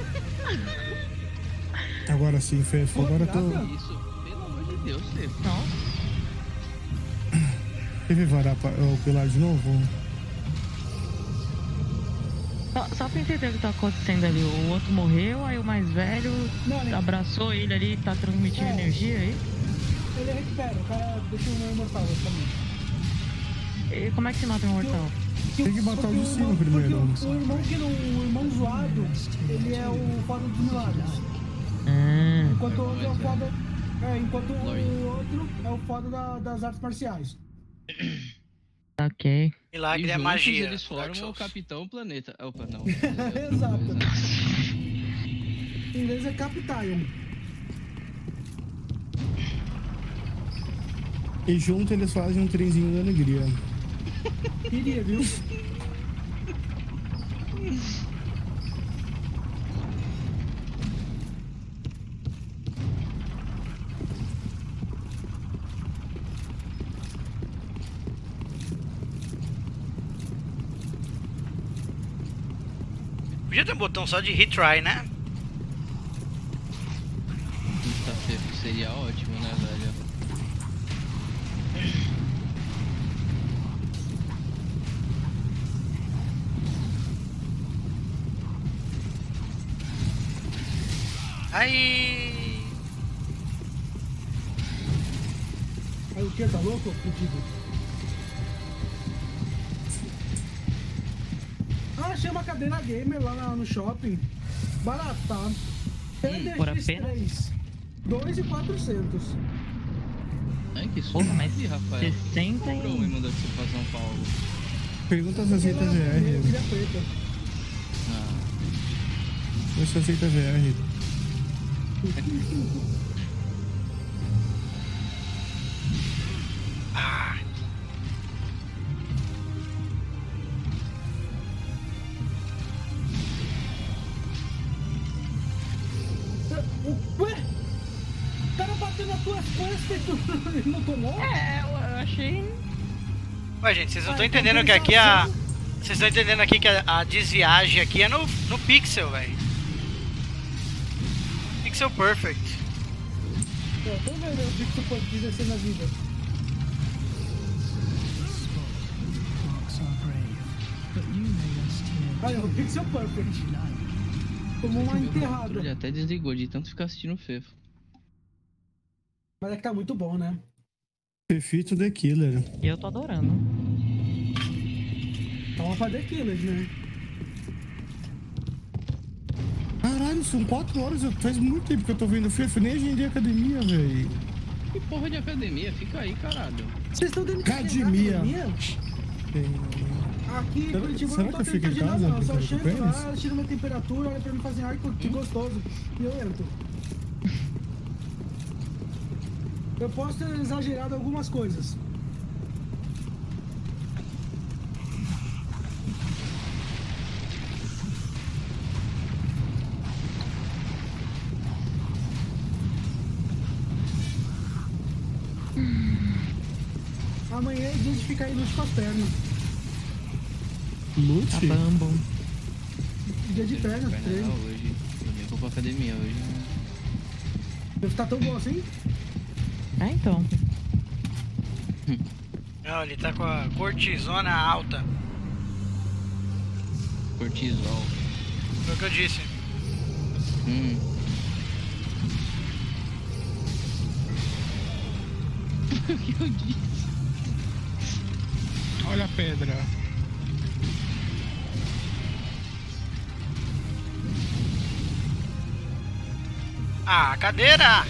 Agora sim, Fefo, agora eu tô... Isso, pelo amor de Deus, Fê. Nossa. Teve varar pa- o pilar de novo? Só, só pra entender o que tá acontecendo ali. O outro morreu, aí o mais velho Não, nem- abraçou ele ali, tá transmitindo É. energia aí. Ele recupera, o cara deixa o meu imortal, basicamente. E como é que se mata um mortal? Tem que matar o Porque de cima irmão- primeiro. Porque o, o irmão que não, o irmão zoado, ele é o foda dos milagres. Hum. Enquanto o outro é o foda. É, enquanto Glory. o outro é o foda da- das artes marciais. Ok. Milagre E é juntos magia. eles Dark formam o Souls. Capitão Planeta. Opa, não. Exato. Em inglês é Capitaion. E junto eles fazem um trenzinho da alegria. Queria, viu? Podia ter um botão só de retry, né? Puta, Fê, seria ótimo, né, velho? Aí. Aí o que? Tá louco? Fudido. Ah, achei uma cadeira gamer lá na- no shopping. Barata. Hum, P por D X apenas? três. dois mil e quatrocentos. Ai, que Porra, susto. mas Ih, Rafael. sessenta Comprou um e e... mandou você pra São Paulo. Pergunta se aceita Eu V R. queria preta. Ah, Vê se aceita V R. Ah. Quest tu não tomou? É, eu achei. Ué, gente, vocês não estão Ah, então entendendo que aqui a. compensação. Vocês estão entendendo aqui que a, a desviagem aqui é no, no pixel, velho. Pixel perfect. Eu tô vendo o que tu pode dizer na vida. Marks are brave, but you made us tear. Olha, o Pixel Perfect. Tomou uma enterrada. Ele até desligou de tanto ficar assistindo o Fefo. Mas é que tá muito bom, né? Fefito The Killer. E eu tô adorando. Toma pra The Killers, né? Caralho, são quatro horas. eu- Faz muito tempo que eu tô vendo Fefo. Nem agendei a academia, velho. Que porra de academia? Fica aí, caralho. Vocês estão dando Academia. Aqui, Será- Curitiba, será não que tá eu fico tendo em de nada, casa não. Eu só brincando com chego pênis? lá, tiro minha temperatura, olha pra mim e fala assim, ai, que gostoso. E eu entro. Eu posso ter exagerado algumas coisas. Amanhã é dia de ficar aí lute com as pernas. Tá Lute? bambo. Dia de perna, Perna treino. hoje. Eu nem vou pra academia hoje. Deve estar tão bom assim? É, então. Não, ele tá com a cortisona alta. Cortisol. Foi o que eu disse. Hum. O que eu disse? Olha a pedra. Ah, cadeira!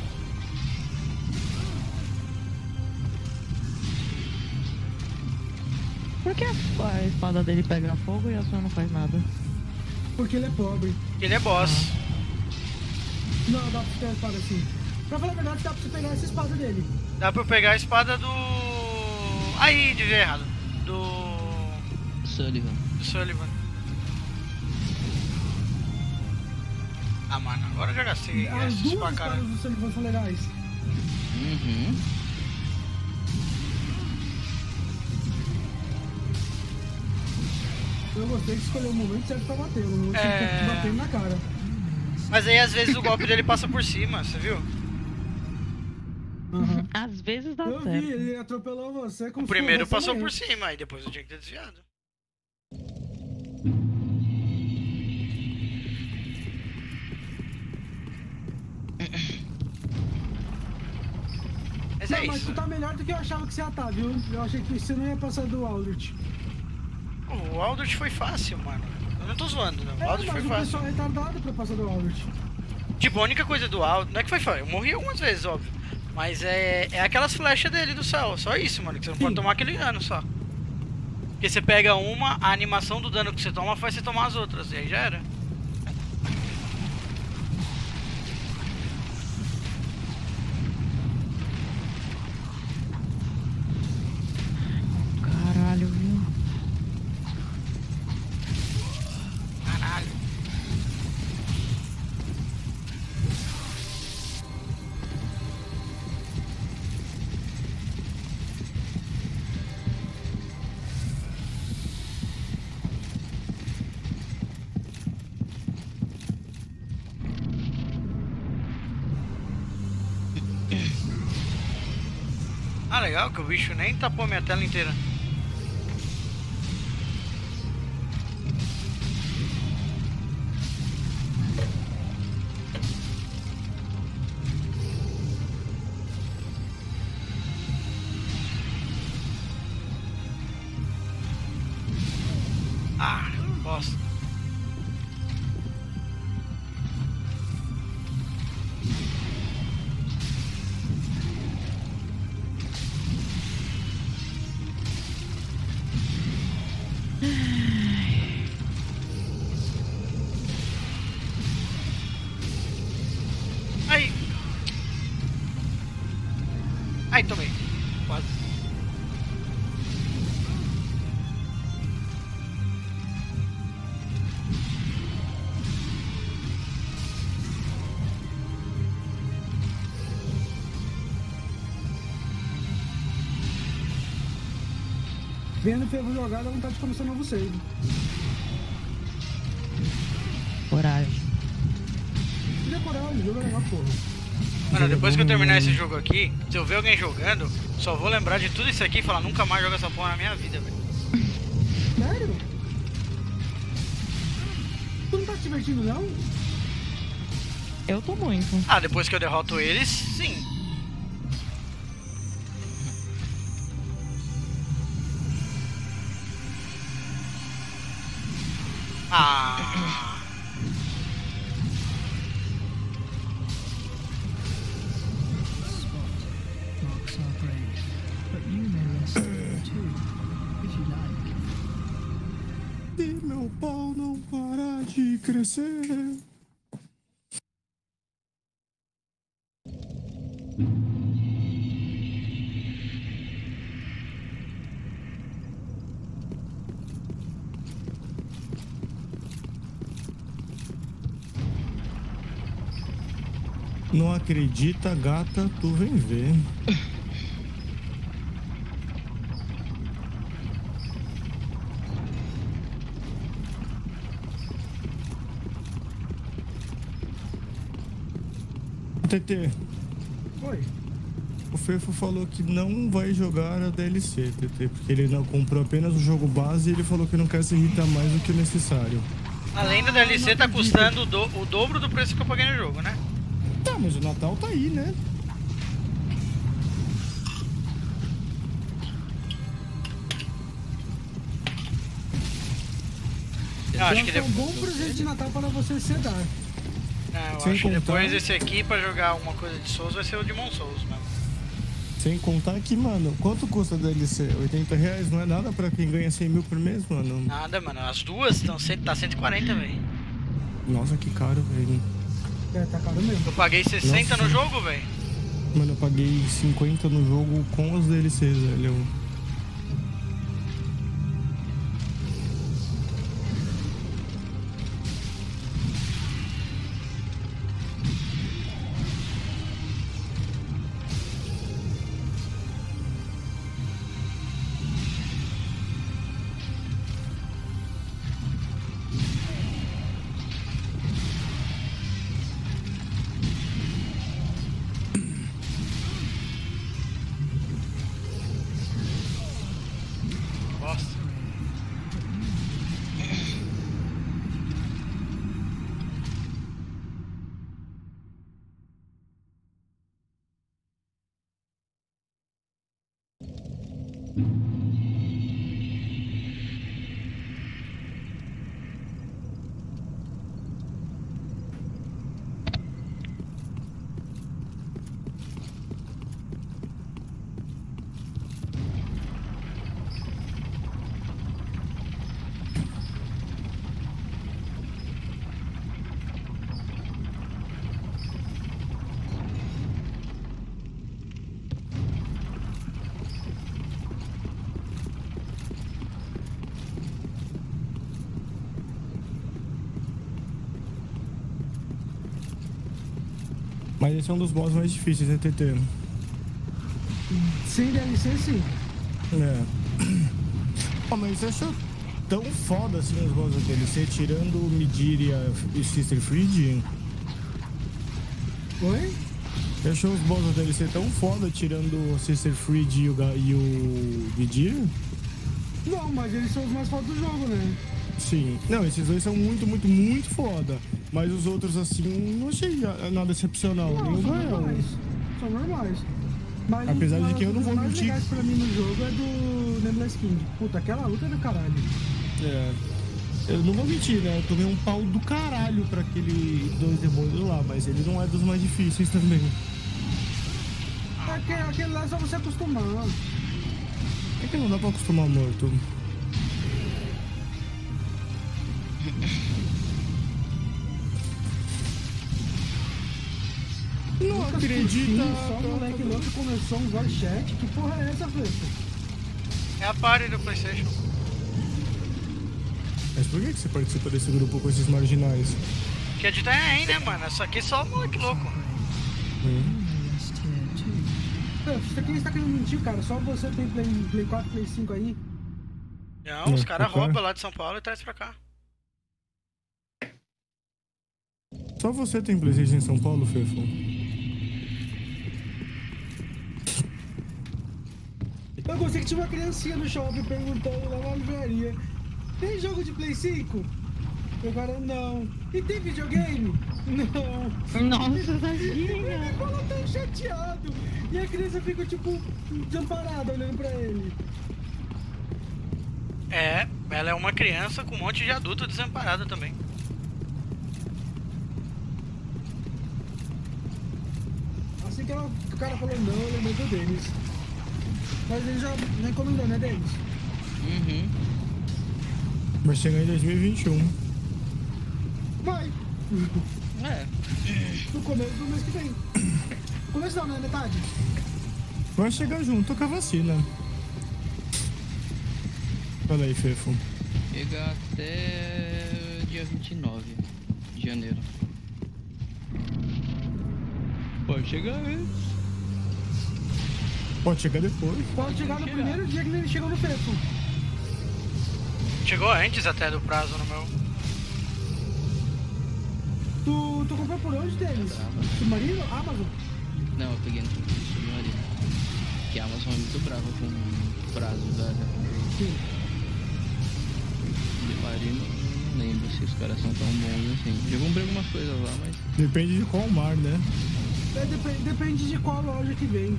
Por que a, a espada dele pega fogo e a sua não faz nada? Porque ele é pobre. Ele é boss. Não, dá pra pegar a espada assim. Pra falar a verdade, dá pra você pegar essa espada dele. Dá pra eu pegar a espada do. Aí, de ver errado. Do. Sullivan. do Sullivan. Ah, mano, agora eu já gastei As essas duas pra espadas caralho. do Sullivan são legais. Uhum. Eu gostei de escolher o momento certo pra bater. O momento É. certo pra bater na cara. Mas aí às vezes o golpe dele passa por cima, você viu? Aham. Às vezes dá Eu vi, certo. ele atropelou você como O se primeiro fosse passou amanhã. por cima, aí depois eu tinha que ter desviado. Mas é Não, mas isso. tu tá melhor do que eu achava que você ia estar, viu? Eu achei que você não ia passar do Aldrich. O Aldrich foi fácil, mano. Eu não tô zoando, não. O É, Aldrich mas foi o fácil. pessoal é retardado pra passar do Aldrich. Tipo, a única coisa do Aldrich. Não é que foi fácil. Eu morri algumas vezes, óbvio. Mas é, é aquelas flechas dele do céu. Só isso, mano. Que você não pode Sim. tomar aquele dano só. Porque você pega uma, a animação do dano que você toma faz você tomar as outras. E aí já era. Caralho, viu? Caralho. Ah, legal que o bicho nem tapou minha tela inteira. Ah, bosta. Aí. Aí, tomei. Quase. Vendo que eu vou jogar, dá vontade de começar um novo save. Coragem. E é coragem, o jogo é legal, porra. Mano, depois que eu terminar esse jogo aqui, se eu ver alguém jogando, só vou lembrar de tudo isso aqui e falar, nunca mais jogo essa porra na minha vida, velho. Sério? Tu não tá se divertindo, não? Eu tô muito. Ah, depois que eu derroto eles, sim. Ah. Marks our grave, but you may rest there too, if you like. E meu pau não para de crescer. Não acredita, gata, tu vem ver. T T. Oi. O Fefo falou que não vai jogar a D L C, T T, porque ele não comprou apenas o jogo base e ele falou que não quer se irritar mais do que o necessário. Além da D L C, tá custando o, do, o dobro do preço que eu paguei no jogo, né? Tá, mas o Natal tá aí, né? Eu acho que É um depois... bom presente de Natal para você se dar. Não, eu Sem acho que contar- depois esse aqui, pra jogar alguma coisa de Souls, vai ser o Demon Souls, mano. Sem contar que, mano, quanto custa a D L C? oitenta reais não é nada pra quem ganha cem mil por mês, mano. Nada, mano. As duas estão tá cento e quarenta, velho. Nossa, que caro, velho. É, tá caro mesmo. Eu paguei sessenta Nossa. no jogo, velho. Mano, eu paguei cinquenta no jogo com as D L Cs, velho. Bosta. Mas esse é um dos boss mais difíceis, né, T T? Sem D L C, sim. É. Oh, mas você achou tão foda assim os boss da D L C, tirando o Midir e a e Sister Fried? Oi? Você achou os boss da D L C tão foda, tirando o Sister Fried e o, Ga- e o Midir? Não, mas eles são os mais fodas do jogo, né? Sim. Não, esses dois são muito, muito, muito foda. Mas os outros, assim, não achei nada excepcional. Não, Nem o são Gael. normais. São normais. Mas Apesar uma de que eu das não vou coisas mais mentir. legais pra mim no jogo é do Nameless King. Puta, aquela luta é do caralho. É. Eu não vou mentir, né? Eu tomei um pau do caralho pra aquele dois demônios lá, mas ele não é dos mais difíceis também. Aquele, aquele lá é só você acostumar. É que não dá pra acostumar morto. Não Lucas acredita! Coutinho, Só o moleque louco começou um voice chat. Que porra é essa, Flecha? É a party do PlayStation. Mas por que que você participa desse grupo com esses marginais? Que editar é aí, né, mano? Isso aqui é só o moleque louco. Hum. Rest here too. Pô, isso aqui você tá querendo mentir, cara. Só você tem Play, Play quatro, Play cinco aí. Não, os É, caras o cara- roubam lá de São Paulo e traz pra cá. Só você tem PlayStation em São Paulo, Fefo? Eu gostei que tinha uma criancinha no shopping perguntando lá na livraria: tem jogo de Play cinco? O cara, não. E tem videogame? Não. Nossa, tadinha. Ele falou tão chateado. E a criança fica, tipo, desamparada olhando pra ele. É, ela é uma criança com um monte de adulto desamparado também. Assim que ela, o cara falou não, eu lembrei do Denis. Mas ele já não encomendou, né, Denis? Uhum. Vai chegar em dois mil e vinte e um. Vai. É. No começo do mês que vem. Começo não, né? Metade. Vai chegar junto com a vacina. Fala aí, Fefo. Chega até dia vinte e nove de janeiro. Pode chegar antes. Pode chegar depois. Pode chegar no primeiro dia que ele chegou no preço. Chegou antes até do prazo no meu. Tu, tu comprou por onde, Denis? Submarino? Amazon? Não, eu peguei no Submarino. Que a Amazon é muito brava com prazo, velho. Sim. Submarino, não lembro se os caras são tão bons assim. Já comprei algumas coisas lá, mas... Depende de qual mar, né? É, depende, depende de qual loja que vem.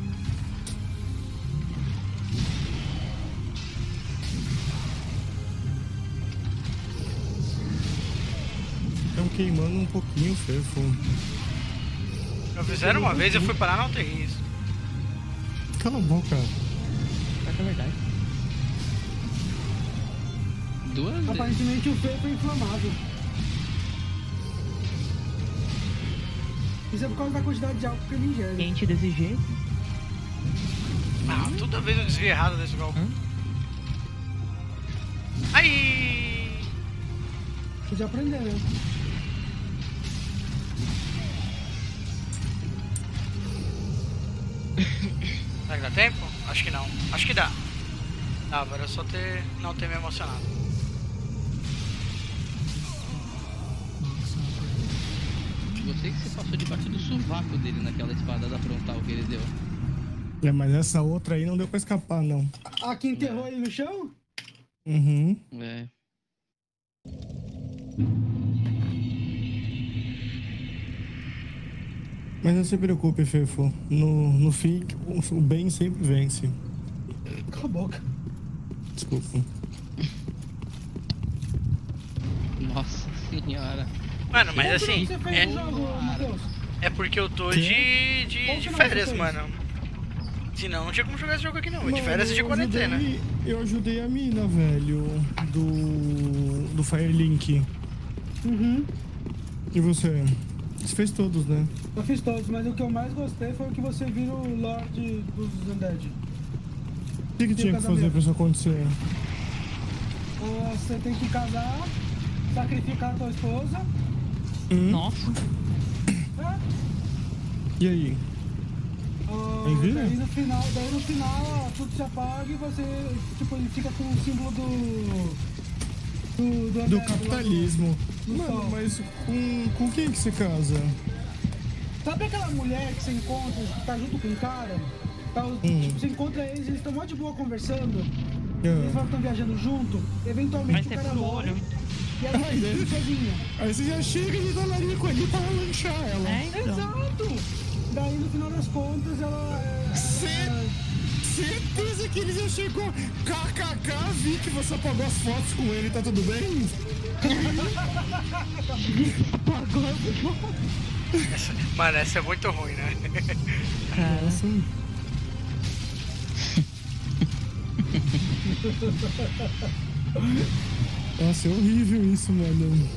Estão queimando um pouquinho, Fefo. Eu fizeram uma vez e eu fui parar na U T I. Isso. Cala a boca. Essa é verdade. Duas vezes. Aparentemente o feio foi inflamável. Isso é por causa da quantidade de álcool que ele ingere. Quente desse jeito. Ah, toda vez eu desvio errado desse golpe. Hum? Aí! Você já aprendeu, né? Será que dá tempo? Acho que não. Acho que dá. Dá, agora é só ter... não ter me emocionado. Gostei que você passou debaixo do sovaco dele naquela espada da frontal que ele deu. É, mas essa outra aí não deu pra escapar, não. Ah, que enterrou ele no chão? Uhum. É. Mas não se preocupe, Fefo. No, no fim, o, o bem sempre vence. Cala a boca. Desculpa. Nossa senhora. Mano, mas Como assim, você fez é, o jogo, Matheus? é porque eu tô Quê? de, de, Como de que férias, você fez? mano. Senão não tinha como jogar esse jogo aqui não. De Mano, férias e de eu quarentena. ajudei- Eu ajudei a mina, velho. Do. Do Firelink. Uhum. E você? Você fez todos, né? Eu fiz todos, mas o que eu mais gostei foi o que você vira o Lorde dos Undead. O que, que tinha que fazer pra isso acontecer? Ah, Você tem que casar, sacrificar a tua esposa. Hum? Nossa. É? E aí? Ah, Aí vira? daí no final, daí no final tudo se apaga e você, tipo, ele fica com o símbolo do. Do, do, Do Undead, capitalismo. do Mano, sol. mas com, com quem que você casa? Sabe aquela mulher que você encontra, que tá junto com um cara? Tá, Hum. tipo, você encontra eles, eles estão mó de boa conversando. Ah. Eles falam que estão viajando junto. Eventualmente Mas o você cara pro morre. olho. E aí Ai, ela fica sozinha. Aí você já chega e dá larico ali pra lanchar ela. É, então. Exato! Daí no final das contas ela. é- Cê- ela- Certeza que ele já chegou. K K K, vi que você apagou as fotos com ele, tá tudo bem? Apagou a foto. Essa- mano, essa é muito ruim, né? Cara, Nossa. Nossa, é horrível isso, mano.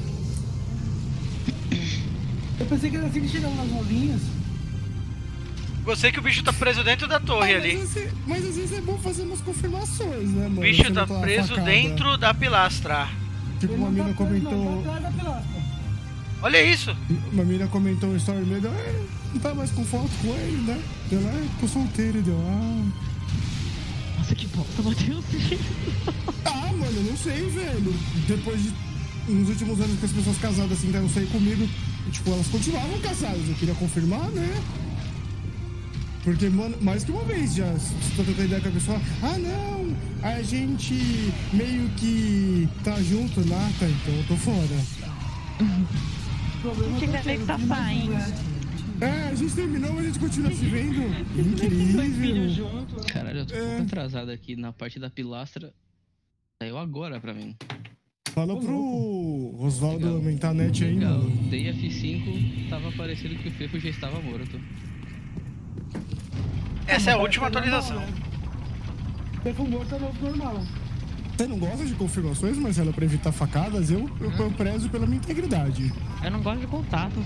Eu pensei que era assim que chegavam nas novinhas. Gostei que o bicho tá preso dentro da torre Ah, ali. Mas, assim- mas às vezes é bom fazer umas confirmações, né, mano? O bicho Você tá não preso facada. dentro da pilastra. Tipo, Ele uma não mina tá preso, não, comentou. tá atrás da pilastra. Olha isso! Uma mina comentou um story meu, deu, é, não tá mais com foto com ele, né? Deu, é, tô solteiro, deu, ah. Nossa, que bosta, Matheus. Ah, mano, eu não sei, velho. Depois de. Nos últimos anos que as pessoas casadas assim tentaram sair comigo, tipo, elas continuavam casadas. Eu queria confirmar, né? Porque, mano, mais que uma vez já, se tô trocando ideia com a pessoa, ah, não, a gente meio que tá junto, né? Tá, então eu tô fora. Não tinha nem que tá saindo. É, a gente terminou, mas a gente continua se vendo. Incrível. Caralho, eu tô um É. pouco atrasado aqui na parte da pilastra. Saiu agora pra mim. Fala pro Oswaldo aumentar a net aí, Legal. mano. Dei F cinco, tava parecendo que o Fefo já estava morto. Essa é a última atualização. Fefo morto é novo normal. Você não gosta de confirmações, Marcelo, pra evitar facadas? Eu, eu, eu prezo pela minha integridade. Eu não gosto de contatos.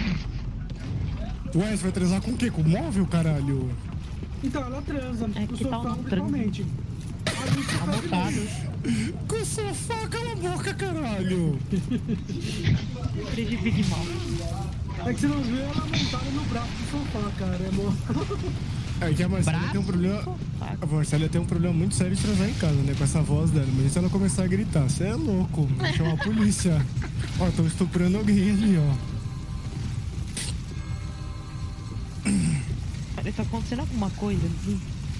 Ué, você vai transar com o quê? Com o móvel, caralho? Então, ela transa, É com o que tá sofá um principalmente. A gente tá Mutado. Com o sofá, cala a boca, caralho! Lembrei de Big Mouth. É que você não viu ela montada no braço do sofá, cara. É bom. É que a Marcela Braço tem um problema. do sofá. A Marcela tem um problema muito sério de transar em casa, né? Com essa voz dela. Mas se ela começar a gritar, você é louco. Vou chamar a polícia. Ó, estão estuprando alguém ali, ó. Cara, tá acontecendo alguma coisa aqui?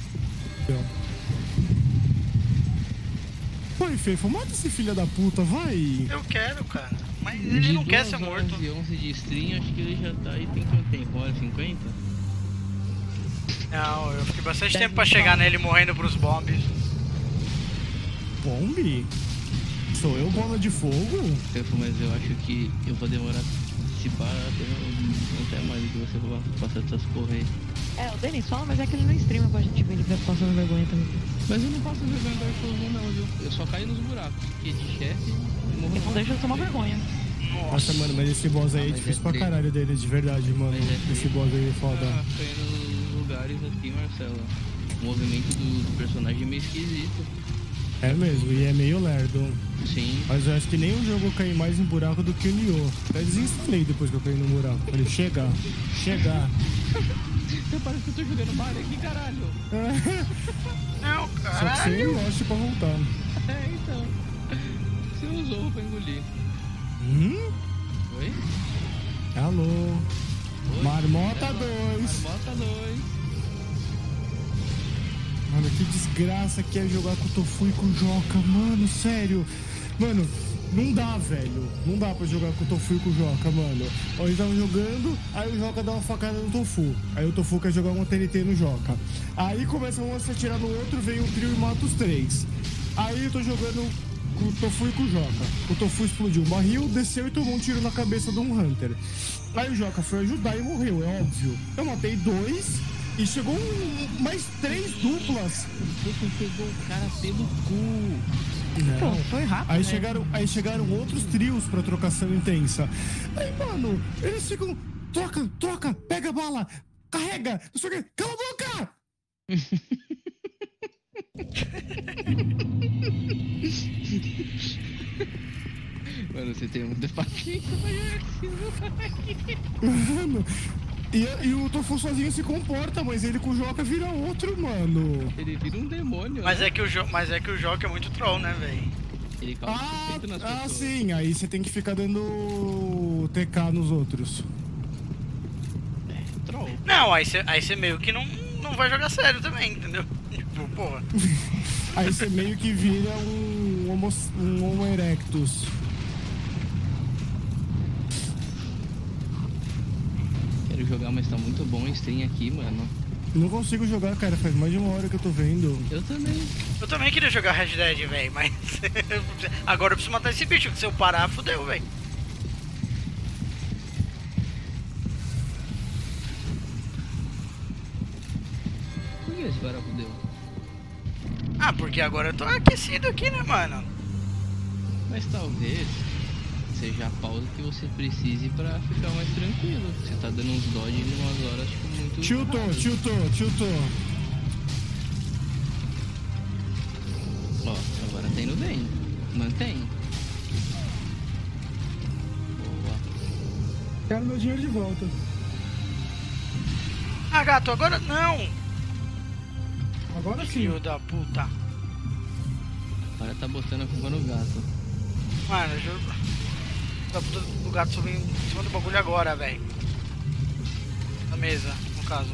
Oi, Fefo, mata esse filho da puta, vai! Eu quero, cara. Mas ele não quer ser morto. De onze de stream, acho que ele já tá aí tem quanto tempo? Uma hora e cinquenta? Não, eu fiquei bastante tempo pra chegar nele morrendo pros bombes. Bombe? Sou eu bola de fogo? Fefo, mas eu acho que eu vou demorar se parar até, até mais do que você vai passar dessas porra aí. É, o Denis fala, mas é que ele não streama pra gente ver ele passando vergonha também. Mas eu não passo vergonha Dark Souls um não, viu? Eu só caio nos buracos, porque de chefe eu morro. Não deixa eu tomar vergonha. Nossa, mano, mas esse boss aí é mas difícil é pra treta. caralho dele, de verdade, mano. Mas é Esse treta. boss aí é foda. Ah, cair nos lugares aqui, Marcelo. O movimento do, do personagem é meio esquisito. É mesmo, e é meio lerdo. Sim. Mas eu acho que nenhum jogo eu caí mais em buraco do que o Nioh. Até desinstalei depois que eu caí no buraco. Falei, chega, chega. Você parece que eu tô jogando Mario aqui, caralho. Não, Só que caralho. sem Lost pra voltar. É, então. Você usou pra engolir. Hum? Oi? Alô? Oi? Marmota É, dois. Marmota dois. Mano, que desgraça que é jogar com o Tofu e com o Joca, mano, sério. Mano, não dá, velho. Não dá pra jogar com o Tofu e com o Joca, mano. Ó, eles estavam jogando, aí o Joca dá uma facada no Tofu. Aí o Tofu quer jogar uma T N T no Joca. Aí começa um a se atirar no outro, vem um trio e mata os três. Aí eu tô jogando com o Tofu e com o Joca. O Tofu explodiu um barril, desceu e tomou um tiro na cabeça de um Hunter. Aí o Joca foi ajudar e morreu, é óbvio. Eu matei dois e chegou um, mais três duplas. Você pegou o cara pelo cu. Não. Pô, foi rápido. Aí né? chegaram, aí chegaram outros trios pra trocação intensa. Aí, mano, eles ficam. Troca, troca, pega a bala, carrega, não sei o quê, cala a boca! Mano, você tem muita paciência, Mano, e, e o Tofu sozinho se comporta, mas ele com o Joca vira outro, mano. Ele vira um demônio. Mas né? é que o jo mas é que o Joca é muito troll, né, velho? Ele causa Ah, efeito nas ah, pessoas. sim, aí você tem que ficar dando T K nos outros. Troll. Não, aí você aí cê meio que não, não vai jogar sério também, entendeu? Tipo, porra. Aí você meio que vira um Homo, um homo erectus. Quero jogar, mas tá muito bom o stream aqui, mano. Não consigo jogar, cara, faz mais de uma hora que eu tô vendo. Eu também. Eu também queria jogar Red Dead, velho, mas agora eu preciso matar esse bicho, que se eu parar, fodeu, velho. Por que esse cara fudeu? Ah, porque agora eu tô aquecido aqui, né, mano? Mas talvez seja a pausa que você precise pra ficar mais tranquilo. Você tá dando uns dodge em umas horas, tipo, muito... Tiltou, rápido. tiltou, tiltou. Ó, agora tá indo bem. Mantém. Boa. Quero meu dinheiro de volta. Ah, gato, agora não! Agora sim. Filho da puta. Agora tá botando a culpa no gato. Mano, eu juro. Da puta do gato subiu em cima do bagulho agora, velho. Na mesa, no caso.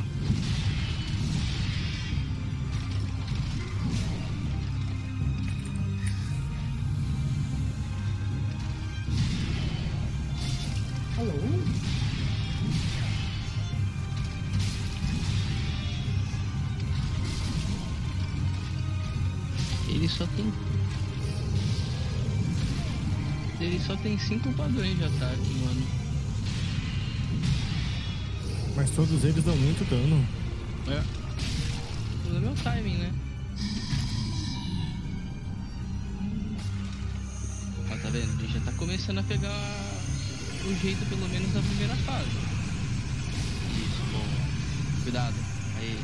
Alô? Ele só tem. Ele só tem cinco padrões de ataque, mano. Mas todos eles dão muito dano. É. Tudo é meu timing, né? Ó, tá vendo? Ele já tá começando a pegar o jeito, pelo menos, da primeira fase. Isso, bom. Cuidado. Aí.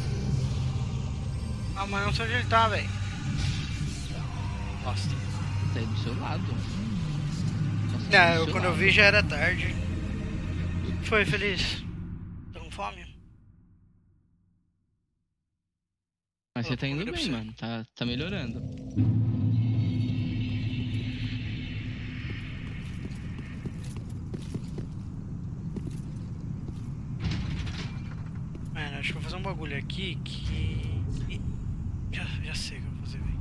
Ah, mas não sei onde ele tá, velho. Bosta. Tá aí do seu lado. Nossa, tá É, do eu, seu quando eu lado. vi já era tarde. Foi, Feliz? Tá com fome? Mas você Ó, tá indo comida pra bem, você. mano. Tá, tá melhorando. Mano, acho que eu vou fazer um bagulho aqui que... Ih, Já, já sei o que eu vou fazer, velho.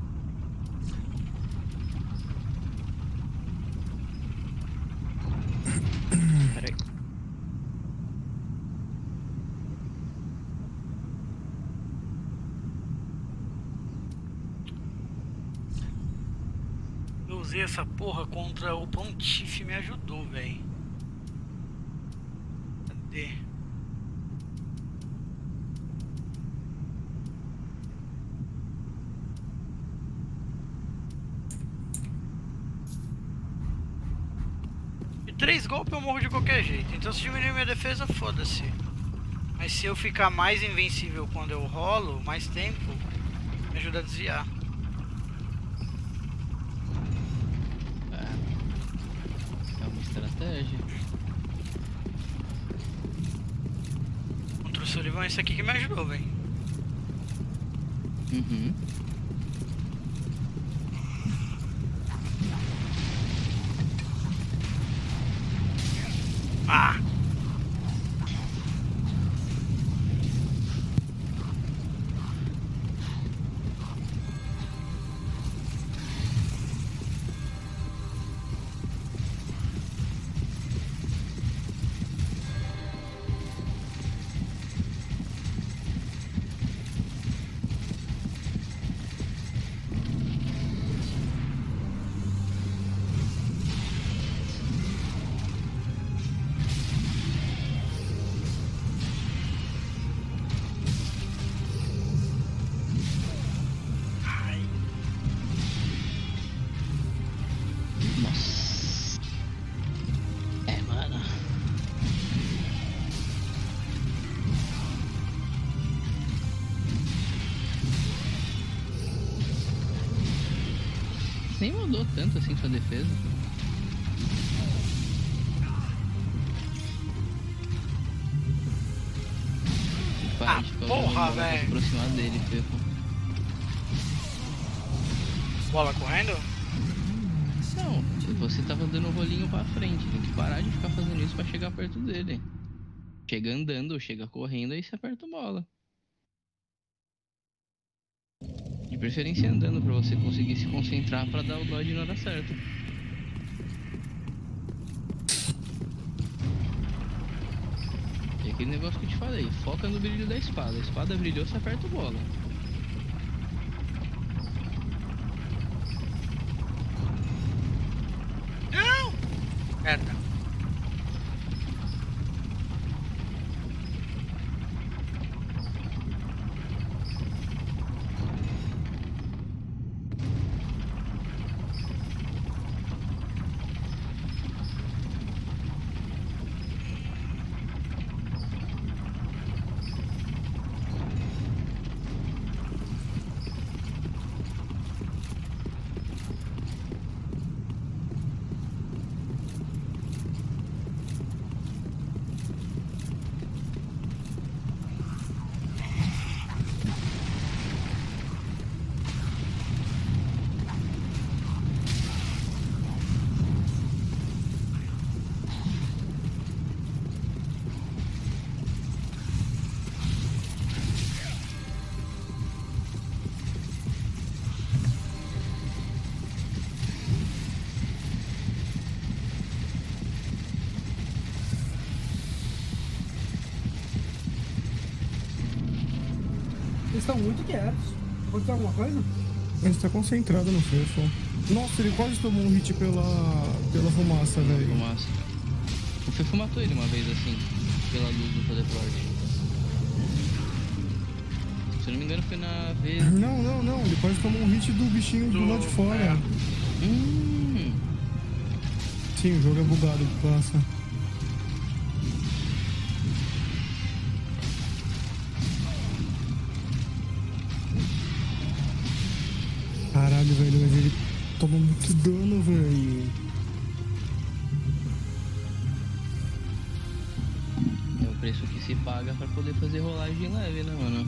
Peraí. Eu usei essa porra contra o Pontife e me ajudou, velho. Cadê? E três golpes eu morro de qualquer jeito. Então se diminuir minha defesa, foda-se. Mas se eu ficar mais invencível quando eu rolo, mais tempo, me ajuda a desviar. É uma estratégia. Contra o Sullivan, esse aqui que me ajudou, velho. Uhum. Ah! Ai. Nossa. É, mano. Nem mudou tanto assim sua defesa. Para Ah, de ficar porra, usando bola pra se velho. aproximar dele, Fefo. Bola correndo? Não, você tava dando o rolinho pra frente. Tem que parar de ficar fazendo isso pra chegar perto dele. Chega andando, chega correndo, aí você aperta a bola. De preferência andando, pra você conseguir se concentrar pra dar o dodge na hora certa. E aquele negócio que eu te falei, foca no brilho da espada. A espada brilhou, você aperta a bola. Não! Merda. Eles estão muito quietos. Aconteceu alguma coisa? Ele tá concentrado no Fefo. Nossa, ele quase tomou um hit pela, pela fumaça, velho. Fumaça. O Fefo matou ele uma vez assim, pela luz do teleporte. Se eu não me engano foi na vez... Não, não, não. Ele quase tomou um hit do bichinho do, do lado de fora. É. Hum. Sim, o jogo é bugado, passa. Caralho, velho, mas ele toma muito dano, velho. É o preço que se paga pra poder fazer rolagem leve, né, mano?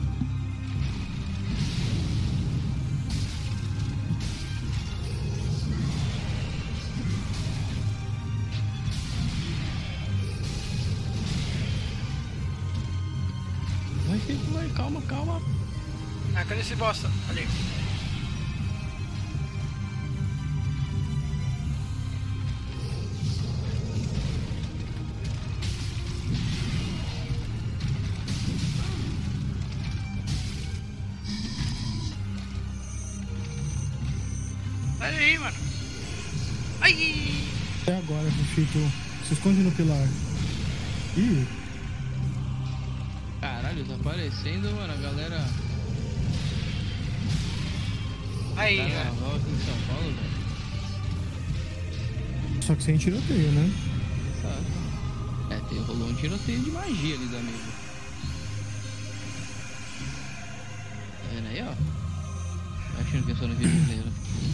Vai, filho, vai, calma, calma. Ah, cadê esse bosta? Ali. Sai aí, mano. Ai! Até agora, Fefito. Se esconde no pilar. Ih. Caralho, tá aparecendo, mano, a galera. Aí, velho. Carnaval aqui em São Paulo, velho. Só que sem tiroteio, né? Tá. É, tem, rolou um tiroteio de magia ali da mesa. Tá vendo aí, ó? Tá achando que é só no Rio de Janeiro.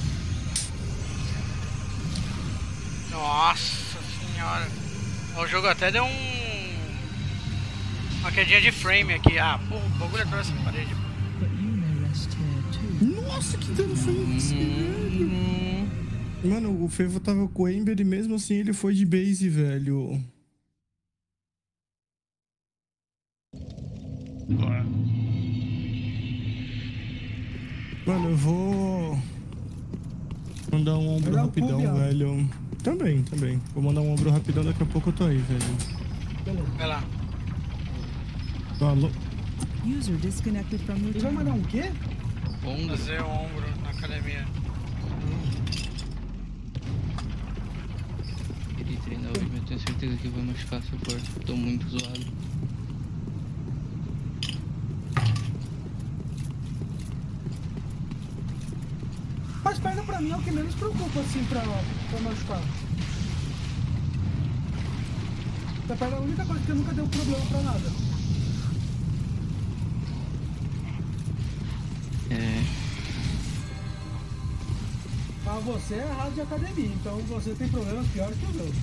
Nossa senhora. O jogo até deu um... uma quedinha de frame aqui. Ah, porra, o bagulho atravessa a parede. Nossa, que dano foi esse, velho? Mano, o Fefo tava com o Ember e mesmo assim ele foi de base, velho. Mano, eu vou mandar um ombro rapidão, velho. Também, também. Vou mandar um ombro rapidão, daqui a pouco eu tô aí, velho. Vai lá. Falou. User disconnected from your Ele vai mandar um quê? Ombro. Fazer o ombro na academia. Ele treinar hoje, mas eu tenho certeza que vai machucar se eu for. Tô muito zoado. Mas perna pra mim é o que menos preocupa, assim, pra, pra machucar. A perna é a única coisa que nunca deu problema pra nada. É. Mas você é errado de academia, então você tem problemas piores que os meus.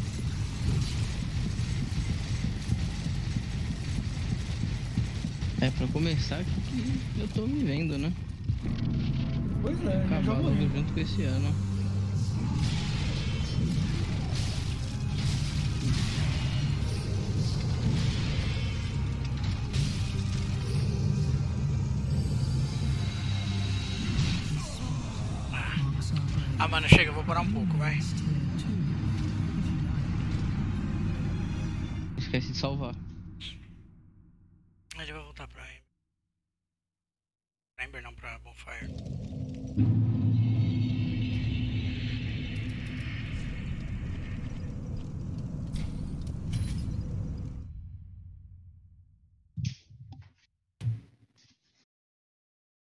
É, pra começar, que eu tô me vendo, né? Pois é, eu já Cavalo morri. junto com esse ano. Ah, mano, chega, eu vou parar um pouco, vai. Esquece de salvar. A gente vai voltar pra Ember. Pra Ember não, pra Bonfire.